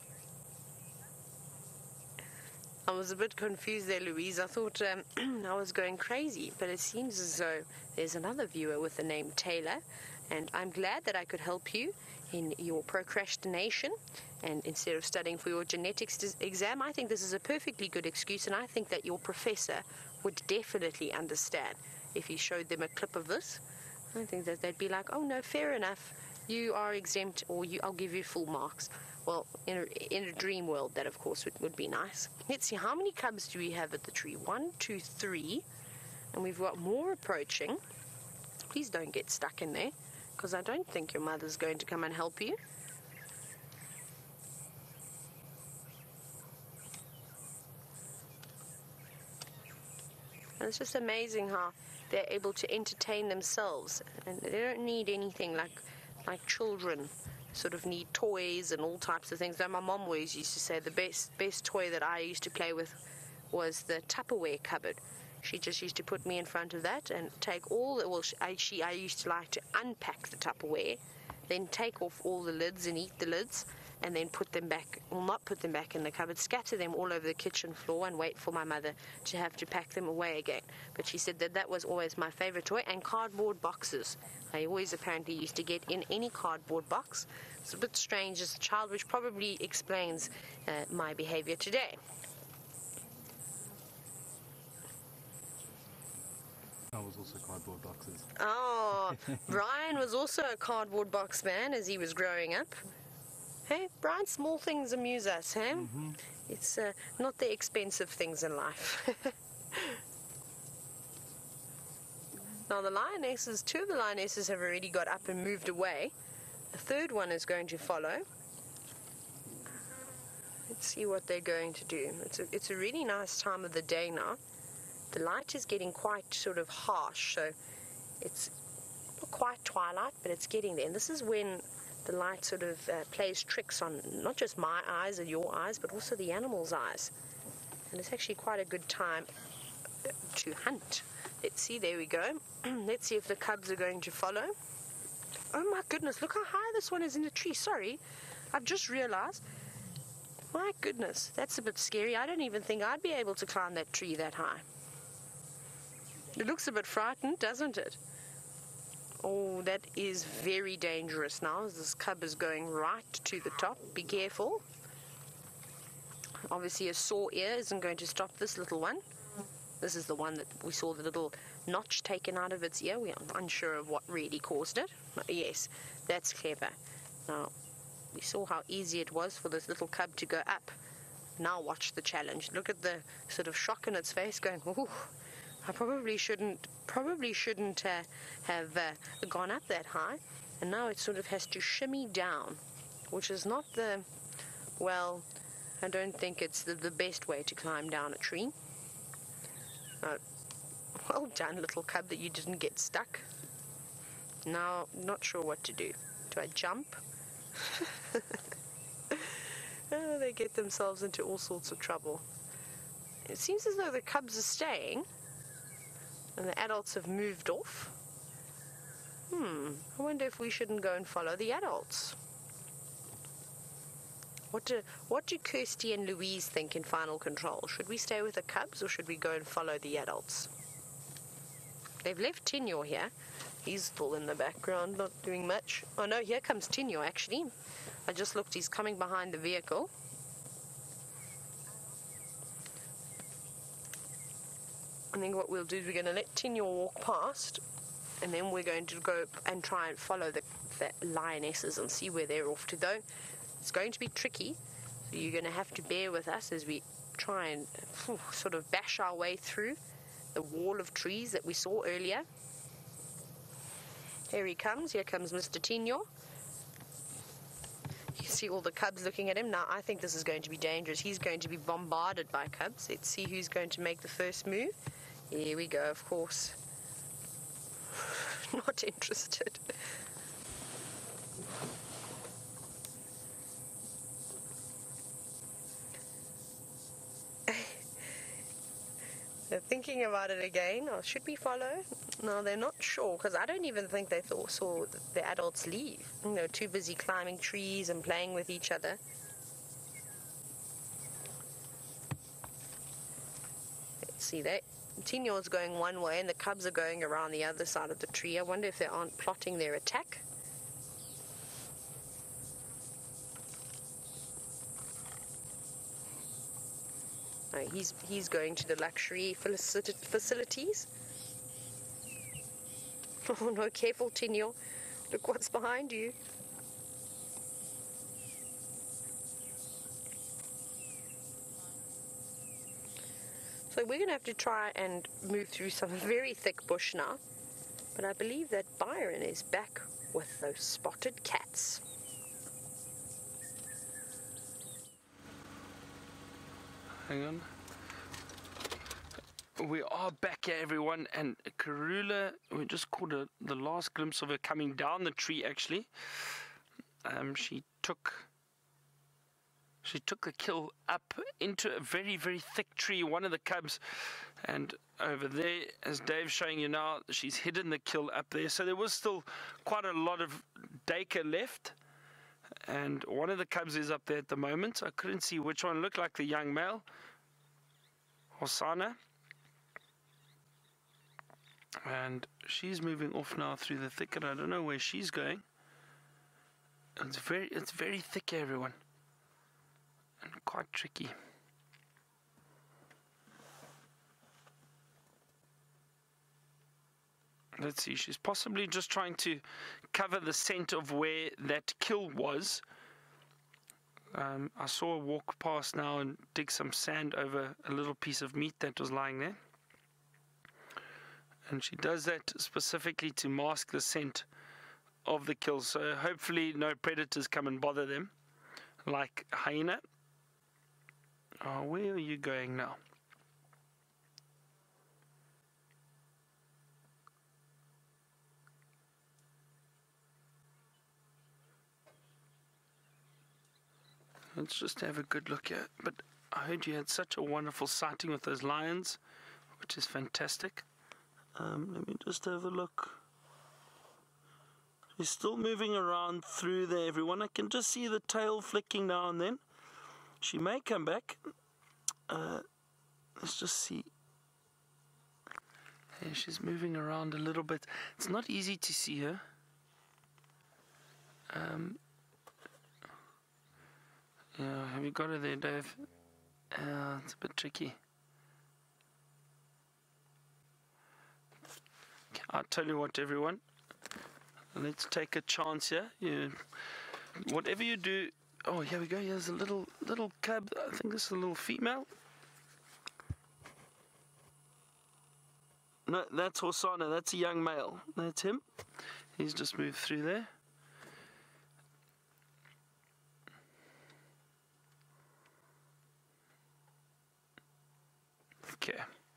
I was a bit confused there, Louise. I thought I was going crazy, but it seems as though there's another viewer with the name Taylor, and I'm glad that I could help you in your procrastination. And instead of studying for your genetics exam, I think this is a perfectly good excuse, and I think that your professor would definitely understand if you showed them a clip of this. I think that they'd be like, oh no, fair enough, you are exempt, or I'll give you full marks. Well, in a dream world, that of course would be nice. Let's see, how many cubs do we have at the tree? 1, 2, 3, and we've got more approaching. Please don't get stuck in there, because I don't think your mother's going to come and help you. And it's just amazing how they're able to entertain themselves, and they don't need anything like children sort of need toys and all types of things. Though my mom always used to say the best toy that I used to play with was the Tupperware cupboard. She just used to put me in front of that and take all the, well, I used to like to unpack the Tupperware, then take off all the lids and eat the lids, and then put them back, well, not put them back in the cupboard, scatter them all over the kitchen floor and wait for my mother to have to pack them away again. But she said that was always my favorite toy. And cardboard boxes. I always apparently used to get in any cardboard box. It's a bit strange as a child, which probably explains my behavior today. I was also cardboard boxes. Oh, Brian was also a cardboard box man as he was growing up. Hey, Brian, small things amuse us, hey? Mm-hmm. It's not the expensive things in life. Now the lionesses, 2 of the lionesses have already got up and moved away. The third one is going to follow. Let's see what they're going to do. It's a really nice time of the day now. The light is getting quite sort of harsh, so it's not quite twilight, but it's getting there. And this is when the light sort of plays tricks on not just my eyes and your eyes, but also the animal's eyes. And it's actually quite a good time to hunt. Let's see, there we go. Let's see if the cubs are going to follow. Oh my goodness, look how high this one is in the tree. Sorry, I've just realized. My goodness, that's a bit scary. I don't even think I'd be able to climb that tree that high. It looks a bit frightened, doesn't it? Oh, that is very dangerous now. This cub is going right to the top. Be careful. Obviously, a sore ear isn't going to stop this little one. This is the one that we saw the little notch taken out of its ear. We are unsure of what really caused it. Yes, that's clever. Now, we saw how easy it was for this little cub to go up. Now watch the challenge. Look at the sort of shock in its face going, ooh, I probably shouldn't have gone up that high. And now it sort of has to shimmy down, which is not the, well, I don't think it's the best way to climb down a tree. Well done, little cub, that you didn't get stuck. Now, not sure what to do. Do I jump? Oh, they get themselves into all sorts of trouble. It seems as though the cubs are staying and the adults have moved off. I wonder if we shouldn't go and follow the adults. What do Kirsty and Louise think in final control? Should we stay with the cubs or should we go and follow the adults? They've left Tinyo here. He's still in the background, not doing much. Oh no, here comes Tinyo actually. I just looked, he's coming behind the vehicle. I think what we'll do is we're going to let Tinyo walk past, and then we're going to go and try and follow the lionesses and see where they're off to go. It's going to be tricky, so you're going to have to bear with us as we try and sort of bash our way through the wall of trees that we saw earlier. Here he comes. Here comes Mr. Tinyo. You see all the cubs looking at him. Now, I think this is going to be dangerous. He's going to be bombarded by cubs. Let's see who's going to make the first move. Here we go, of course. Not interested. They're thinking about it again. Oh, should we follow? No, they're not sure, because I don't even think they saw the adults leave. They're too busy climbing trees and playing with each other. Let's see, Tinyo's going one way and the cubs are going around the other side of the tree. I wonder if they aren't plotting their attack. No, he's going to the luxury facilities. Oh no, careful Tinyo. Look what's behind you. So we're going to have to try and move through some very thick bush now. But I believe that Byron is back with those spotted cats. Hang on. We are back here, everyone, and Karula, we just caught the last glimpse of her coming down the tree, actually. She took the kill up into a very, very thick tree, one of the cubs, and over there, as Dave's showing you now, she's hidden the kill up there. So there was still quite a lot of Dacre left, and one of the cubs is up there at the moment. I couldn't see which one. Looked like the young male, Hosanna. And she's moving off now through the thicket. I don't know where she's going. It's very thick, everyone, and quite tricky. Let's see, she's possibly just trying to cover the scent of where that kill was. I saw her walk past now and dig some sand over a little piece of meat that was lying there. And she does that specifically to mask the scent of the kill, so hopefully no predators come and bother them, like hyena. Oh, where are you going now? Let's just have a good look here. But I heard you had such a wonderful sighting with those lions, which is fantastic. Let me just have a look. He's still moving around through there, everyone. I can just see the tail flicking now and then. She may come back. Let's just see. Yeah, she's moving around a little bit. It's not easy to see her. Yeah, have you got her there, Dave? It's a bit tricky. Okay, I'll tell you what, everyone. Let's take a chance here. Whatever you do. Oh, here we go. Here's a little cub. I think this is a little female. No, that's Hosanna. That's a young male. That's him. He's just moved through there. Okay.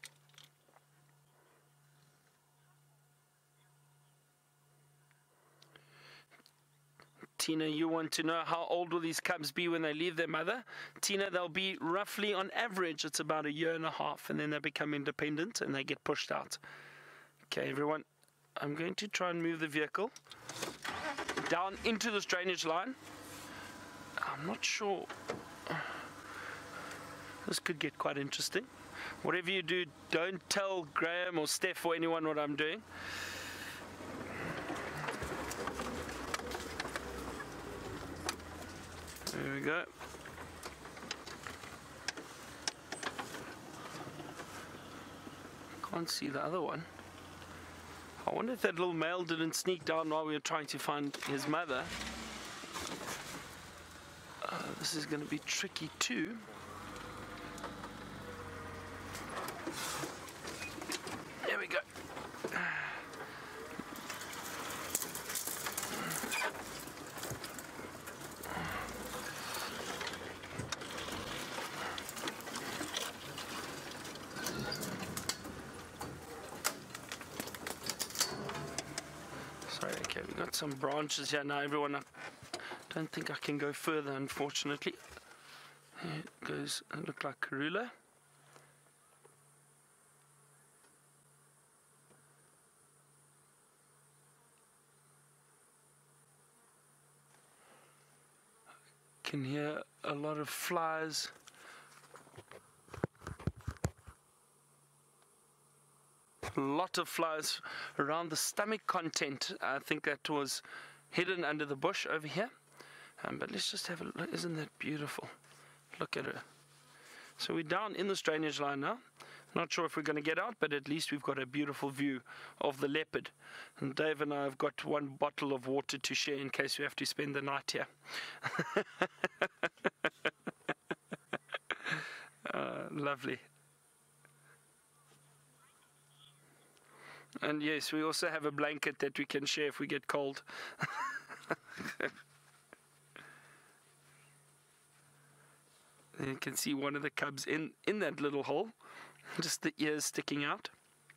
Tina, you want to know how old will these cubs be when they leave their mother? Tina, they'll be roughly, on average, it's about 1.5 years, and then they become independent and they get pushed out. Okay, everyone, I'm going to try and move the vehicle down into this drainage line. I'm not sure. This could get quite interesting. Whatever you do, don't tell Graham or Steph or anyone what I'm doing. There we go. Can't see the other one. I wonder if that little male didn't sneak down while we were trying to find his mother. This is going to be tricky too. There we go. Sorry, okay, we've got some branches here now, everyone. I don't think I can go further, unfortunately. Here it goes, it looks like Karula. Can hear a lot of flies. A lot of flies around the stomach content. I think that was hidden under the bush over here. But let's just have a look. Isn't that beautiful? Look at her. So we're down in this drainage line now. Not sure if we're going to get out, but at least we've got a beautiful view of the leopard. And Dave and I have got one bottle of water to share in case we have to spend the night here. Lovely. And yes, we also have a blanket that we can share if we get cold. And you can see one of the cubs in that little hole, just the ears sticking out.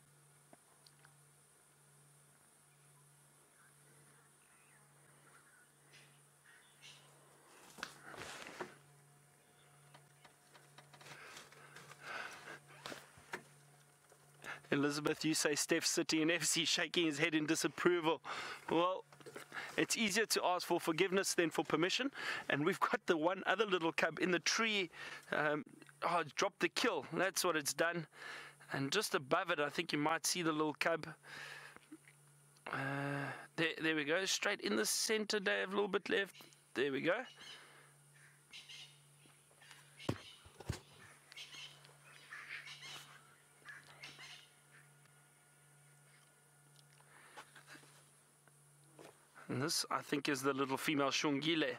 Elizabeth, you say Steph City and FC shaking his head in disapproval. Well, it's easier to ask for forgiveness than for permission. And we've got the one other little cub in the tree. It's dropped the kill. That's what it's done. And just above it, I think you might see the little cub. There we go. Straight in the center, Dave. A little bit left. There we go. And this, I think, is the little female Shungile.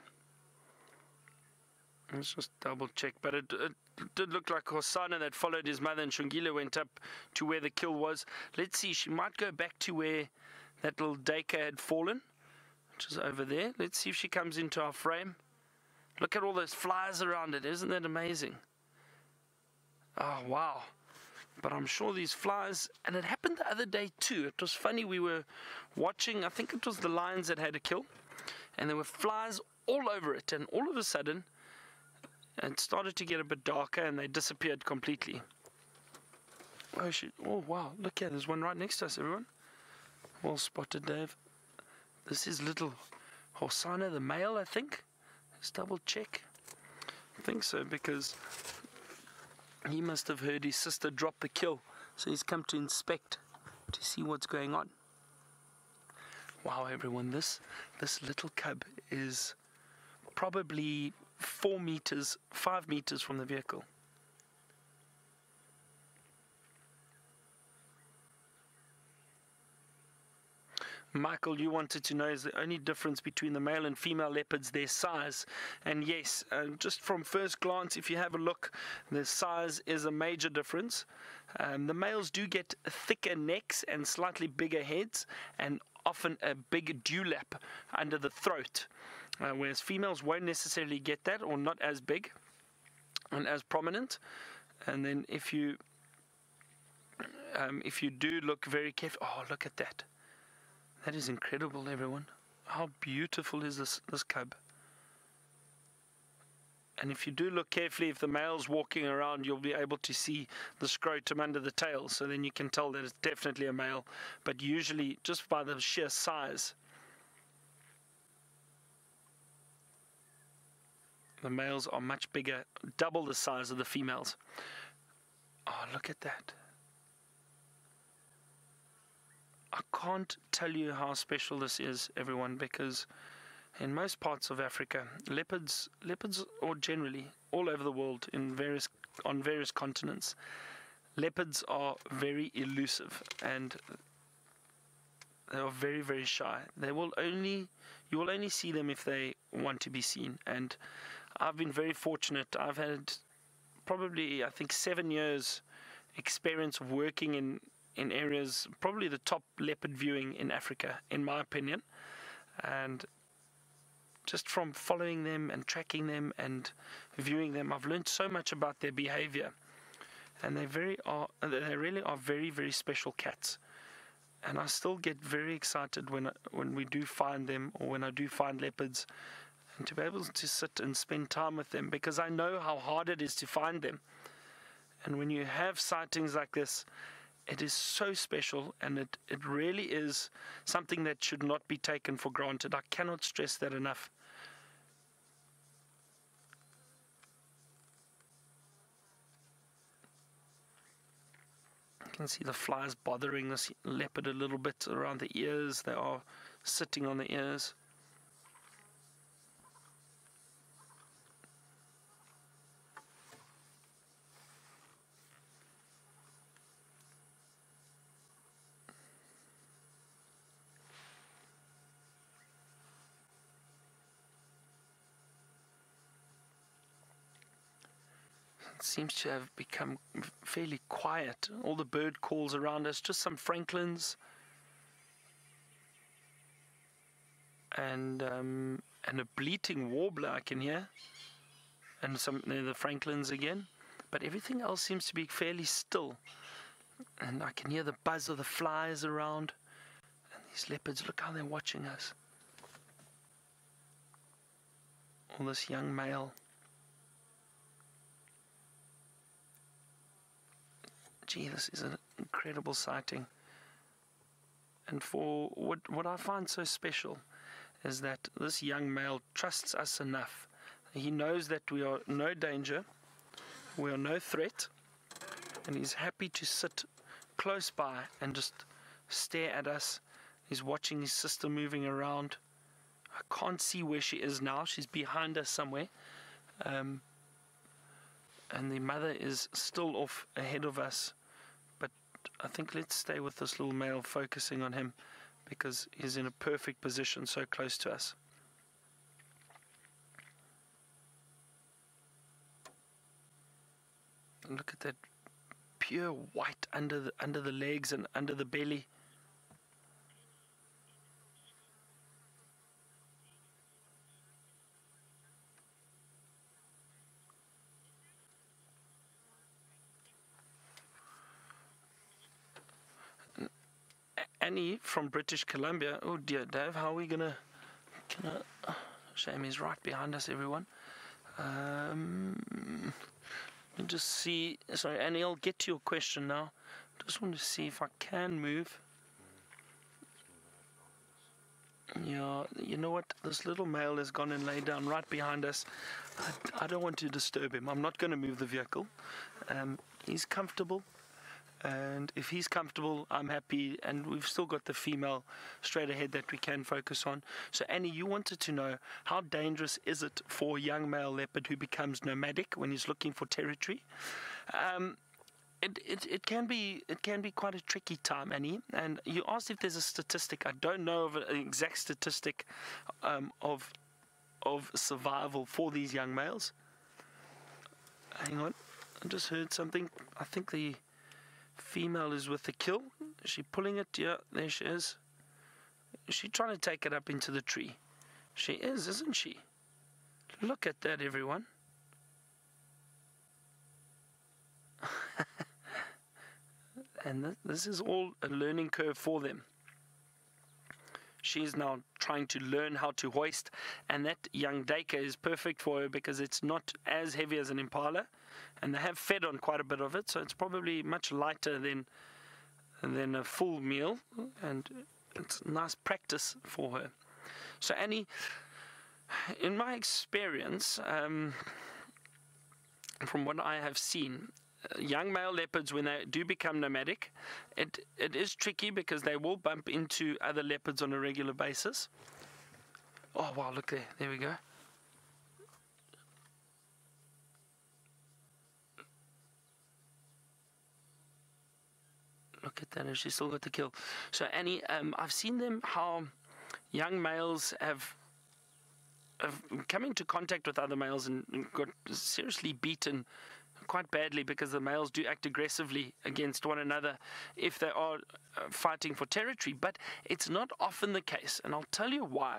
Let's just double check. But it did look like Hosanna that followed his mother, and Shungile went up to where the kill was. Let's see, she might go back to where that little Dacre had fallen, which is over there. Let's see if she comes into our frame. Look at all those flies around it. Isn't that amazing? Oh, wow. But I'm sure these flies, and it happened the other day too. It was funny, we were watching, I think it was the lions that had a kill, and there were flies all over it, and all of a sudden, it started to get a bit darker and they disappeared completely. Oh shit, oh wow, look here, there's one right next to us, everyone. Well spotted, Dave. This is little Hosanna the male, I think. Let's double check. I think so, because he must have heard his sister drop the kill, so he's come to inspect to see what's going on. Wow, everyone, this little cub is probably 5 meters from the vehicle. Michael, you wanted to know, is the only difference between the male and female leopards their size? And yes, just from first glance, if you have a look, the size is a major difference. The males do get thicker necks and slightly bigger heads, and often a big dewlap under the throat, whereas females won't necessarily get that, or not as big and as prominent. And then if you do look very carefully, oh, look at that. That is incredible, everyone. How beautiful is this cub? And if you do look carefully, if the male's walking around, you'll be able to see the scrotum under the tail. So then you can tell that it's definitely a male. But usually, just by the sheer size, the males are much bigger, double the size of the females. Oh, look at that. I can't tell you how special this is, everyone, because in most parts of Africa, leopards, or generally all over the world, on various continents, leopards are very elusive and they are very, very shy. You will only see them if they want to be seen. And I've been very fortunate. I've had probably, I think, 7 years experience of working in areas, probably the top leopard viewing in Africa, in my opinion. And just from following them and tracking them and viewing them, I've learned so much about their behavior. And they really are very, very special cats. And I still get very excited when we do find them, or when I do find leopards, and to be able to sit and spend time with them, because I know how hard it is to find them. And when you have sightings like this, it is so special, and it really is something that should not be taken for granted. I cannot stress that enough. You can see the flies bothering this leopard a little bit around the ears. They are sitting on the ears. Seems to have become fairly quiet. All the bird calls around us, just some francolins and a bleating warbler I can hear, and the francolins again, but everything else seems to be fairly still. And I can hear the buzz of the flies around, and these leopards, look how they're watching us. All this young male. Gee, this is an incredible sighting. And for what I find so special is that this young male trusts us enough. He knows that we are no danger, we are no threat, and he's happy to sit close by and just stare at us. He's watching his sister moving around. I can't see where she is now. She's behind us somewhere. And the mother is still off ahead of us. I think let's stay with this little male, focusing on him, because he's in a perfect position so close to us. And look at that pure white under the legs and under the belly. Annie from British Columbia. Oh dear, Dave, how are we gonna? Shame he's right behind us, everyone. Let me just see. Sorry, Annie, I'll get to your question now. Just want to see if I can move. Yeah, you know what? This little male has gone and laid down right behind us. I don't want to disturb him. I'm not going to move the vehicle. He's comfortable. And if he's comfortable, I'm happy. And we've still got the female straight ahead that we can focus on. So, Annie, you wanted to know how dangerous is it for a young male leopard who becomes nomadic when he's looking for territory? It can be quite a tricky time, Annie. And you asked if there's a statistic. I don't know of an exact statistic of survival for these young males. Hang on, I just heard something. I think the female is with the kill. Is she pulling it? Yeah, there she is. Is she trying to take it up into the tree? She is, isn't she? Look at that, everyone. And this is all a learning curve for them. She's now trying to learn how to hoist, and that young Dacre is perfect for her because it's not as heavy as an Impala, and they have fed on quite a bit of it, so it's probably much lighter than a full meal, and it's nice practice for her. So Annie, in my experience, from what I have seen, young male leopards, when they do become nomadic, it is tricky because they will bump into other leopards on a regular basis. Oh wow, look there we go. Look at that, and she's still got the kill. So Annie, I've seen them how young males have come into contact with other males and got seriously beaten quite badly because the males do act aggressively against one another if they are fighting for territory. But it's not often the case, and I'll tell you why.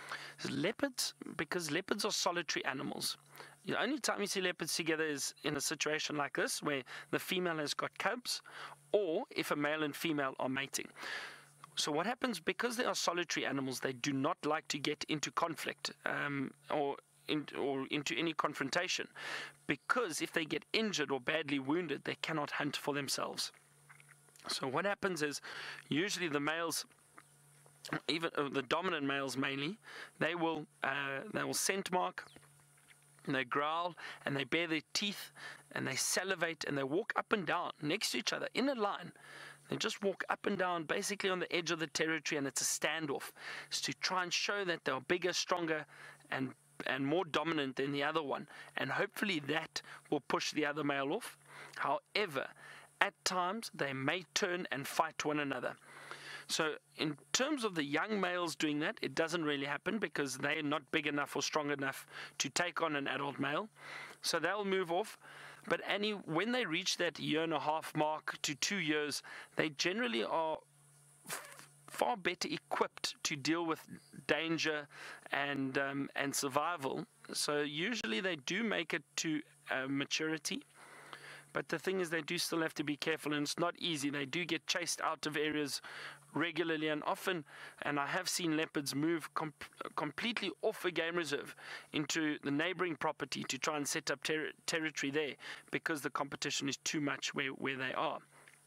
Because leopards are solitary animals. The only time you see leopards together is in a situation like this, where the female has got cubs, or if a male and female are mating. So what happens, because they are solitary animals, they do not like to get into conflict or into any confrontation, because if they get injured or badly wounded, they cannot hunt for themselves. So what happens is, usually the males, even the dominant males mainly, they will scent mark, and they growl, and they bare their teeth, and they salivate, and they walk up and down next to each other in a line. They just walk up and down basically on the edge of the territory, and it's a standoff. It's to try and show that they're bigger, stronger, and more dominant than the other one, and hopefully that will push the other male off. However, at times they may turn and fight one another. So in terms of the young males doing that, it doesn't really happen because they're not big enough or strong enough to take on an adult male, so they'll move off. But Annie, when they reach that 1.5 mark to 2 years, they generally are far better equipped to deal with danger and survival. So usually they do make it to maturity, but the thing is they do still have to be careful, and it's not easy. They do get chased out of areas regularly and often, and I have seen leopards move completely off a game reserve into the neighboring property to try and set up territory there because the competition is too much where they are.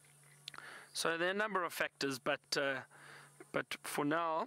So there are a number of factors, but for now,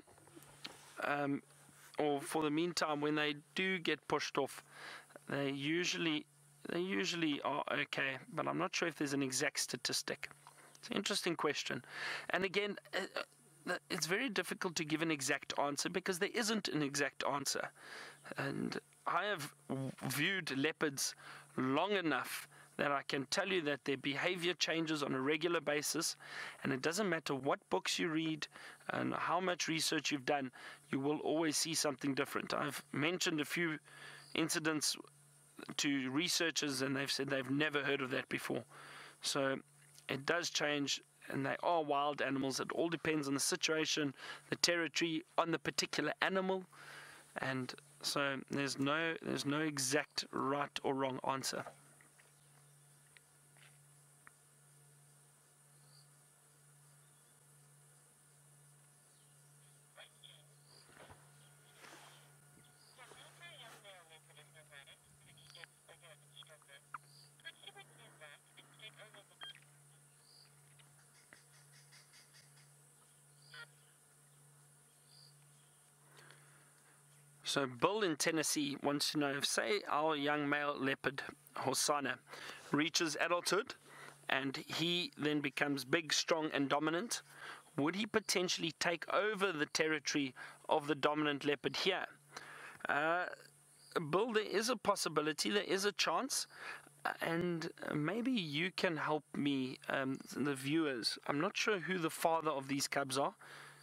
or for the meantime, when they do get pushed off, they usually are okay, but I'm not sure if there's an exact statistic. It's an interesting question. And again, it's very difficult to give an exact answer because there isn't an exact answer. And I have viewed leopards long enough that I can tell you that their behavior changes on a regular basis, and it doesn't matter what books you read and how much research you've done, you will always see something different. I've mentioned a few incidents to researchers, and they've said they've never heard of that before. So it does change, and they are wild animals. It all depends on the situation, the territory, on the particular animal, and so there's no exact right or wrong answer. So Bill in Tennessee wants to know if, say, our young male leopard, Hosana, reaches adulthood and he then becomes big, strong and dominant, would he potentially take over the territory of the dominant leopard here? Bill, there is a possibility, there is a chance, and maybe you can help me, the viewers. I'm not sure who the father of these cubs are,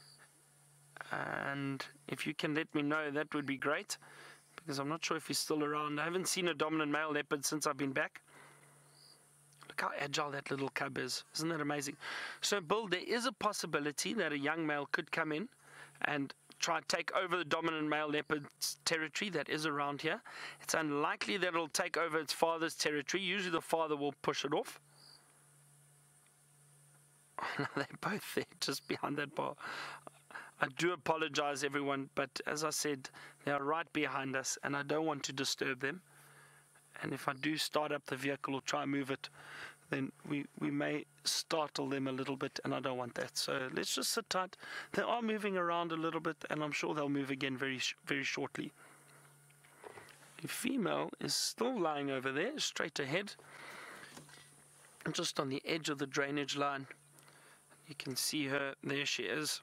and if you can let me know, that would be great, because I'm not sure if he's still around. I haven't seen a dominant male leopard since I've been back. Look how agile that little cub is. Isn't that amazing? So, Bill, there is a possibility that a young male could come in and try and take over the dominant male leopard's territory that is around here. It's unlikely that it'll take over its father's territory. Usually the father will push it off. They're both there, just behind that bar. I do apologize, everyone, but as I said, they are right behind us, and I don't want to disturb them. And if I do start up the vehicle or try and move it, then we may startle them a little bit, and I don't want that. So let's just sit tight. They are moving around a little bit, and I'm sure they'll move again very shortly. The female is still lying over there, straight ahead, just on the edge of the drainage line. You can see her. There she is.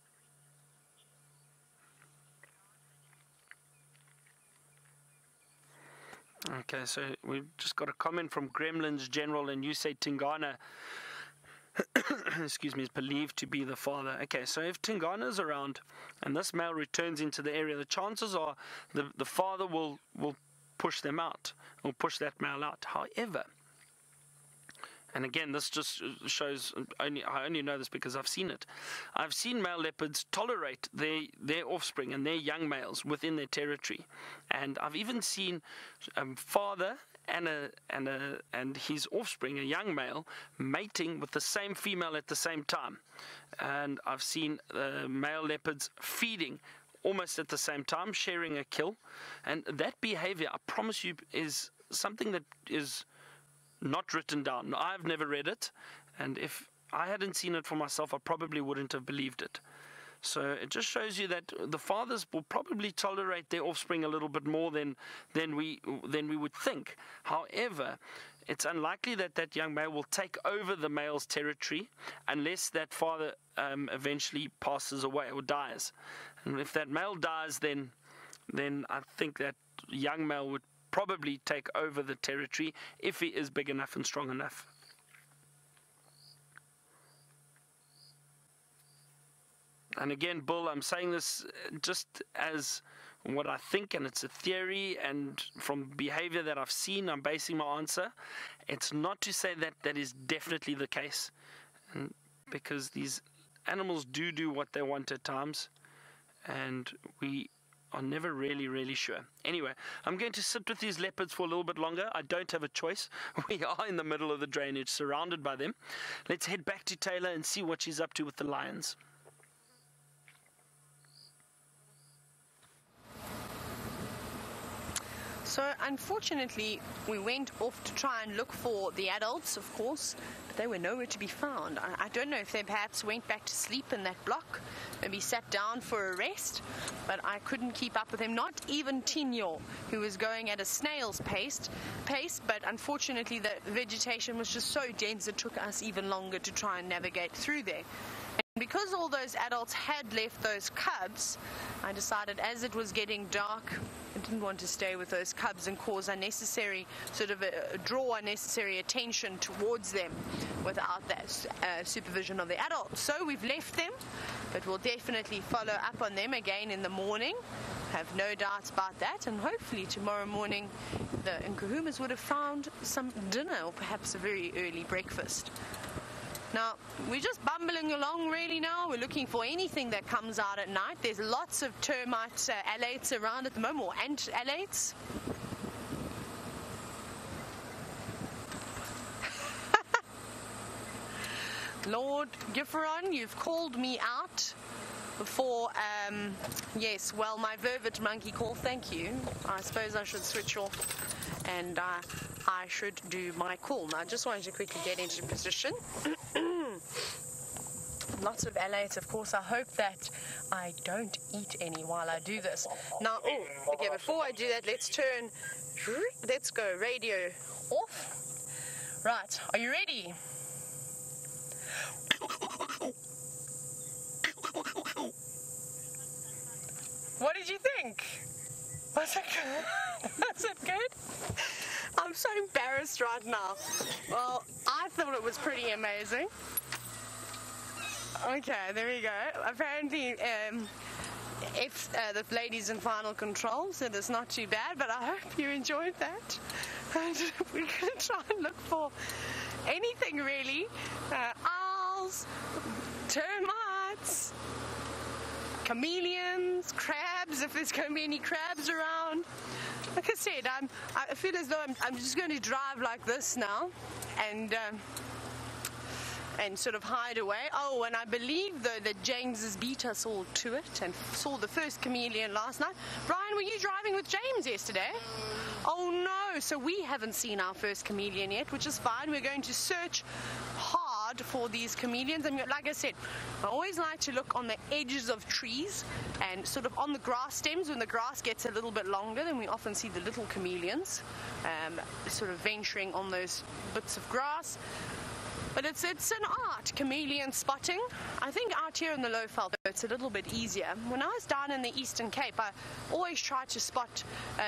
Okay, so we've just got a comment from Gremlins General, and you say Tingana excuse me, is believed to be the father. Okay, so if Tingana is around and this male returns into the area, the chances are the father will push them out, or push that male out. However, and again, this just shows, I only know this because I've seen it. I've seen male leopards tolerate their offspring and their young males within their territory. And I've even seen father and his offspring, a young male, mating with the same female at the same time. And I've seen male leopards feeding almost at the same time, sharing a kill. And that behavior, I promise you, is something that is not written down. I've never read it, and if I hadn't seen it for myself, I probably wouldn't have believed it. So it just shows you that the fathers will probably tolerate their offspring a little bit more than we would think. However, it's unlikely that that young male will take over the male's territory unless that father eventually passes away or dies. And if that male dies, then I think that young male would probably take over the territory if he is big enough and strong enough. And again, Bill, I'm saying this just as what I think, and it's a theory, and from behavior that I've seen, I'm basing my answer. It's not to say that that is definitely the case, and because these animals do what they want at times, and we are never really sure. Anyway, I'm going to sit with these leopards for a little bit longer. I don't have a choice. We are in the middle of the drainage, surrounded by them. Let's head back to Taylor and see what she's up to with the lions. So unfortunately, we went off to try and look for the adults, of course, but they were nowhere to be found. I don't know if they perhaps went back to sleep in that block, maybe sat down for a rest, but I couldn't keep up with them. Not even Tinyo, who was going at a snail's pace, but unfortunately the vegetation was just so dense it took us even longer to try and navigate through there. Because all those adults had left those cubs, I decided as it was getting dark, I didn't want to stay with those cubs and cause unnecessary, draw unnecessary attention towards them without that supervision of the adults. So we've left them, but we'll definitely follow up on them again in the morning. Have no doubts about that, and hopefully tomorrow morning the Nkuhumas would have found some dinner, or perhaps a very early breakfast. Now, we're just bumbling along really now. We're looking for anything that comes out at night. There's lots of termite alates around at the moment, or ant alates. Lord Gifferon, you've called me out for, yes, well, my vervet monkey call, thank you. I suppose I should switch off and I should do my call. Now, I just wanted to quickly get into position. lots of L8s, of course. I hope that I don't eat any while I do this. Now, okay, before I do that, let's go radio off. Right, are you ready? What did you think? Was it good? Was it good? I'm so embarrassed right now. Well, I thought it was pretty amazing. Okay, there we go. Apparently, if the ladies in final control said it's not too bad, but I hope you enjoyed that. And we're going to try and look for anything really. Owls, termites, chameleons, crabs, if there's going to be any crabs around. Like I said, I feel as though I'm just going to drive like this now and sort of hide away. Oh, and I believe, though, that James's beat us all to it and saw the first chameleon last night. Brian, were you driving with James yesterday? Oh, no. So we haven't seen our first chameleon yet, which is fine. We're going to search hard for these chameleons. And like I said, I always like to look on the edges of trees and sort of on the grass stems. When the grass gets a little bit longer, then we often see the little chameleons sort of venturing on those bits of grass. But it's an art, chameleon spotting. I think out here in the Lowveld it's a little bit easier. When I was down in the Eastern Cape, I always tried to spot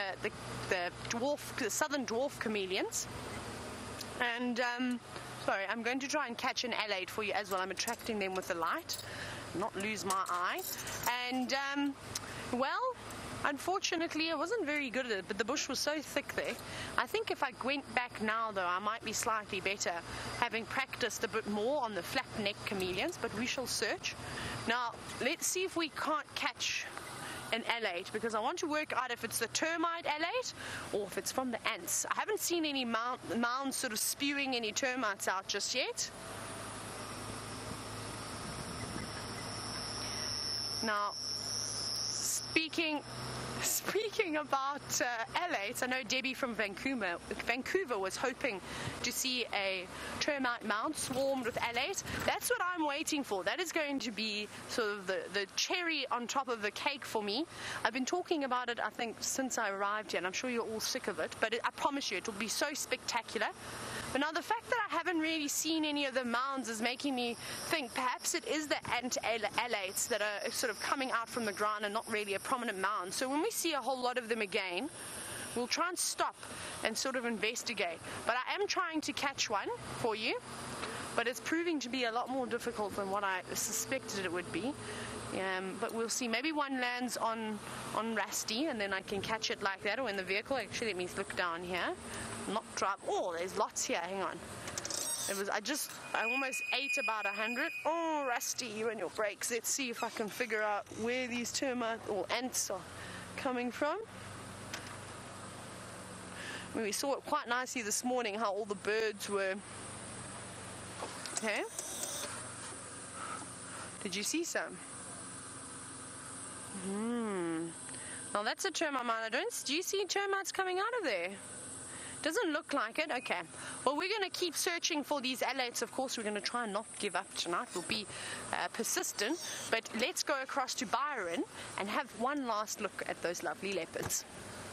the southern dwarf chameleons. And sorry, I'm going to try and catch an L8 for you as well. I'm attracting them with the light, not lose my eye. And well, unfortunately, I wasn't very good at it, but the bush was so thick there. I think if I went back now, though, I might be slightly better, having practiced a bit more on the flat-necked chameleons, but we shall search. Now, let's see if we can't catch an L8, because I want to work out if it's the termite L8 or if it's from the ants. I haven't seen any mounds sort of spewing any termites out just yet. Now, Speaking about L8s, I know Debbie from Vancouver was hoping to see a termite mound swarmed with L8. That's what I'm waiting for. That is going to be sort of the cherry on top of the cake for me. I've been talking about it, I think, since I arrived here, and I'm sure you're all sick of it, but I promise you it will be so spectacular. But now the fact that I haven't really seen any of the mounds is making me think perhaps it is the ant L8s that are sort of coming out from the ground and not really a prominent mound. So when we see a whole lot of them again, we'll try and stop and sort of investigate. But I am trying to catch one for you, but it's proving to be a lot more difficult than what I suspected it would be. But we'll see. Maybe one lands on Rusty and then I can catch it like that, or in the vehicle. Actually, let me look down here. Not drive. Oh, there's lots here. Hang on. I almost ate about 100. Oh, Rusty, you and your brakes. Let's see if I can figure out where these termites or ants are coming from. I mean, we saw it quite nicely this morning, how all the birds were. Okay. Did you see some? Now that's a termite mine. Do you see termites coming out of there? Doesn't look like it. Okay. Well, we're going to keep searching for these L8s. Of course, we're going to try and not give up tonight. We'll be persistent. But let's go across to Byron and have one last look at those lovely leopards.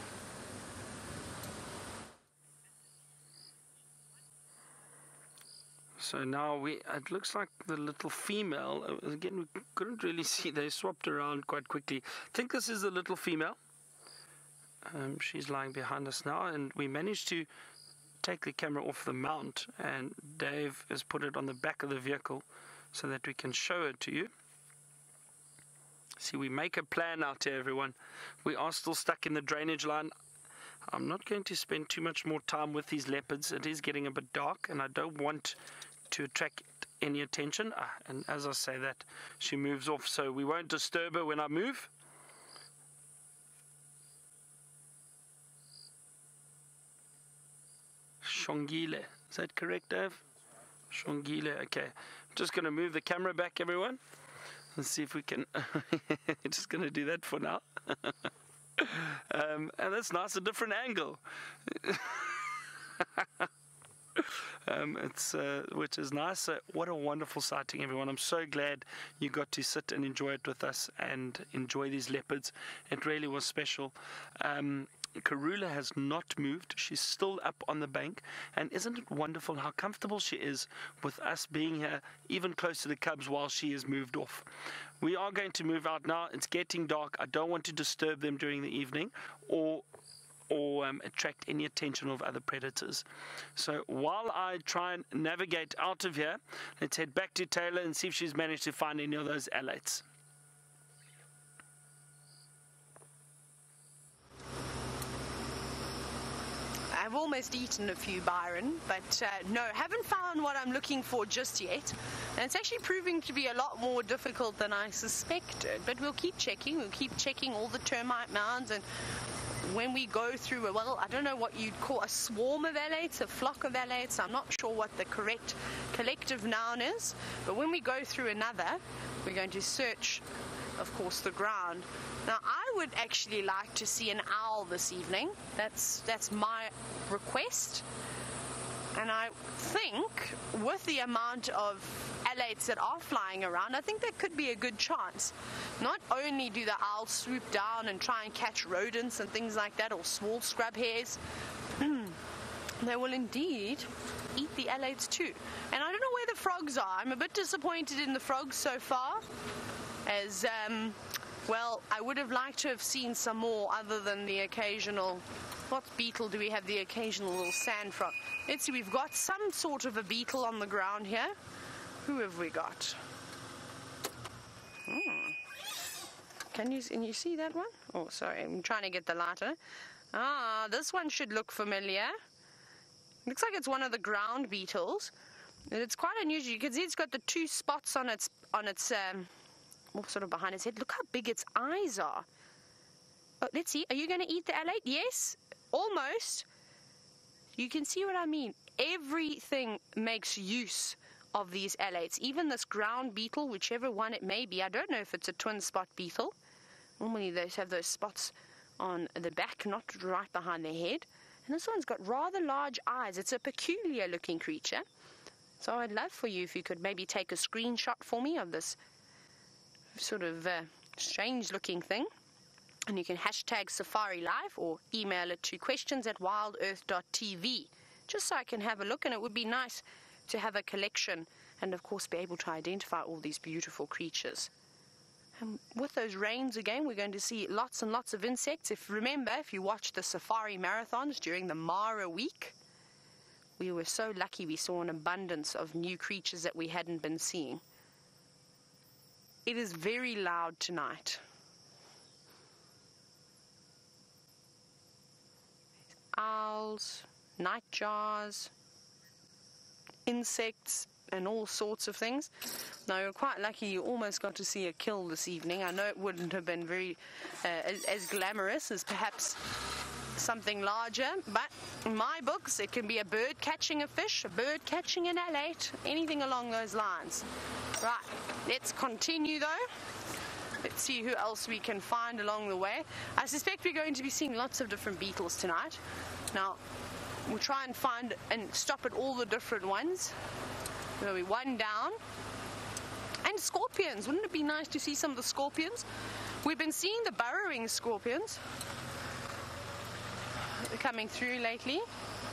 So now it looks like the little female, again, we couldn't really see, they swapped around quite quickly. I think this is the little female. She's lying behind us now, and we managed to take the camera off the mount, and Dave has put it on the back of the vehicle so that we can show it to you. See, we make a plan out here, everyone. We are still stuck in the drainage line. I'm not going to spend too much more time with these leopards. It is getting a bit dark, and I don't want to attract any attention. And as I say that, she moves off, so we won't disturb her when I move. Shongile, is that correct, Dave? Shongile, okay. I'm just going to move the camera back, everyone. Let's see if we can. Just going to do that for now. And that's nice, a different angle. which is nice. So what a wonderful sighting, everyone. I'm so glad you got to sit and enjoy it with us and enjoy these leopards. It really was special. Karula has not moved. She's still up on the bank. And isn't it wonderful how comfortable she is with us being here, even close to the cubs, while she is moved off. We are going to move out now. It's getting dark. I don't want to disturb them during the evening or attract any attention of other predators. So while I try and navigate out of here, let's head back to Taylor and see if she's managed to find any of those alates. I've almost eaten a few, Byron, but no, haven't found what I'm looking for just yet. And it's actually proving to be a lot more difficult than I suspected. But we'll keep checking. We'll keep checking all the termite mounds. And when we go through, well, I don't know what you'd call a swarm of alates, a flock of alates. I'm not sure what the correct collective noun is. But when we go through another, we're going to search, of course, the ground. Now, I would actually like to see an owl this evening. That's my request. And I think with the amount of alates that are flying around, I think that could be a good chance. Not only do the owls swoop down and try and catch rodents and things like that, or small scrub hares, they will indeed eat the alates too. And I don't know where the frogs are. I'm a bit disappointed in the frogs so far, as well, I would have liked to have seen some more other than the occasional, what beetle do we have? The occasional little sand frog. Let's see, we've got some sort of a beetle on the ground here. Who have we got? Can you see that one? Oh, sorry, I'm trying to get the light on it. Ah, this one should look familiar. Looks like it's one of the ground beetles. And it's quite unusual. You can see it's got the two spots on its sort of behind its head. Look how big its eyes are. Oh, let's see. Are you going to eat the alate? Yes, almost. You can see what I mean. Everything makes use of these alates. Even this ground beetle, whichever one it may be. I don't know if it's a twin spot beetle. Normally they have those spots on the back, not right behind their head. And this one's got rather large eyes. It's a peculiar looking creature. So I'd love for you if you could maybe take a screenshot for me of this sort of strange looking thing, and you can hashtag Safari Live or email it to questions@wildearth.tv, just so I can have a look. And it would be nice to have a collection and of course be able to identify all these beautiful creatures. And with those rains again, we're going to see lots and lots of insects. If you watched the safari marathons during the Mara week, we were so lucky we saw an abundance of new creatures that we hadn't been seeing. It is very loud tonight. Owls, nightjars, insects, and all sorts of things. Now, you're quite lucky you almost got to see a kill this evening. I know it wouldn't have been very as glamorous as perhaps something larger, but in my books it can be a bird catching a fish, a bird catching an alate, anything along those lines. Right, let's continue though. Let's see who else we can find along the way. I suspect we're going to be seeing lots of different beetles tonight. Now, we'll try and find and stop at all the different ones. There'll be one down. And scorpions. Wouldn't it be nice to see some of the scorpions? We've been seeing the burrowing scorpions coming through lately.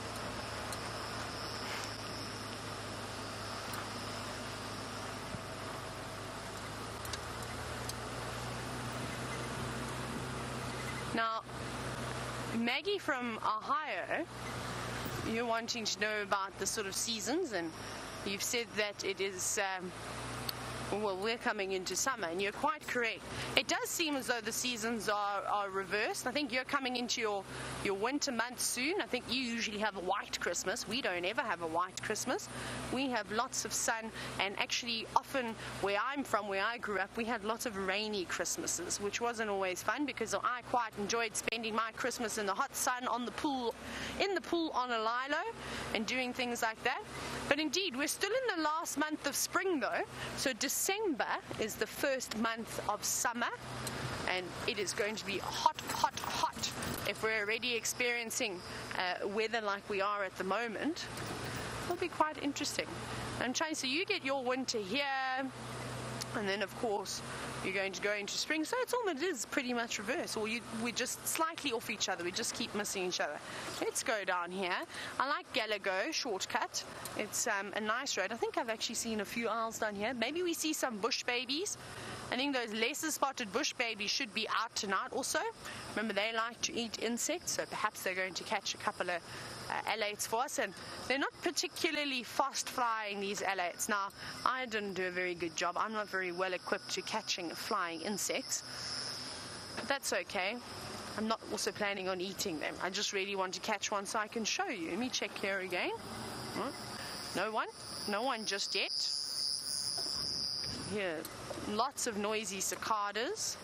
Now, Maggie from Ohio, you're wanting to know about the sort of seasons, and you've said that it is well, we're coming into summer, and you're quite correct. It does seem as though the seasons are reversed. I think you're coming into your winter months soon. I think you usually have a white Christmas. We don't ever have a white Christmas. We have lots of sun, and actually often where I'm from, where I grew up, we had lots of rainy Christmases, which wasn't always fun because I quite enjoyed spending my Christmas in the hot sun on the pool, in the pool on a lilo, and doing things like that. But indeed, we're still in the last month of spring though, so December is the first month of summer, and it is going to be hot, hot, hot if we're already experiencing weather like we are at the moment. It'll be quite interesting. I'm trying, so you get your winter here, and then of course you're going to go into spring, so it is pretty much reverse, or we're just slightly off each other, we just keep missing each other. Let's go down here. I like Gallagher shortcut. It's a nice road. I think I've actually seen a few owls down here. Maybe we see some bush babies. I think those lesser spotted bush babies should be out tonight also. Remember, they like to eat insects, so perhaps they're going to catch a couple of alates for us. And they're not particularly fast flying, these alates. Now, I didn't do a very good job. I'm not very well equipped to catching flying insects, but that's okay. I'm not also planning on eating them. I just really want to catch one so I can show you. Let me check here again. No one just yet. Here, lots of noisy cicadas.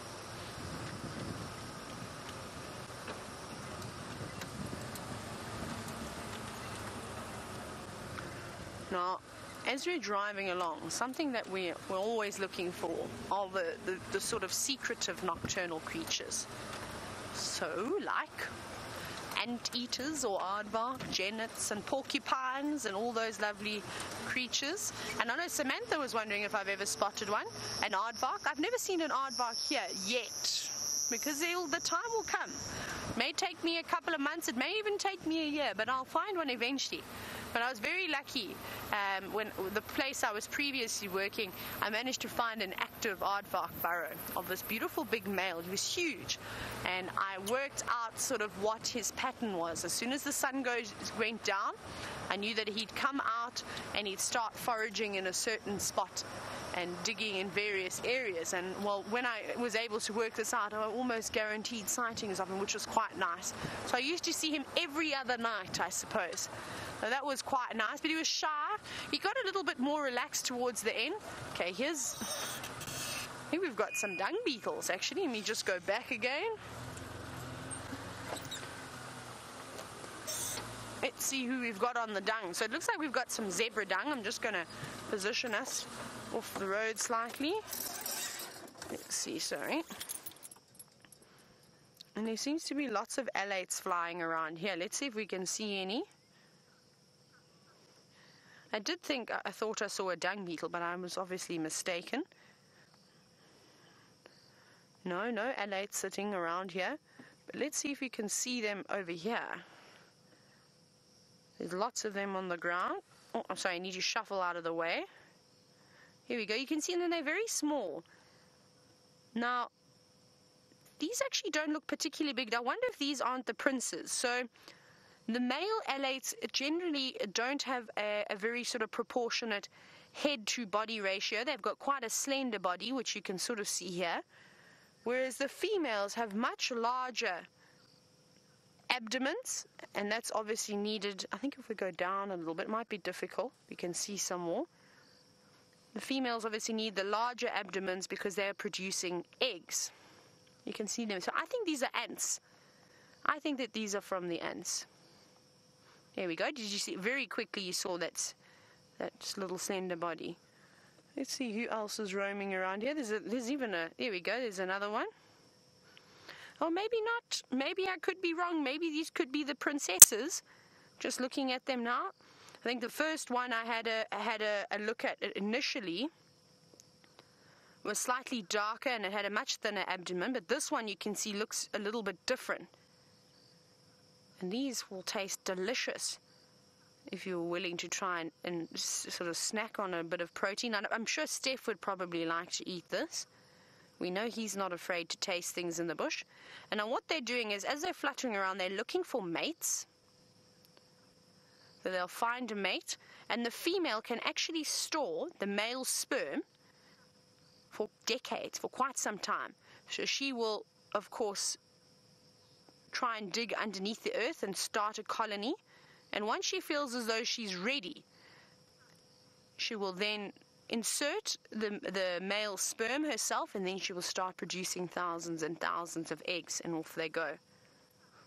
Now, as we're driving along, something that we're always looking for are the sort of secretive nocturnal creatures. So, like anteaters or aardvark, jennets and porcupines and all those lovely creatures. And I know Samantha was wondering if I've ever spotted one, an aardvark. I've never seen an aardvark here yet, because the time will come. It may take me a couple of months, it may even take me a year, but I'll find one eventually. But I was very lucky when the place I was previously working, I managed to find an active aardvark burrow of this beautiful big male. He was huge, and I worked out sort of what his pattern was. As soon as the sun went down, I knew that he'd come out and he'd start foraging in a certain spot and digging in various areas. And well, when I was able to work this out, I almost guaranteed sightings of him, which was quite nice. So I used to see him every other night, I suppose. So that was quite nice, but he was shy. He got a little bit more relaxed towards the end. Okay, I think we've got some dung beetles actually. Let me just go back again. Let's see who we've got on the dung. So it looks like we've got some zebra dung. I'm just going to position us off the road slightly. Let's see, sorry. And there seems to be lots of alates flying around here. Let's see if we can see any. I thought I saw a dung beetle, but I was obviously mistaken. No alates sitting around here. But let's see if we can see them over here. There's lots of them on the ground. Oh, I'm sorry, I need to shuffle out of the way. Here we go. You can see them, they're very small. Now, these actually don't look particularly big. I wonder if these aren't the princes. So, the male alates generally don't have a very sort of proportionate head to body ratio. They've got quite a slender body, which you can sort of see here. Whereas the females have much larger abdomens, and that's obviously needed. I think if we go down a little bit, it might be difficult. We can see some more. The females obviously need the larger abdomens because they're producing eggs. You can see them. So I think these are ants. I think that these are from the ants. There we go. Did you see? Very quickly you saw that little slender body. Let's see who else is roaming around here. There's even a, there we go, there's another one. Oh, maybe not. Maybe I could be wrong. Maybe these could be the princesses. Just looking at them now. I think the first one I had a look at it initially was slightly darker and it had a much thinner abdomen, but this one you can see looks a little bit different. And these will taste delicious if you're willing to try and sort of snack on a bit of protein. I'm sure Steph would probably like to eat this. We know he's not afraid to taste things in the bush. And now what they're doing is, as they're fluttering around, they're looking for mates. So they'll find a mate, and the female can actually store the male's sperm for decades, for quite some time. So she will, of course, try and dig underneath the earth and start a colony. And once she feels as though she's ready, she will then insert the male sperm herself, and then she will start producing thousands and thousands of eggs, and off they go.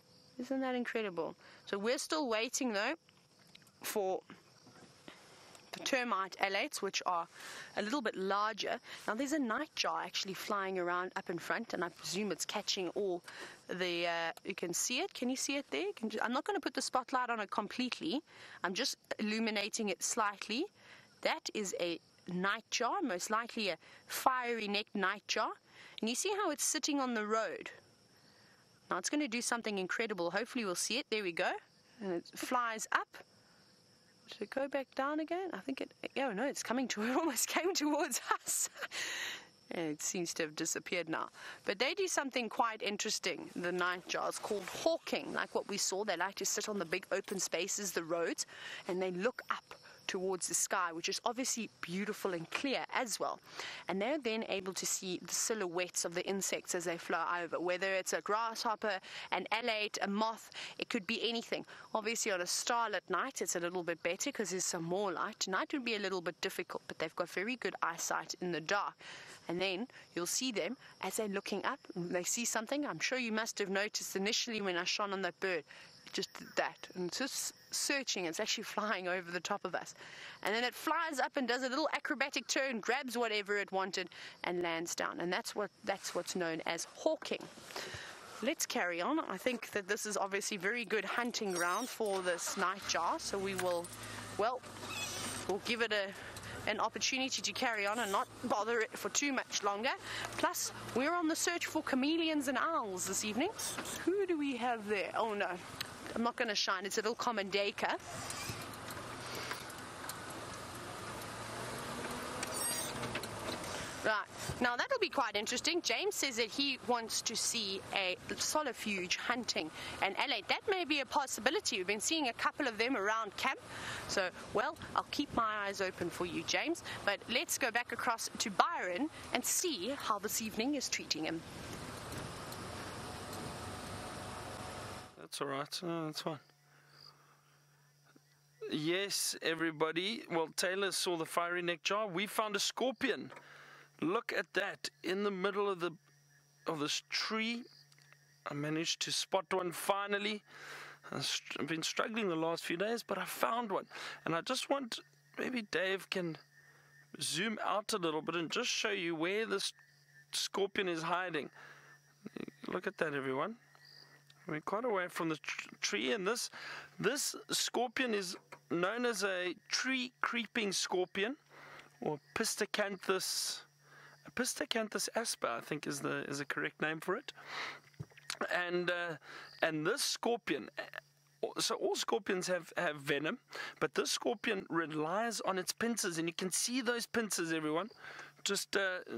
Isn't that incredible? So we're still waiting though for termite alates, which are a little bit larger. Now there's a nightjar actually flying around up in front, and I presume it's catching all the, you can see it. Can you see it there? I'm not going to put the spotlight on it completely. I'm just illuminating it slightly. That is a nightjar, most likely a fiery necked nightjar. And you see how it's sitting on the road. Now it's going to do something incredible. Hopefully we'll see it. There we go. And it flies up. Should it go back down again? I think it, oh no, it's coming to, it almost came towards us. And it seems to have disappeared now. But they do something quite interesting, the nightjars, called hawking. Like what we saw, they like to sit on the big open spaces, the roads, and they look up towards the sky, which is obviously beautiful and clear as well. And they're then able to see the silhouettes of the insects as they fly over, whether it's a grasshopper, an alate, a moth, it could be anything. Obviously on a starlit night it's a little bit better because there's some more light. Tonight would be a little bit difficult, but they've got very good eyesight in the dark. And then you'll see them as they're looking up and they see something. I'm sure you must have noticed initially when I shone on that bird, just did that, and it's just searching. It's actually flying over the top of us, and then it flies up and does a little acrobatic turn, grabs whatever it wanted and lands down, and that's what's known as hawking. Let's carry on. I think that this is obviously very good hunting ground for this nightjar, so we will, well, we'll give it an opportunity to carry on and not bother it for too much longer. Plus, we're on the search for chameleons and owls this evening. Who do we have there? Oh no, I'm not going to shine. It's a little common duiker. Right, now that'll be quite interesting. James says that he wants to see a solifuge hunting an alate. That may be a possibility. We've been seeing a couple of them around camp. So, well, I'll keep my eyes open for you, James. But let's go back across to Byron and see how this evening is treating him. That's all right. No, that's fine. Yes, everybody. Well, Taylor saw the fiery neck jar. We found a scorpion. Look at that in the middle of this tree. I managed to spot one finally. I've been struggling the last few days, but I found one. And I just want, maybe Dave can zoom out a little bit and just show you where this scorpion is hiding. Look at that, everyone. We're quite away from the tree, and this scorpion is known as a tree creeping scorpion, or Pistacanthus asper, I think is the correct name for it. And this scorpion, so all scorpions have venom, but this scorpion relies on its pincers, and you can see those pincers, everyone, just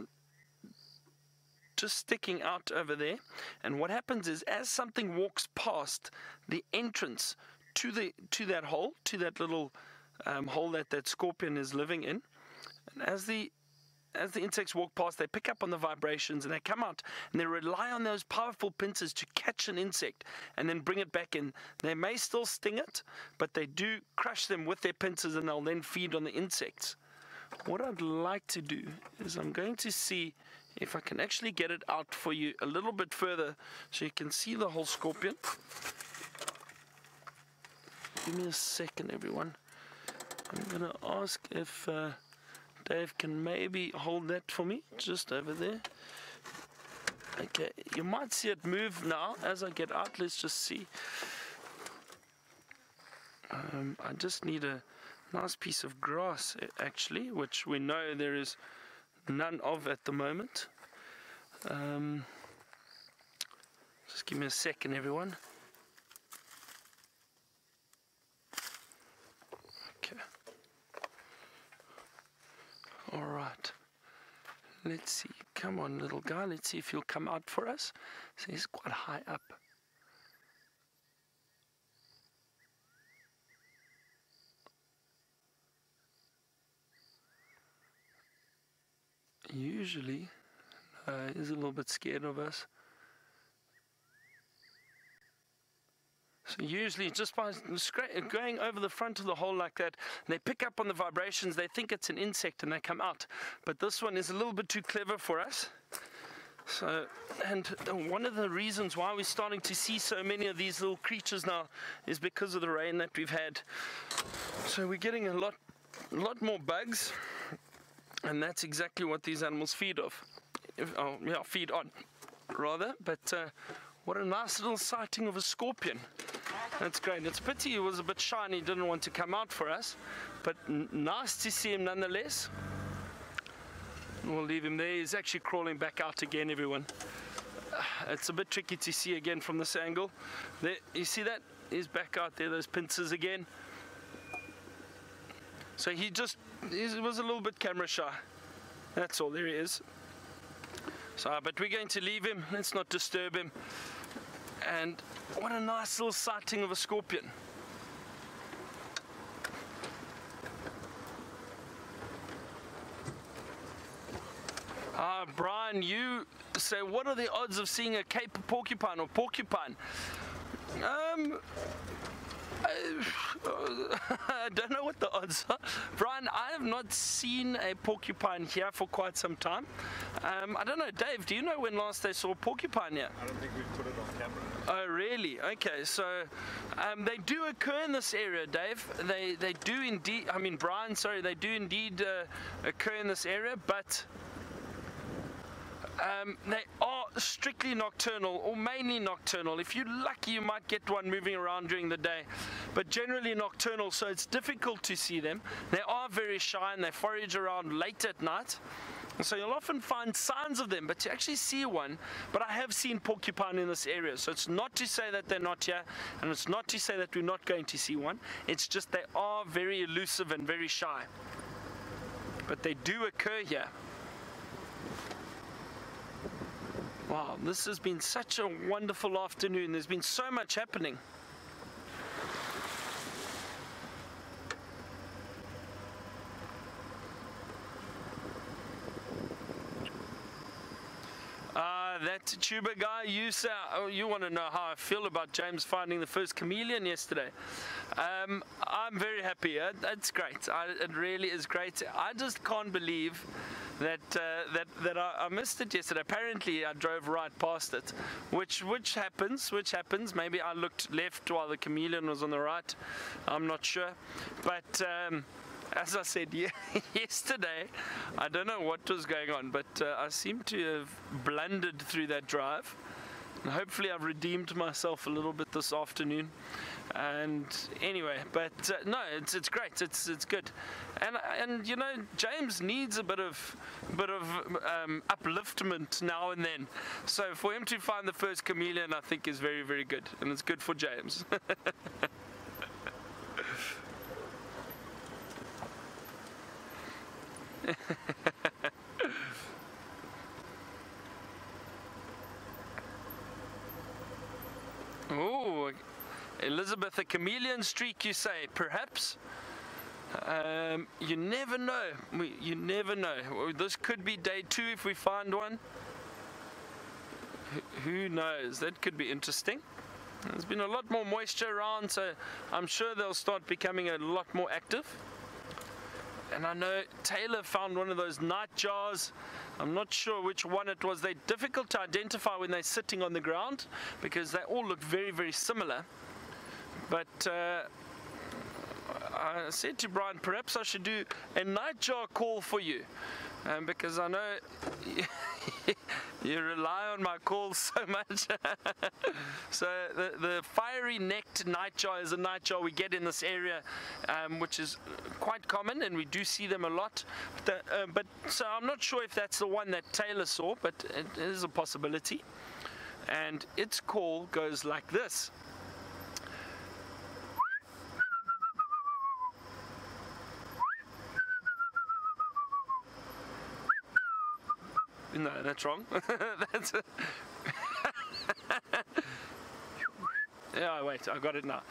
sticking out over there. And what happens is, as something walks past the entrance to that hole, to that little hole that scorpion is living in, and as the insects walk past, they pick up on the vibrations and they come out and they rely on those powerful pincers to catch an insect and then bring it back in. They may still sting it, but they do crush them with their pincers and they'll then feed on the insects. What I'd like to do is I'm going to see if I can actually get it out for you a little bit further so you can see the whole scorpion. Give me a second, everyone. I'm going to ask if Dave can maybe hold that for me, just over there. Okay, you might see it move now as I get out. Let's just see. I just need a nice piece of grass, actually, which we know there is none of at the moment. Just give me a second, everyone. Okay. All right. Let's see. Come on, little guy. Let's see if he'll come out for us. So he's quite high up. Usually, he's a little bit scared of us. So usually, just by going over the front of the hole like that, they pick up on the vibrations, they think it's an insect and they come out. But this one is a little bit too clever for us. So, and one of the reasons why we're starting to see so many of these little creatures now is because of the rain that we've had. So we're getting a lot lot more bugs, and that's exactly what these animals feed off. Feed on, rather. But what a nice little sighting of a scorpion. That's great. It's a pity he was a bit shy and he didn't want to come out for us, but nice to see him nonetheless. We'll leave him there. He's actually crawling back out again, everyone. It's a bit tricky to see again from this angle. There, you see that? He's back out there, those pincers again. So he was a little bit camera shy. That's all, there he is. So, but we're going to leave him. Let's not disturb him. And what a nice little sighting of a scorpion. Brian, you say, what are the odds of seeing a Cape porcupine or porcupine? I don't know what the odds are. Brian, I have not seen a porcupine here for quite some time. I don't know, Dave, do you know when last they saw a porcupine here? I don't think we've put it on camera. Oh, really? Okay, so they do occur in this area, Dave. They do indeed, I mean, Brian, sorry, they do indeed occur in this area, but they are strictly nocturnal, or mainly nocturnal. If you're lucky, you might get one moving around during the day, but generally nocturnal, so it's difficult to see them. They are very shy and they forage around late at night, so you'll often find signs of them, but to actually see one. But I have seen porcupine in this area, so it's not to say that they're not here, and it's not to say that we're not going to see one. It's just they are very elusive and very shy, but they do occur here. Wow, this has been such a wonderful afternoon. There's been so much happening. That tuber guy, you want to know how I feel about James finding the first chameleon yesterday. I'm very happy. That's great. It really is great. I just can't believe that I missed it yesterday. Apparently, I drove right past it, which happens. Maybe I looked left while the chameleon was on the right. I'm not sure, but. As I said yesterday, I don't know what was going on, but I seem to have blundered through that drive. And hopefully I've redeemed myself a little bit this afternoon. And anyway, but no, it's great. It's good. And you know, James needs a bit of upliftment now and then. So for him to find the first chameleon, I think is very, very good, and it's good for James. Oh, Elizabeth, a chameleon streak, you say? Perhaps. You never know. You never know. This could be day 2 if we find one. Who knows? That could be interesting. There's been a lot more moisture around, so I'm sure they'll start becoming a lot more active. And I know Taylor found one of those nightjars. I'm not sure which one it was. They're difficult to identify when they're sitting on the ground because they all look very, very similar. But I said to Brian, perhaps I should do a nightjar call for you, because I know you rely on my calls so much. So the fiery necked nightjar is a nightjar we get in this area, which is quite common, and we do see them a lot. But so I'm not sure if that's the one that Taylor saw, but it is a possibility. And its call goes like this. No, that's wrong. That's yeah, wait, I got it now.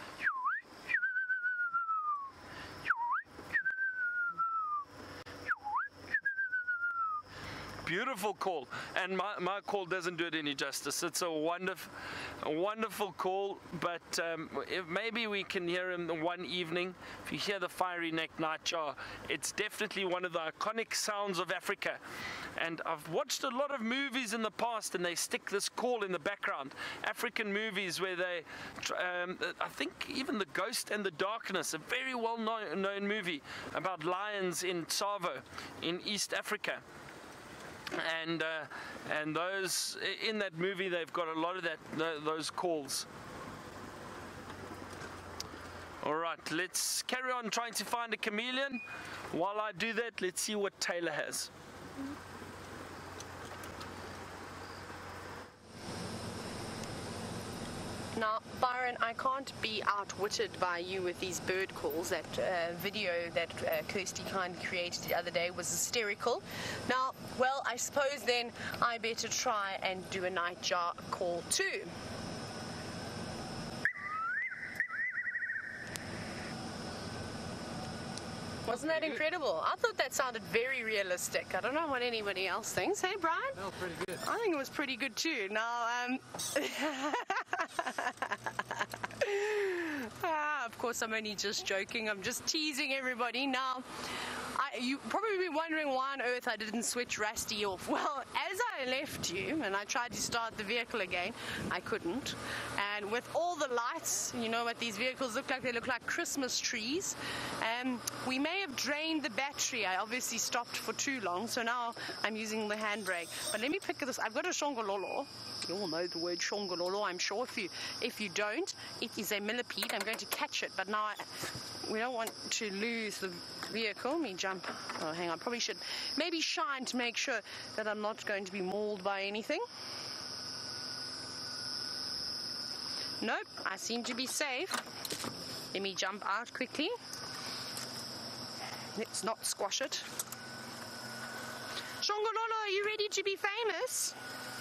beautiful call, and my call doesn't do it any justice. It's a wonderful call, but if maybe we can hear him one evening. If you hear the fiery neck nightjar, it's definitely one of the iconic sounds of Africa. And I've watched a lot of movies in the past, and they stick this call in the background. African movies where they, I think even The Ghost and the Darkness, a very well-known movie about lions in Tsavo in East Africa. And those in that movie, they've got a lot of those calls. All right, let's carry on trying to find a chameleon. While I do that, let's see what Taylor has. Now, Byron, I can't be outwitted by you with these bird calls. That video that Kirsty kind of created the other day was hysterical. Now, well, I suppose then I better try and do a nightjar call too. Wasn't that incredible? I thought that sounded very realistic. I don't know what anybody else thinks. Hey, Brian? That was pretty good. I think it was pretty good too. Now, of course, I'm only just joking. I'm just teasing everybody. Now, you probably be wondering why on earth I didn't switch Rusty off. Well, as I left you and I tried to start the vehicle again, I couldn't. And with all the lights, you know what these vehicles look like? They look like Christmas trees. We may have drained the battery. I obviously stopped for too long, so now I'm using the handbrake. But let me pick this. I've got a Shongololo. You all know the word Shongololo, I'm sure. If you don't, it is a millipede. I'm going to catch it, but now we don't want to lose the vehicle. Let me jump. Oh, hang on. Probably should maybe shine to make sure that I'm not going to be mauled by anything. Nope, I seem to be safe. Let me jump out quickly. Let's not squash it. Shongololo, are you ready to be famous?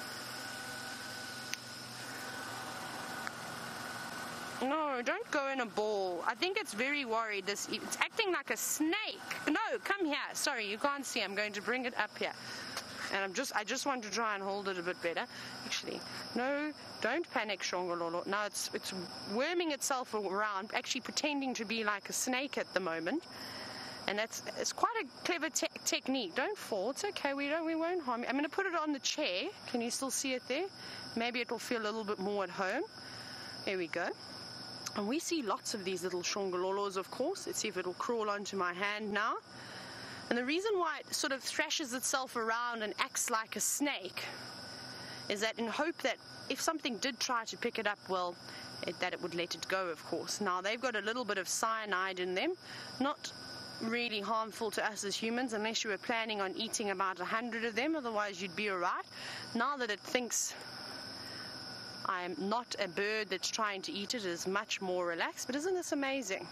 No, don't go in a ball. I think it's very worried. It's acting like a snake. No, come here. Sorry, you can't see. I'm going to bring it up here. And I just want to try and hold it a bit better. Actually, no, don't panic, Shongololo. No, it's worming itself around, actually pretending to be like a snake at the moment. And it's quite a clever technique. Don't fall. It's okay. We won't harm you. I'm going to put it on the chair. Can you still see it there? Maybe it will feel a little bit more at home. There we go. And we see lots of these little Shongololos, of course. Let's see if it'll crawl onto my hand now. And the reason why it sort of thrashes itself around and acts like a snake is that in hope that if something did try to pick it up, well, that it would let it go, of course. Now, they've got a little bit of cyanide in them. Not really harmful to us as humans unless you were planning on eating about 100 of them. Otherwise, you'd be all right. Now that it thinks I am not a bird that's trying to eat it, is much more relaxed. But isn't this amazing?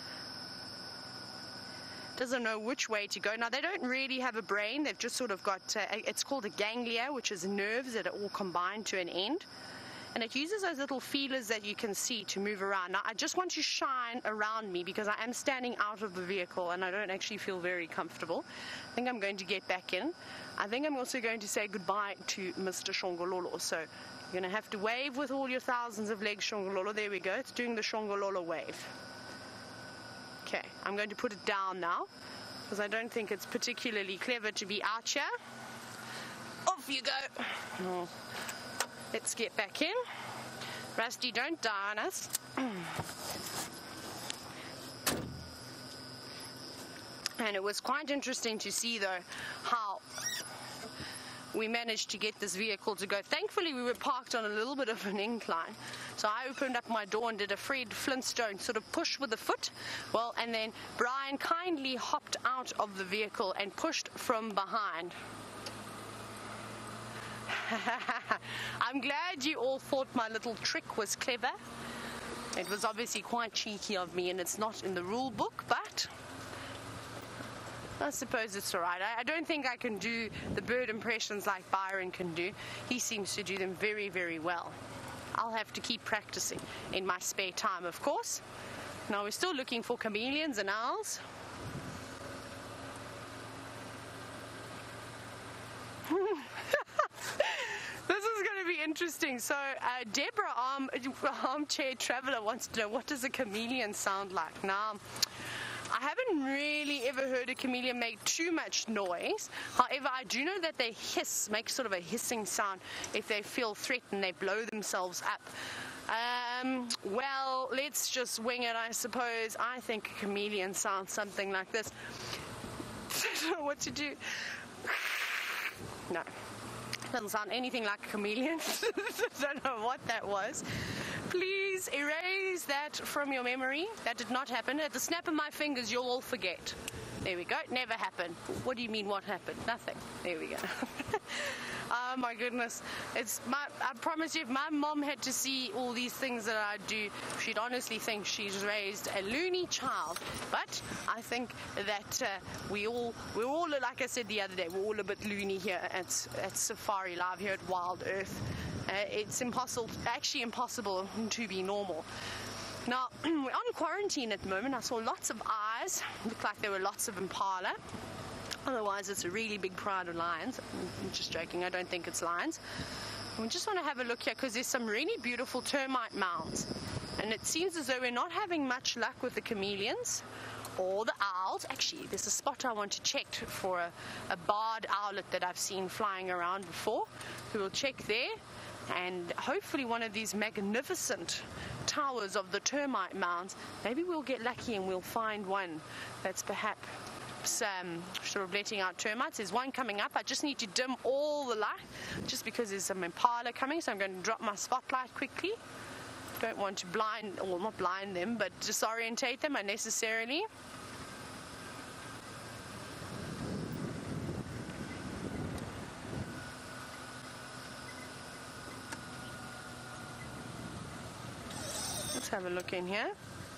Doesn't know which way to go. Now, they don't really have a brain. They've just sort of got, it's called a ganglia, which is nerves that are all combined to an end. And it uses those little feelers that you can see to move around. Now, I just want to shine around me because I am standing out of the vehicle and I don't actually feel very comfortable. I think I'm going to get back in. I think I'm also going to say goodbye to Mr. Shongololo. So you're going to have to wave with all your thousands of legs, Shongololo. There we go. It's doing the Shongololo wave. Okay, I'm going to put it down now because I don't think it's particularly clever to be out here. Off you go. Oh. Let's get back in. Rusty, don't die on us. And it was quite interesting to see, though, how we managed to get this vehicle to go. Thankfully, we were parked on a little bit of an incline. So I opened up my door and did a Fred Flintstone sort of push with the foot. Well, and then Brian kindly hopped out of the vehicle and pushed from behind. I'm glad you all thought my little trick was clever. It was obviously quite cheeky of me, and it's not in the rule book, but I suppose it's all right. I don't think I can do the bird impressions like Byron can do. He seems to do them very, very well. I'll have to keep practicing in my spare time, of course. Now, we're still looking for chameleons and owls. This is going to be interesting. So, Deborah, Armchair Traveler, wants to know, what does a chameleon sound like? Now, I haven't really ever heard a chameleon make too much noise. However, I do know that they hiss, make sort of a hissing sound. If they feel threatened, they blow themselves up. Well, let's just wing it, I suppose. I think a chameleon sounds something like this. I don't know what to do. No. Doesn't sound anything like a chameleon. Don't know what that was. Please erase that from your memory. That did not happen. At the snap of my fingers, you'll all forget. There we go. Never happened. What do you mean, what happened? Nothing. There we go. Oh my goodness. I promise you, if my mom had to see all these things that I do, she'd honestly think she's raised a loony child. But I think that we're all, like I said the other day, we're all a bit loony here at Safari Live here at Wild Earth. It's actually impossible to be normal. Now, we're on quarantine at the moment. I saw lots of eyes. Looked like there were lots of impala. Otherwise, it's a really big pride of lions. I'm just joking. I don't think it's lions. We just want to have a look here because there's some really beautiful termite mounds. And it seems as though we're not having much luck with the chameleons or the owls. Actually, there's a spot I want to check for a barred owlet that I've seen flying around before. We will check there. And hopefully one of these magnificent towers of the termite mounds, maybe we'll get lucky and we'll find one that's perhaps sort of letting out termites. There's one coming up. I just need to dim all the light just because there's some impala coming, so I'm going to drop my spotlight quickly. Don't want to blind, well, not blind them, but disorientate them unnecessarily. Let's have a look in here.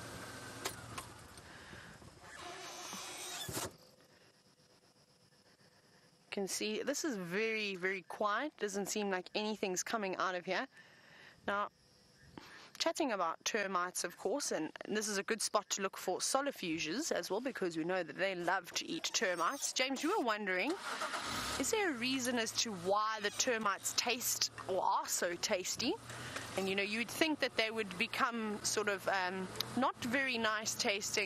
You can see this is very, very quiet. Doesn't seem like anything's coming out of here. Now, chatting about termites, of course, and this is a good spot to look for solifuges as well, because we know that they love to eat termites. James, you were wondering, is there a reason as to why the termites taste or are so tasty? And you know, you'd think that they would become sort of not very nice tasting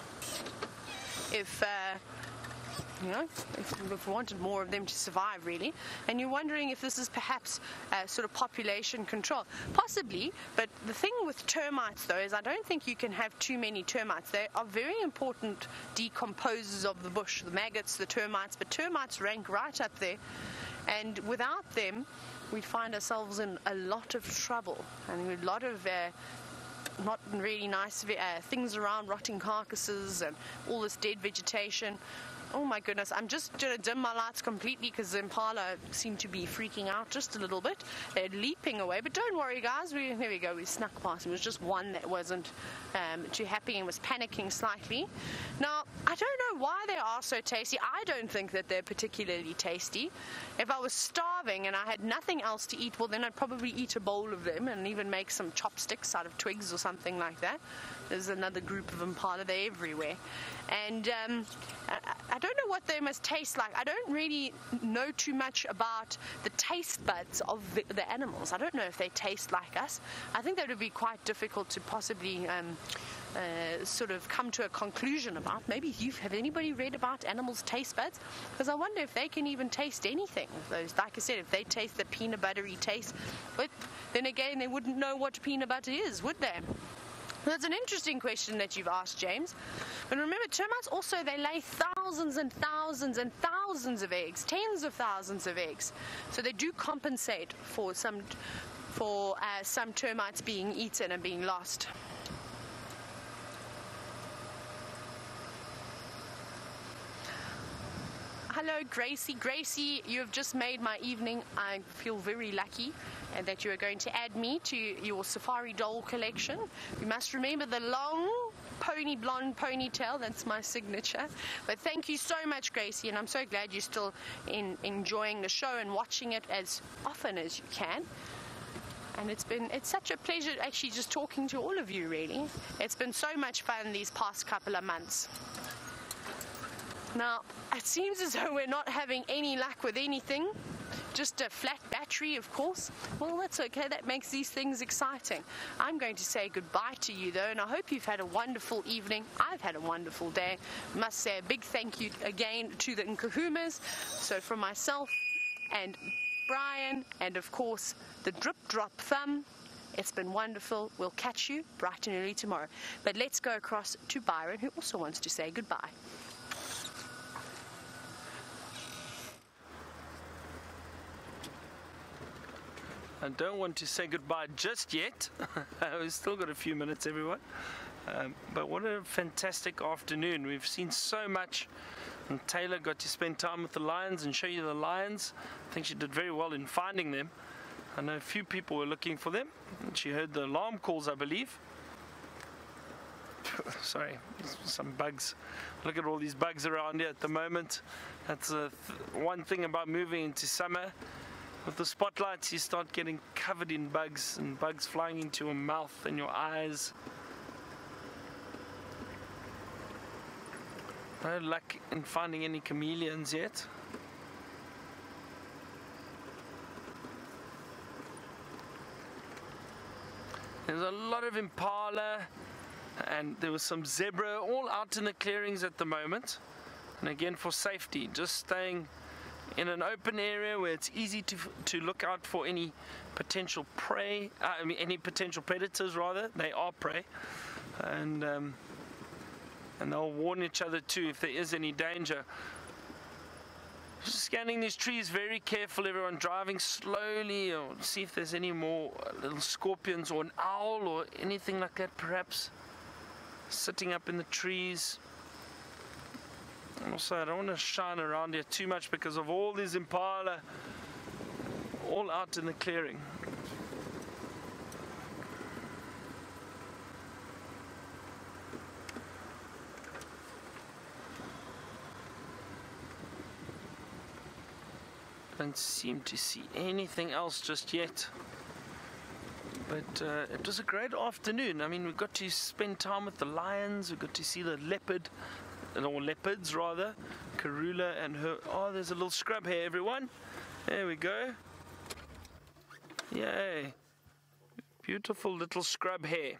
if you know, if we wanted more of them to survive, really. And you're wondering if this is perhaps sort of population control. Possibly, but the thing with termites, though, is I don't think you can have too many termites. They are very important decomposers of the bush, the maggots, the termites, but termites rank right up there. And without them, we'd find ourselves in a lot of trouble and a lot of not really nice things around, rotting carcasses and all this dead vegetation. Oh my goodness, I'm just going to dim my lights completely because the impala seem to be freaking out just a little bit. They're leaping away, but don't worry guys, there we go, we snuck past. It was just one that wasn't too happy and was panicking slightly. Now, I don't know why they are so tasty. I don't think that they're particularly tasty. If I was starving and I had nothing else to eat, well then I'd probably eat a bowl of them and even make some chopsticks out of twigs or something like that. There's another group of impala, they're everywhere. And I don't know what they must taste like. I don't really know too much about the taste buds of the animals. I don't know if they taste like us. I think that would be quite difficult to possibly sort of come to a conclusion about. Maybe have anybody read about animals' taste buds? Because I wonder if they can even taste anything. Those, like I said, if they taste the peanut buttery taste, but then again, they wouldn't know what peanut butter is, would they? That's an interesting question that you've asked, James. But remember, termites also, they lay thousands and thousands and thousands of eggs, tens of thousands of eggs. So they do compensate for some termites being eaten and being lost. Hello, Gracie. Gracie, you have just made my evening. I feel very lucky that you are going to add me to your Safari doll collection. You must remember the long blonde ponytail. That's my signature. But thank you so much, Gracie, and I'm so glad you're still enjoying the show and watching it as often as you can. And it's such a pleasure actually just talking to all of you, really. It's been so much fun these past couple of months. Now, it seems as though we're not having any luck with anything. just a flat battery, of course. Well, that's okay. That makes these things exciting. I'm going to say goodbye to you, though, and I hope you've had a wonderful evening. I've had a wonderful day. Must say a big thank you again to the Nkahumas. So from myself and Brian, and of course the Drip Drop Thumb, it's been wonderful. We'll catch you bright and early tomorrow. But let's go across to Byron, who also wants to say goodbye. I don't want to say goodbye just yet. We've still got a few minutes, everyone. But what a fantastic afternoon. We've seen so much. And Taylor got to spend time with the lions and show you the lions. I think she did very well in finding them. I know a few people were looking for them. She heard the alarm calls, I believe. Sorry, some bugs. Look at all these bugs around here at the moment. That's one thing about moving into summer. With the spotlights, you start getting covered in bugs, and bugs flying into your mouth and your eyes. No luck in finding any chameleons yet. There's a lot of impala, and there was some zebra all out in the clearings at the moment. And again, for safety, just staying in an open area where it's easy to look out for any potential prey, any potential predators rather. They are prey, and they'll warn each other too if there is any danger. Just scanning these trees very careful, everyone, driving slowly, or see if there's any more little scorpions or an owl or anything like that, perhaps sitting up in the trees. And also, I don't want to shine around here too much because of all these impala all out in the clearing. Don't seem to see anything else just yet. But it was a great afternoon. I mean, we got to spend time with the lions, we got to see the leopard, or leopards rather, Karula and her. Oh, there's a little scrub here, everyone. There we go. Yay. Beautiful little scrub hare.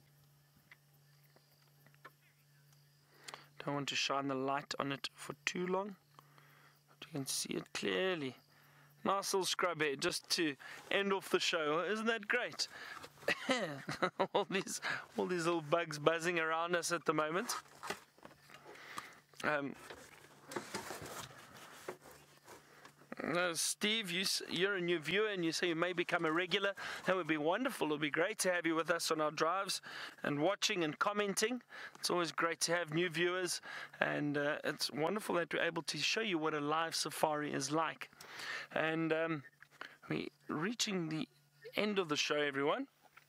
Don't want to shine the light on it for too long, but you can see it clearly. Nice little scrub hare, just to end off the show. Isn't that great? all these little bugs buzzing around us at the moment. Steve, you're a new viewer and you say you may become a regular. That would be wonderful. It would be great to have you with us on our drives and watching and commenting. It's always great to have new viewers, and it's wonderful that we're able to show you what a live safari is like. And we're reaching the end of the show, everyone.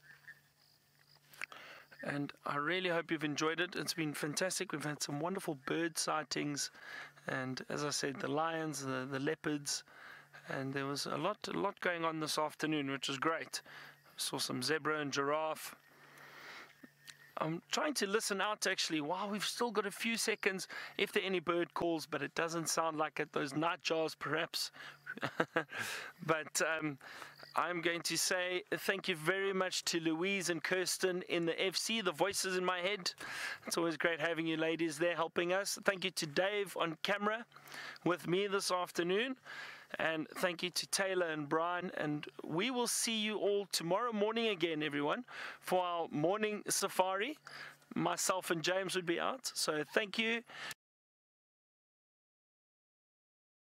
And I really hope you've enjoyed it. It's been fantastic. We've had some wonderful bird sightings, and as I said, the lions, the leopards, and there was a lot going on this afternoon, which was great. Saw some zebra and giraffe. I'm trying to listen out actually while we've still got a few seconds if there are any bird calls, but it doesn't sound like it. Those nightjars perhaps. But I'm going to say thank you very much to Louise and Kirsten in the FC, the voices in my head. It's always great having you ladies there helping us. Thank you to Dave on camera with me this afternoon. And thank you to Taylor and Brian. And we will see you all tomorrow morning again, everyone, for our morning safari. Myself and James would be out. So thank you.